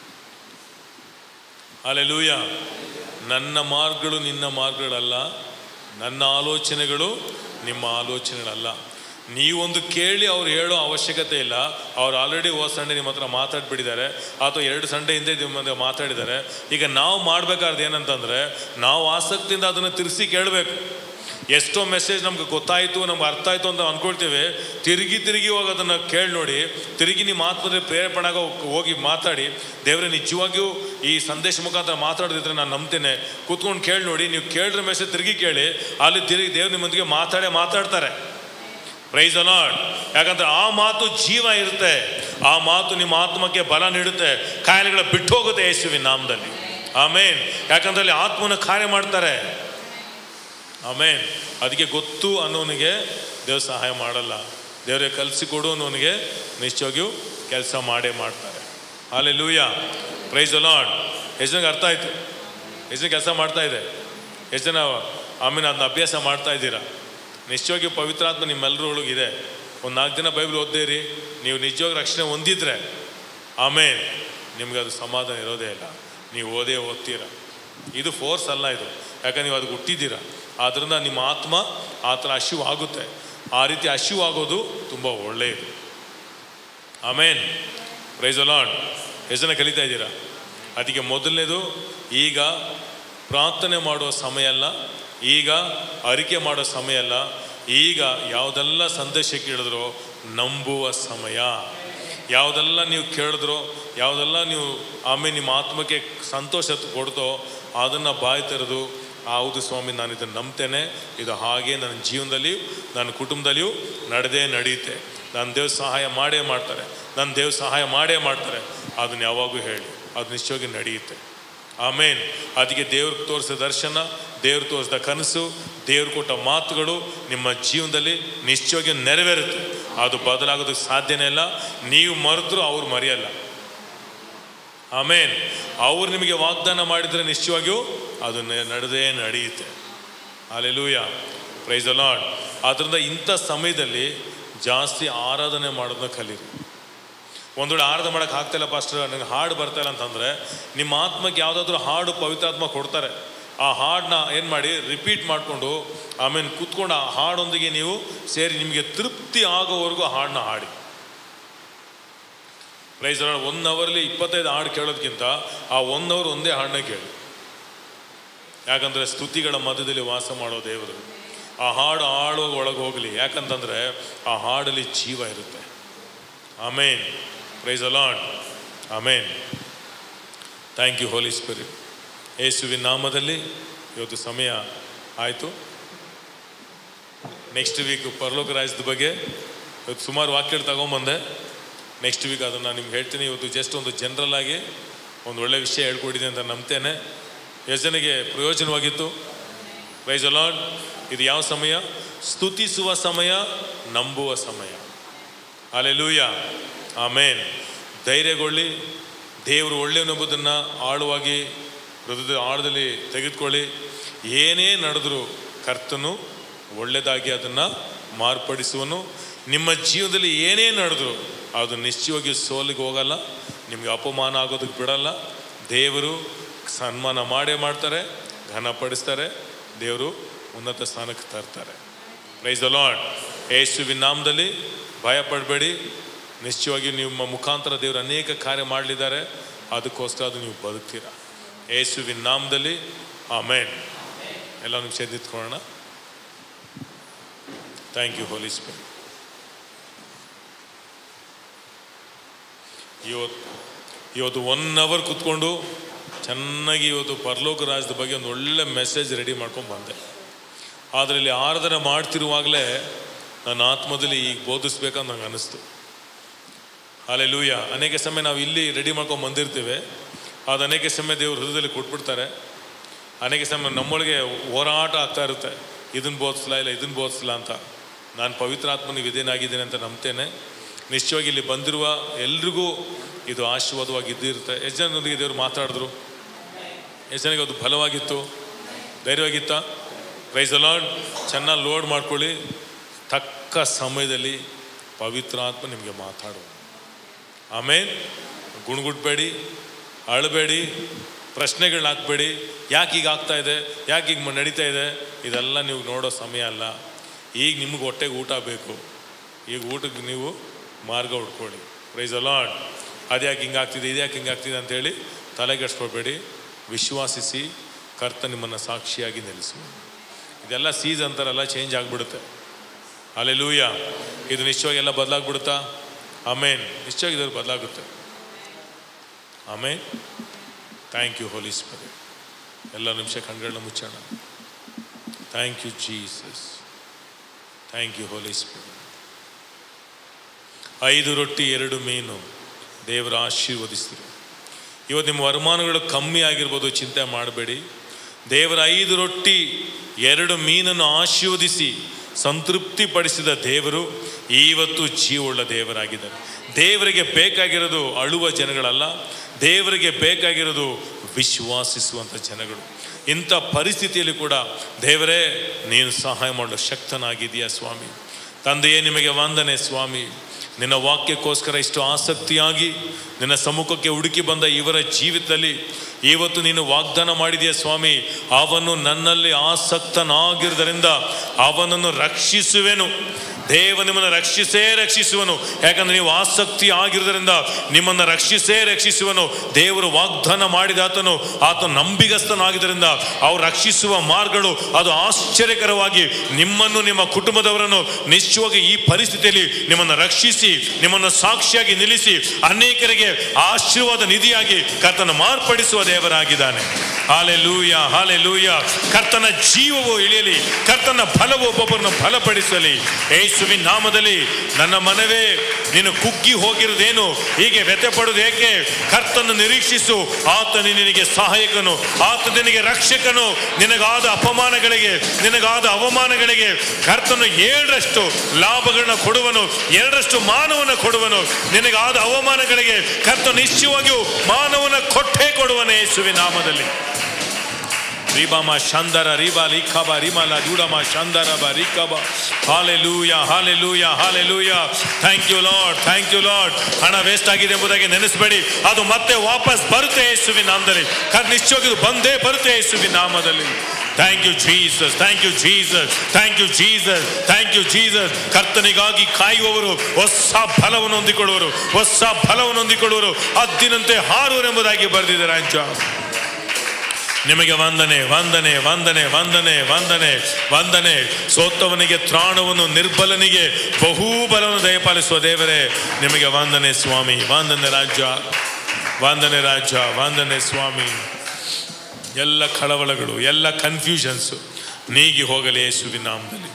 ಹಲ್ಲೆಲೂಯಾ. ನನ್ನ ಮಾರ್ಗಗಳು ನಿನ್ನ ಮಾರ್ಗಗಳಲ್ಲ, ನನ್ನ ಆಲೋಚನೆಗಳು ನಿಮ್ಮ ಆಲೋಚನೆಗಳಲ್ಲ. ನೀವೊಂದು ಕೇಳಿ ಅವ್ರು ಹೇಳೋ ಅವಶ್ಯಕತೆ ಇಲ್ಲ. ಅವ್ರು ಆಲ್ರೆಡಿ ಹೋದ ಸಂಡೇ ನಿಮ್ಮ ಹತ್ರ ಮಾತಾಡ್ಬಿಟ್ಟಿದ್ದಾರೆ, ಅಥವಾ 2 ಸಂಡೇ ಹಿಂದೆ ನಿಮ್ಮ ಮಾತಾಡಿದ್ದಾರೆ. ಈಗ ನಾವು ಮಾಡಬೇಕಾದ್ರೆ ಏನಂತಂದರೆ, ನಾವು ಆಸಕ್ತಿಯಿಂದ ಅದನ್ನು ತಿರ್ಸಿ ಕೇಳಬೇಕು. ಎಷ್ಟೋ ಮೆಸೇಜ್ ನಮ್ಗೆ ಗೊತ್ತಾಯಿತು, ನಮ್ಗೆ ಅರ್ಥ ಆಯಿತು ಅಂತ ಅಂದ್ಕೊಳ್ತೀವಿ. ತಿರುಗಿ ಹೋಗಿ ಅದನ್ನು ಕೇಳಿ ನೋಡಿ, ತಿರುಗಿ ನಿಮ್ಮ ಆತ್ಮದಲ್ಲಿ ಪ್ರೇರೇಪಣೆಗೆ ಹೋಗಿ ಮಾತಾಡಿ, ದೇವರೇ ನಿಜವಾಗಿಯೂ ಈ ಸಂದೇಶ ಮುಖಾಂತರ ಮಾತಾಡೋದಿದ್ರೆ ನಾನು ನಂಬ್ತೇನೆ, ಕೂತ್ಕೊಂಡು ಕೇಳಿ ನೋಡಿ. ನೀವು ಕೇಳಿದ್ರೆ ಮೆಸೇಜ್ ತಿರುಗಿ ಕೇಳಿ, ಅಲ್ಲಿ ತಿರುಗಿ ದೇವ್ರು ನಿಮ್ಮೊಂದಿಗೆ ಮಾತಾಡ್ತಾರೆ. Praise the Lord. ಯಾಕಂದ್ರೆ ಆ ಮಾತು ಜೀವ ಇರುತ್ತೆ, ಆ ಮಾತು ನಿಮ್ಮ ಆತ್ಮಕ್ಕೆ ಬಲ ನೀಡುತ್ತೆ, ಕಾಯಿಲೆಗಳ ಬಿಟ್ಟು ಹೋಗುತ್ತೆ ಯೇಸುವಿನ ನಾಮದಲ್ಲಿ. ಆಮೇನ್. ಯಾಕಂದ್ರೆ ಅಲ್ಲಿ ಆತ್ಮನ ಕಾರ್ಯ ಮಾಡ್ತಾರೆ. ಆಮೇನ್. ಅದಕ್ಕೆ ಗೊತ್ತು ಅನ್ನೋನಿಗೆ ದೇವ್ರ ಸಹಾಯ ಮಾಡಲ್ಲ, ದೇವರೇ ಕಲಿಸಿಕೊಡು ಅನ್ನೋನಿಗೆ ನಿಶ್ಚಯವಾಗಿಯೂ ಕೆಲಸ ಮಾಡ್ತಾರೆ. ಹಲ್ಲೆಲೂಯಾ. Praise the Lord. ಎಷ್ಟು ಜನಕ್ಕೆ ಅರ್ಥ ಆಯಿತು? ಎಷ್ಟು ಜನ ಕೆಲಸ ಮಾಡ್ತಾ ಇದೆ? ಎಷ್ಟು ಜನ ಆಮೇಲೆ ಅದನ್ನ ಅಭ್ಯಾಸ ಮಾಡ್ತಾ ಇದ್ದೀರಾ? ನಿಶ್ಚಯವಾಗಿ ಪವಿತ್ರಾತ್ಮ ನಿಮ್ಮೆಲ್ಲರೊಳಗಿದೆ. ಒಂದು 4 ದಿನ ಬೈಬಲ್ ಓದ್ದೇರಿ, ನೀವು ನಿಜವಾಗಿ ರಕ್ಷಣೆ ಹೊಂದಿದ್ರೆ ಆಮೇಲೆ ನಿಮ್ಗೆ ಅದು ಸಮಾಧಾನ ಇರೋದೇ ಇಲ್ಲ. ನೀವು ಓದ್ತೀರ. ಇದು ಫೋರ್ಸ್ ಅಲ್ಲ, ಇದು ಯಾಕಂದ್ರೆ ನೀವು ಅದಕ್ಕೆ ಹುಟ್ಟಿದ್ದೀರಾ. ಆದ್ದರಿಂದ ನಿಮ್ಮ ಆತ್ಮ ಆ ಥರ ಹಸಿವು ಆಗುತ್ತೆ. ಆ ರೀತಿ ಹಸಿವು ಆಗೋದು ತುಂಬ ಒಳ್ಳೆಯದು. ಆಮೇನ್. Praise the Lord. ಎಷ್ಟು ಜನ ಕಲಿತಾ ಇದ್ದೀರಾ? ಅದಕ್ಕೆ ಮೊದಲನೇದು, ಈಗ ಪ್ರಾರ್ಥನೆ ಮಾಡುವ ಸಮಯ ಅಲ್ಲ, ಈಗ ಅರಿಕೆ ಮಾಡೋ ಸಮಯ ಅಲ್ಲ, ಈಗ ಯಾವುದೆಲ್ಲ ಸಂದೇಶ ಕೇಳಿದ್ರೋ ನಂಬುವ ಸಮಯ. ಯಾವುದೆಲ್ಲ ನೀವು ಕೇಳಿದ್ರೋ, ಯಾವುದೆಲ್ಲ ನೀವು ಆಮೇಲೆ ನಿಮ್ಮ ಆತ್ಮಕ್ಕೆ ಸಂತೋಷ ಕೊಡ್ತೋ ಅದನ್ನು ಬಾಯಿ ತೆರೆದು, ಹೌದು ಸ್ವಾಮಿ, ನಾನು ಇದನ್ನು ನಂಬ್ತೇನೆ, ಇದು ಹಾಗೆ ನನ್ನ ಜೀವನದಲ್ಲಿಯೂ ನನ್ನ ಕುಟುಂಬದಲ್ಲಿಯೂ ನಡೆಯುತ್ತೆ, ನನ್ನ ದೇವ್ರ ಸಹಾಯ ಮಾಡೇ ಮಾಡ್ತಾರೆ, ನನ್ನ ದೇವ್ರ ಸಹಾಯ ಮಾಡೇ ಮಾಡ್ತಾರೆ, ಅದನ್ನು ಯಾವಾಗೂ ಹೇಳಿ, ಅದು ನಿಶ್ಚಯವಾಗಿ ನಡೆಯುತ್ತೆ. ಆಮೇನ್. ಅದಕ್ಕೆ ದೇವ್ರಿಗೆ ತೋರಿಸಿದ ದರ್ಶನ, ದೇವ್ರು ತೋರಿಸಿದ ಕನಸು, ದೇವ್ರು ಕೊಟ್ಟ ಮಾತುಗಳು ನಿಮ್ಮ ಜೀವನದಲ್ಲಿ ನಿಶ್ಚಯವಾಗಿ ನೆರವೇರುತ್ತೆ. ಅದು ಬದಲಾಗೋದಕ್ಕೆ ಸಾಧ್ಯನೇ ಇಲ್ಲ. ನೀವು ಮರೆತರೂ ಅವ್ರು ಮರೆಯಲ್ಲ. ಆಮೇನ್. ಅವ್ರು ನಿಮಗೆ ವಾಗ್ದಾನ ಮಾಡಿದರೆ ನಿಶ್ಚಯವಾಗಿಯೂ ಅದು ನಡೆಯುತ್ತೆ. Hallelujah, praise the Lord. ಆದ್ದರಿಂದ ಇಂಥ ಸಮಯದಲ್ಲಿ ಜಾಸ್ತಿ ಆರಾಧನೆ ಮಾಡೋದನ್ನ ಕಲೀರಿ. ಒಂದು ವೇಳೆ ಆರಾಧನೆ ಮಾಡೋಕ್ಕೆ ಆಗ್ತಾಯಿಲ್ಲ ಪಾಸ್ಟರ್, ನನಗೆ ಹಾಡು ಬರ್ತಾಯಿಲ್ಲ ಅಂತಂದರೆ, ನಿಮ್ಮ ಆತ್ಮಕ್ಕೆ ಯಾವುದಾದ್ರೂ ಹಾಡು ಪವಿತ್ರಾತ್ಮ ಕೊಡ್ತಾರೆ. ಆ ಹಾಡನ್ನ ಏನು ಮಾಡಿ, ರಿಪೀಟ್ ಮಾಡಿಕೊಂಡು ಆಮೇಲೆ ಕೂತ್ಕೊಂಡು ಆ ಹಾಡೊಂದಿಗೆ ನೀವು ಸೇರಿ ನಿಮಗೆ ತೃಪ್ತಿ ಆಗೋವರೆಗೂ ಹಾಡನ್ನ ಹಾಡಿ. Price the lord. 1 ಅವರ್ಲಿ 25 ಹಾಡು ಕೇಳೋದಕ್ಕಿಂತ ಆ 1 ಅವರ್ ಒಂದೇ ಹಾಡನ್ನ ಕೇಳಿ. ಯಾಕಂದರೆ ಸ್ತುತಿಗಳ ಮಧ್ಯದಲ್ಲಿ ವಾಸ ಮಾಡೋ ದೇವರು. ಆ ಹಾಡು ಹಾಡುವಾಗ ಒಳಗೆ ಹೋಗಲಿ. ಯಾಕಂತಂದರೆ ಆ ಹಾಡಲ್ಲಿ ಜೀವ ಇರುತ್ತೆ. Amen. Praise the Lord. Amen. Thank you Holy Spirit. ಯೇಸುವಿನ ನಾಮದಲ್ಲಿ ಇವತ್ತು ಸಮಯ ಆಯಿತು. ನೆಕ್ಸ್ಟ್ ವೀಕ್ ಪರಲೋಕ ರಾಜ್ಯದ ಬಗ್ಗೆ ಇವತ್ತು ಸುಮಾರು ವಾಕ್ಯಗಳು ತಗೊಂಬಂದೆ. ನೆಕ್ಸ್ಟ್ ವೀಕ್ ಅದನ್ನು ನಾನು ನಿಮ್ಗೆ ಹೇಳ್ತೀನಿ. ಇವತ್ತು ಜಸ್ಟ್ ಒಂದು ಜನರಲ್ ಆಗಿ ಒಂದು ಒಳ್ಳೆಯ ವಿಷಯ ಹೇಳ್ಕೊಟ್ಟಿದೆ ಅಂತ ನಂಬ್ತೇನೆ. ಎಷ್ಟು ಜನಕ್ಕೆ ಪ್ರಯೋಜನವಾಗಿತ್ತು? Price the Lord. ಇದು ಯಾವ ಸಮಯ? ಸ್ತುತಿಸುವ ಸಮಯ, ನಂಬುವ ಸಮಯ. Hallelujah, amen. ಧೈರ್ಯಗೊಳ್ಳಿ. ದೇವರು ಒಳ್ಳೆಯನೆಂಬುದನ್ನು ಆಳವಾಗಿ ಹೃದಯದ ಆಳದಲ್ಲಿ ತೆಗೆದುಕೊಳ್ಳಿ. ಏನೇ ನಡೆದರೂ ಕರ್ತನು ಒಳ್ಳೆಯದಾಗಿ ಅದನ್ನು ಮಾರ್ಪಡಿಸುವನು. ನಿಮ್ಮ ಜೀವನದಲ್ಲಿ ಏನೇ ನಡೆದರೂ ಅದು ನಿಶ್ಚಯವಾಗಿ ಸೋಲಿಗೆ ಹೋಗಲ್ಲ, ನಿಮಗೆ ಅಪಮಾನ ಆಗೋದಕ್ಕೆ ಬಿಡಲ್ಲ. ದೇವರು ಸನ್ಮಾನ ಮಾಡೇ ಮಾಡ್ತಾರೆ, ಘನಪಡಿಸ್ತಾರೆ, ದೇವರು ಉನ್ನತ ಸ್ಥಾನಕ್ಕೆ ತರ್ತಾರೆ. Praise the Lord. ಯೇಸುವಿನ ನಾಮದಲ್ಲಿ ಭಯ ಪಡಬೇಡಿ. ನಿಶ್ಚಯವಾಗಿ ನಿಮ್ಮ ಮುಖಾಂತರ ದೇವರು ಅನೇಕ ಕಾರ್ಯ ಮಾಡಲಿದ್ದಾರೆ. ಅದಕ್ಕೋಸ್ಕರ ಅದು ನೀವು ಬದುಕ್ತೀರಾ. ಯೇಸುವಿನ ನಾಮದಲ್ಲಿ ಆಮೇನ್. ಎಲ್ಲ ನಿಮಿಷ ನಿಂತ್ಕೊಳ್ಳೋಣ. Thank you Holy Spirit. ಇವತ್ತು 1 ಅವರ್ ಕೂತ್ಕೊಂಡು ಚೆನ್ನಾಗಿ ಇವತ್ತು ಪರಲೋಕ ರಾಜ್ಯದ ಬಗ್ಗೆ ಒಂದು ಒಳ್ಳೆ ಮೆಸೇಜ್ ರೆಡಿ ಮಾಡ್ಕೊಂಡು ಬಂದೆ. ಆದರೆ ಇಲ್ಲಿ ಆರಾಧನೆ ಮಾಡ್ತಿರುವಾಗಲೇ ನನ್ನ ಆತ್ಮದಲ್ಲಿ ಈಗ ಬೋಧಿಸ್ಬೇಕಂತ ನಂಗೆ ಅನ್ನಿಸ್ತು. ಹಲ್ಲೆಲೂಯಾ. ಅನೇಕ ಸಮಯ ನಾವು ಇಲ್ಲಿ ರೆಡಿ ಮಾಡ್ಕೊಂಡು ಬಂದಿರ್ತೇವೆ, ಅದು ಅನೇಕ ಸಮಯ ದೇವರು ಹೃದಯದಲ್ಲಿ ಕೊಟ್ಬಿಡ್ತಾರೆ. ಅನೇಕ ಸಮಯ ನಮ್ಮೊಳಗೆ ಹೋರಾಟ ಆಗ್ತಾ ಇರುತ್ತೆ, ಇದನ್ನು ಬೋಧಿಸಲ್ಲ ಅಂತ. ನಾನು ಪವಿತ್ರಾತ್ಮನಿಗೆ ವಿಧೇಯನಾಗಿದ್ದೇನೆ ಅಂತ ನಂಬ್ತೇನೆ. ನಿಶ್ಚಯವಾಗಿ ಇಲ್ಲಿ ಬಂದಿರುವ ಎಲ್ರಿಗೂ ಇದು ಆಶೀರ್ವಾದವಾಗಿ ಇದ್ದಿರುತ್ತೆ. ಎಷ್ಟು ಜನರೊಂದಿಗೆ ದೇವರು ಮಾತಾಡಿದ್ರು? ಎಷ್ಟು ಜನಕ್ಕೆ ಅದು ಫಲವಾಗಿತ್ತು? ಧೈರ್ಯವಾಗಿತ್ತಾ? Praise the Lord. ಚೆನ್ನಾಗಿ ಲೋಡ್ ಮಾಡ್ಕೊಳ್ಳಿ. ತಕ್ಕ ಸಮಯದಲ್ಲಿ ಪವಿತ್ರಾತ್ಮ ನಿಮಗೆ ಮಾತಾಡು. ಆಮೇಲೆ ಗುಣಗುಟ್ಬೇಡಿ, ಅಳಬೇಡಿ, ಪ್ರಶ್ನೆಗಳನ್ನ ಹಾಕಬೇಡಿ. ಯಾಕೆ ಈಗ ಆಗ್ತಾಯಿದೆ, ಯಾಕೆ ಈಗ ನಡೀತಾ ಇದೆ, ಇದೆಲ್ಲ ನೀವು ನೋಡೋ ಸಮಯ ಅಲ್ಲ. ಈಗ ನಿಮ್ಗೆ ಹೊಟ್ಟೆಗೆ ಊಟ ಬೇಕು. ಈಗ ಊಟಕ್ಕೆ ನೀವು ಮಾರ್ಗ ಹುಡ್ಕೊಳ್ಳಿ. Price the lord. ಅದ್ಯಾಕೆ ಹಿಂಗಾಗ್ತಿದೆ, ಇದ್ಯಾಕೆ ಹಿಂಗಾಗ್ತಿದೆ ಅಂಥೇಳಿ ತಲೆಗೆಡ್ಸ್ಕೊಳ್ಬೇಡಿ. ವಿಶ್ವಾಸಿಸಿ ಕರ್ತ ನಿಮ್ಮನ್ನು ಸಾಕ್ಷಿಯಾಗಿ ನಿಲ್ಲಿಸು. ಇದೆಲ್ಲ ಸೀಸ್ ಅಂತಾರಲ್ಲ, ಚೇಂಜ್ ಆಗಿಬಿಡುತ್ತೆ. ಹಲ್ಲೆಲೂಯಾ. ಇದು ನಿಶ್ಚಯವಾಗಿ ಎಲ್ಲ ಬದಲಾಗ್ಬಿಡುತ್ತಾ? ಆಮೇನ್. ನಿಶ್ಚಯವಾಗಿ ಇದು ಬದಲಾಗುತ್ತೆ. Amen. Thank you Holy Spirit. ಎಲ್ಲ ನಿಮಿಷ ಕಣ್ಗಳನ್ನ ಮುಚ್ಚೋಣ. Thank you Jesus. Thank you Holy Spirit. 5 ರೊಟ್ಟಿ 2 ಮೀನು ದೇವರ ಆಶೀರ್ವದಿಸ್ತೀರಿ. ಇವತ್ತು ನಿಮ್ಮ ವರಮಾನಗಳು ಕಮ್ಮಿ ಆಗಿರ್ಬೋದು, ಚಿಂತೆ ಮಾಡಬೇಡಿ. ದೇವರ 5 ರೊಟ್ಟಿ 2 ಮೀನನ್ನು ಆಶೀರ್ವದಿಸಿ ಸಂತೃಪ್ತಿಪಡಿಸಿದ ದೇವರು ಇವತ್ತು ಜೀವವುಳ್ಳ ದೇವರಾಗಿದ್ದಾರೆ. ದೇವರಿಗೆ ಬೇಕಾಗಿರೋದು ಅಳುವ ಜನಗಳಲ್ಲ, ದೇವರಿಗೆ ಬೇಕಾಗಿರೋದು ವಿಶ್ವಾಸಿಸುವಂಥ ಜನಗಳು. ಇಂಥ ಪರಿಸ್ಥಿತಿಯಲ್ಲಿ ಕೂಡ ದೇವರೇ ನೀನು ಸಹಾಯ ಮಾಡಲು ಶಕ್ತನಾಗಿದೆಯಾ ಸ್ವಾಮಿ. ತಂದೆಯೇ, ನಿಮಗೆ ವಂದನೆ ಸ್ವಾಮಿ. ನಿನ್ನ ವಾಕ್ಯಕ್ಕೋಸ್ಕರ ಇಷ್ಟು ಆಸಕ್ತಿಯಾಗಿ ನಿನ್ನ ಸಮ್ಮುಖಕ್ಕೆ ಹುಡುಕಿ ಬಂದ ಇವರ ಜೀವಿತದಲ್ಲಿ ಇವತ್ತು ನೀನು ವಾಗ್ದಾನ ಮಾಡಿದೆಯಾ ಸ್ವಾಮಿ. ಅವನು ನನ್ನಲ್ಲಿ ಆಸಕ್ತನಾಗಿರುವುದರಿಂದ ಅವನನ್ನು ರಕ್ಷಿಸುವೆನು. ದೇವ ನಿಮ್ಮನ್ನು ರಕ್ಷಿಸುವನು. ಯಾಕಂದ್ರೆ ನೀವು ಆಸಕ್ತಿ ಆಗಿರುವುದರಿಂದ ನಿಮ್ಮನ್ನು ರಕ್ಷಿಸುವನು. ದೇವರು ವಾಗ್ದಾನ ಮಾಡಿದ ಆತನು ನಂಬಿಗಸ್ತನಾಗಿದ್ದರಿಂದ ಅವರು ರಕ್ಷಿಸುವ ಮಾರ್ಗಗಳು ಅದು ಆಶ್ಚರ್ಯಕರವಾಗಿ ನಿಮ್ಮನ್ನು ನಿಮ್ಮ ಕುಟುಂಬದವರನ್ನು ನಿಶ್ಚಯವಾಗಿ ಈ ಪರಿಸ್ಥಿತಿಯಲ್ಲಿ ನಿಮ್ಮನ್ನು ರಕ್ಷಿಸಿ ನಿಮ್ಮನ್ನು ಸಾಕ್ಷಿಯಾಗಿ ನಿಲ್ಲಿಸಿ ಅನೇಕರಿಗೆ ಆಶೀರ್ವಾದ ನಿಧಿಯಾಗಿ ಕರ್ತನ ಮಾರ್ಪಡಿಸುವ ದೇವರಾಗಿದ್ದಾನೆ. Hallelujah, hallelujah. ಕರ್ತನ ಜೀವವು ಇಳಿಯಲಿ, ಕರ್ತನ ಬಲವು ಒಬ್ಬೊಬ್ಬರನ್ನು ಬಲಪಡಿಸಲಿ ಯೇಸುವಿನ ನಾಮದಲ್ಲಿ. ನನ್ನ ಮನವೇ, ನೀನು ಕುಗ್ಗಿ ಹೋಗಿರುವುದೇನು, ಹೀಗೆ ವ್ಯಥೆ ಪಡುವುದು ಏಕೆ? ಕರ್ತನ ನಿರೀಕ್ಷಿಸು, ಆತ ನಿನಗೆ ಸಹಾಯಕನು, ಆತ ನಿನಗೆ ರಕ್ಷಕನು. ನಿನಗಾದ ಅಪಮಾನಗಳಿಗೆ, ನಿನಗಾದ ಅವಮಾನಗಳಿಗೆ ಕರ್ತನು 7ರಷ್ಟು ಲಾಭಗಳನ್ನ ಕೊಡುವನು, 2ರಷ್ಟು ಮಾನವನ ಕೊಡುವನು. ನಿನಗಾದ ಅವಮಾನಗಳಿಗೆ ಕರ್ತನು ನಿಶ್ಚಯವಾಗಿಯೂ ಮಾನವನ ಕೊಟ್ಟೇ ಕೊಡುವನು ಯೇಸುವಿನ ನಾಮದಲ್ಲಿ. ರಿಬಾಮ ಶಾಂದರ ರಿಬಾ ಲಿಖಾಬ ರಿಮಾಲ ದೂಡಮ ಶಾಂದರ ಬ ರಿಖಾಬ. Hallelujah, hallelujah, hallelujah. Thank you Lord, thank you Lord. ಹಣ ವೇಸ್ಟ್ ಆಗಿದೆ ಎಂಬುದಾಗಿ ನೆನೆಸಬೇಡಿ, ಅದು ಮತ್ತೆ ವಾಪಸ್ ಬರುತ್ತೆ ಯೇಸುವಿನ ನಾಮದಲ್ಲಿ. ನಿಶ್ಚಯವಾಗಿ ಬಂದೇ ಬರುತ್ತೆ ಯೇಸುವಿನ ನಾಮದಲ್ಲಿ. Thank you Jesus, thank you Jesus, thank you Jesus, thank you Jesus. ಕರ್ತನಿಗಾಗಿ ಕಾಯುವವರು ಹೊಸ ಫಲವನ್ನು ಹೊಂದಿಕೊಳ್ಳುವರು, ಹೊಸ ಫಲವನ್ನು ಹೊಂದಿಕೊಳ್ಳುವರು, ಹದ್ದಿನಂತೆ ಹಾರುವರು ಎಂಬುದಾಗಿ ಬರೆದಿದೆ ರಾಜ. ನಿಮಗೆ ವಂದನೆ, ವಂದನೆ, ವಂದನೆ, ವಂದನೆ, ವಂದನೆ, ವಂದನೆ. ಸೋತವನಿಗೆ ತ್ರಾಣವನ್ನು, ನಿರ್ಬಲನಿಗೆ ಬಹುಬಲವನ್ನು ದಯಪಾಲಿಸುವ ದೇವರೇ ನಿಮಗೆ ವಂದನೆ ಸ್ವಾಮಿ. ವಂದನೆ ರಾಜ, ವಂದನೆ ರಾಜ, ವಂದನೆ ಸ್ವಾಮಿ. ಎಲ್ಲ ಕಳವಳಗಳು, ಎಲ್ಲ ಕನ್ಫ್ಯೂಷನ್ಸು ನೀಗಿ ಹೋಗಲಿ ಯೇಸುವಿನ ನಾಮದಲ್ಲಿ.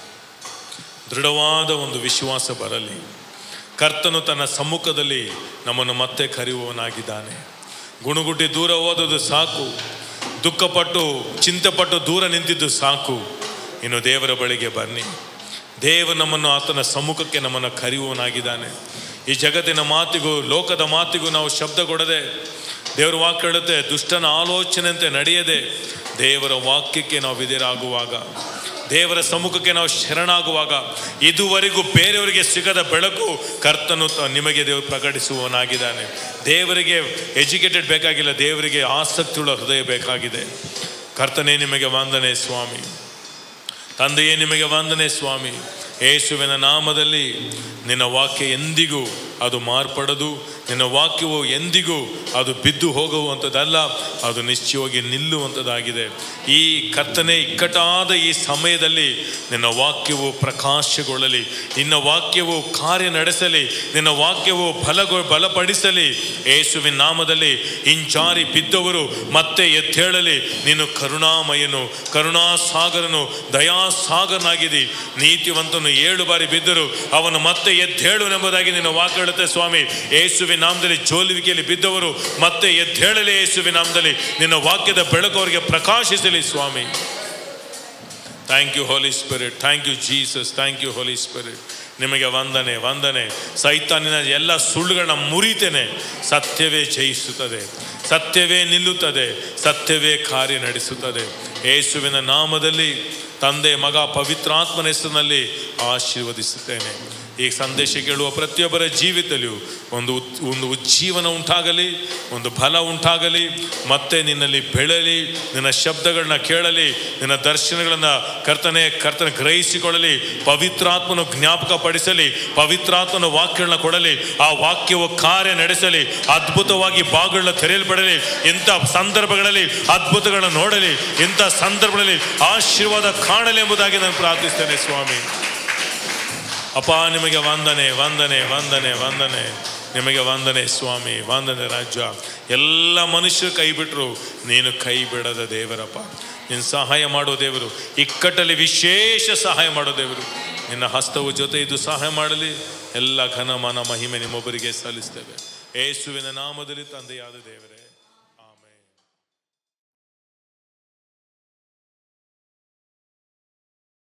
ದೃಢವಾದ ಒಂದು ವಿಶ್ವಾಸ ಬರಲಿ. ಕರ್ತನು ತನ್ನ ಸಮ್ಮುಖದಲ್ಲಿ ನಮ್ಮನ್ನು ಮತ್ತೆ ಕರೆಯುವವನಾಗಿದ್ದಾನೆ. ಗುಣಗುಟ್ಟಿ ದೂರ ಹೋದದ್ದು ಸಾಕು, ದುಃಖಪಟ್ಟು ಚಿಂತೆಪಟ್ಟು ದೂರ ನಿಂತಿದ್ದು ಸಾಕು. ಇನ್ನು ದೇವರ ಬಳಿಗೆ ಬನ್ನಿ. ದೇವರು ನಮ್ಮನ್ನು ಆತನ ಸಮ್ಮುಖಕ್ಕೆ ನಮ್ಮನ್ನು ಕರೆಯುವವನಾಗಿದ್ದಾನೆ. ಈ ಜಗತ್ತಿನ ಮಾತಿಗೂ ಲೋಕದ ಮಾತಿಗೂ ನಾವು ಶಬ್ದ ಕೊಡದೆ, ದೇವರ ವಾಕ್ಯ ಹೇಳುತ್ತೆ, ದುಷ್ಟನ ಆಲೋಚನೆಯಂತೆ ನಡೆಯದೆ ದೇವರ ವಾಕ್ಯಕ್ಕೆ ನಾವು ವಿಧೇಯರಾಗುವಾಗ, ದೇವರ ಸಮ್ಮುಖಕ್ಕೆ ನಾವು ಶರಣಾಗುವಾಗ, ಇದುವರೆಗೂ ಬೇರೆಯವರಿಗೆ ಸಿಗದ ಬೆಳಕು ಕರ್ತನು ನಿಮಗೆ ದೇವರು ಪ್ರಕಟಿಸುವವನಾಗಿದ್ದಾನೆ. ದೇವರಿಗೆ ಎಜುಕೇಟೆಡ್ ಬೇಕಾಗಿಲ್ಲ, ದೇವರಿಗೆ ಆಸಕ್ತಿಯುಳ್ಳ ಹೃದಯ ಬೇಕಾಗಿದೆ. ಕರ್ತನೇ ನಿಮಗೆ ವಂದನೆ ಸ್ವಾಮಿ. ತಂದೆಯೇ ನಿಮಗೆ ವಂದನೆ ಸ್ವಾಮಿ. ಯೇಸುವಿನ ನಾಮದಲ್ಲಿ ನಿನ್ನ ವಾಕ್ಯ ಎಂದಿಗೂ ಅದು ಮಾರ್ಪಡದು. ನಿನ್ನ ವಾಕ್ಯವು ಎಂದಿಗೂ ಅದು ಬಿದ್ದು ಹೋಗುವಂಥದ್ದಲ್ಲ, ಅದು ನಿಶ್ಚಯವಾಗಿ ನಿಲ್ಲುವಂಥದ್ದಾಗಿದೆ. ಈ ಕರ್ತನೆ ಇಕ್ಕಟ್ಟಾದ ಈ ಸಮಯದಲ್ಲಿ ನಿನ್ನ ವಾಕ್ಯವು ಪ್ರಕಾಶಗೊಳ್ಳಲಿ, ನಿನ್ನ ವಾಕ್ಯವು ಕಾರ್ಯ ನಡೆಸಲಿ, ನಿನ್ನ ವಾಕ್ಯವು ಬಲಪಡಿಸಲಿ. ಯೇಸುವಿನ ನಾಮದಲ್ಲಿ ಹಿಂಜಾರಿ ಬಿದ್ದವರು ಮತ್ತೆ ಎದ್ದೇಳಲಿ. ನೀನು ಕರುಣಾಮಯನು, ಕರುಣಾಸಾಗರನು, ದಯಾಸಾಗರನಾಗಿದ್ದಿ. ನೀತಿವಂತನು 7 ಬಾರಿ ಬಿದ್ದರು ಅವನು ಮತ್ತೆ ಎದ್ದೇಳುವನೆಂಬುದಾಗಿ ನಿನ್ನ ವಾಕ್ಯ ಹೇಳುತ್ತೆ ಸ್ವಾಮಿ. ಯೇಸುವಿನ ನಾಮದಲ್ಲಿ ಜೋಲುವಿಕೆಯಲ್ಲಿ ಬಿದ್ದವರು ಮತ್ತೆ ಎದ್ದೇಳಲಿ ಯೇಸುವಿನ ನಾಮದಲ್ಲಿ. ನಿನ್ನ ವಾಕ್ಯದ ಬೆಳಕು ಅವರಿಗೆ ಪ್ರಕಾಶಿಸಲಿ ಸ್ವಾಮಿ. Thank you Holy Spirit, thank you Jesus, thank you Holy Spirit. ನಿಮಗೆ ವಂದನೆ, ವಂದನೆ. ಸೈತಾನಿನ ಎಲ್ಲ ಸುಳ್ಳುಗಳನ್ನ ಮುರಿತೇನೆ. ಸತ್ಯವೇ ಜಯಿಸುತ್ತದೆ, ಸತ್ಯವೇ ನಿಲ್ಲುತ್ತದೆ, ಸತ್ಯವೇ ಕಾರ್ಯ ನಡೆಸುತ್ತದೆ. ಯೇಸುವಿನ ನಾಮದಲ್ಲಿ ತಂದೆ, ಮಗ, ಪವಿತ್ರಾತ್ಮನ ಹೆಸರಿನಲ್ಲಿ ಆಶೀರ್ವದಿಸುತ್ತೇನೆ. ಈ ಸಂದೇಶ ಕೇಳುವ ಪ್ರತಿಯೊಬ್ಬರ ಜೀವಿತದಲ್ಲಿಯೂ ಒಂದು ಉಜ್ಜೀವನ ಉಂಟಾಗಲಿ, ಒಂದು ಬಲ ಉಂಟಾಗಲಿ, ಮತ್ತೆ ನಿನ್ನಲ್ಲಿ ಬೆಳಲಿ, ನಿನ್ನ ಶಬ್ದಗಳನ್ನ ಕೇಳಲಿ, ನಿನ್ನ ದರ್ಶನಗಳನ್ನು ಕರ್ತನ ಗ್ರಹಿಸಿಕೊಳ್ಳಲಿ. ಪವಿತ್ರಾತ್ಮನು ಜ್ಞಾಪಕ ಪಡಿಸಲಿ, ಪವಿತ್ರಾತ್ಮನ ವಾಕ್ಯಗಳನ್ನ ಕೊಡಲಿ, ಆ ವಾಕ್ಯವು ಕಾರ್ಯ ನಡೆಸಲಿ, ಅದ್ಭುತವಾಗಿ ಬಾಗಿಲನ್ನ ತೆರೆಯಲ್ಪಡಲಿ. ಇಂಥ ಸಂದರ್ಭಗಳಲ್ಲಿ ಅದ್ಭುತಗಳನ್ನ ನೋಡಲಿ, ಇಂಥ ಸಂದರ್ಭಗಳಲ್ಲಿ ಆಶೀರ್ವಾದ ಕಾಣಲಿ ಎಂಬುದಾಗಿ ನಾನು ಪ್ರಾರ್ಥಿಸ್ತೇನೆ ಸ್ವಾಮಿ. ಅಪ್ಪ ನಿಮಗೆ ವಂದನೆ, ವಂದನೆ, ವಂದನೆ, ವಂದನೆ. ನಿಮಗೆ ವಂದನೆ ಸ್ವಾಮಿ, ವಂದನೆ ರಾಜ್ಯ. ಎಲ್ಲ ಮನುಷ್ಯರು ಕೈ ಬಿಟ್ಟರು, ನೀನು ಕೈ ಬಿಡದ ದೇವರಪ್ಪ. ನೀನು ಸಹಾಯ ಮಾಡೋ ದೇವರು, ಇಕ್ಕಟ್ಟಲ್ಲಿ ವಿಶೇಷ ಸಹಾಯ ಮಾಡೋ ದೇವರು. ನಿನ್ನ ಹಸ್ತವು ಜೊತೆ ಇದು ಸಹಾಯ ಮಾಡಲಿ. ಎಲ್ಲ ಘನ ಮಾನ ಮಹಿಮೆ ನಿಮ್ಮೊಬ್ಬರಿಗೆ ಸಲ್ಲಿಸ್ತೇವೆ ಯೇಸುವಿನ ನಾಮದಲ್ಲಿ ತಂದೆಯಾದ ದೇವರು.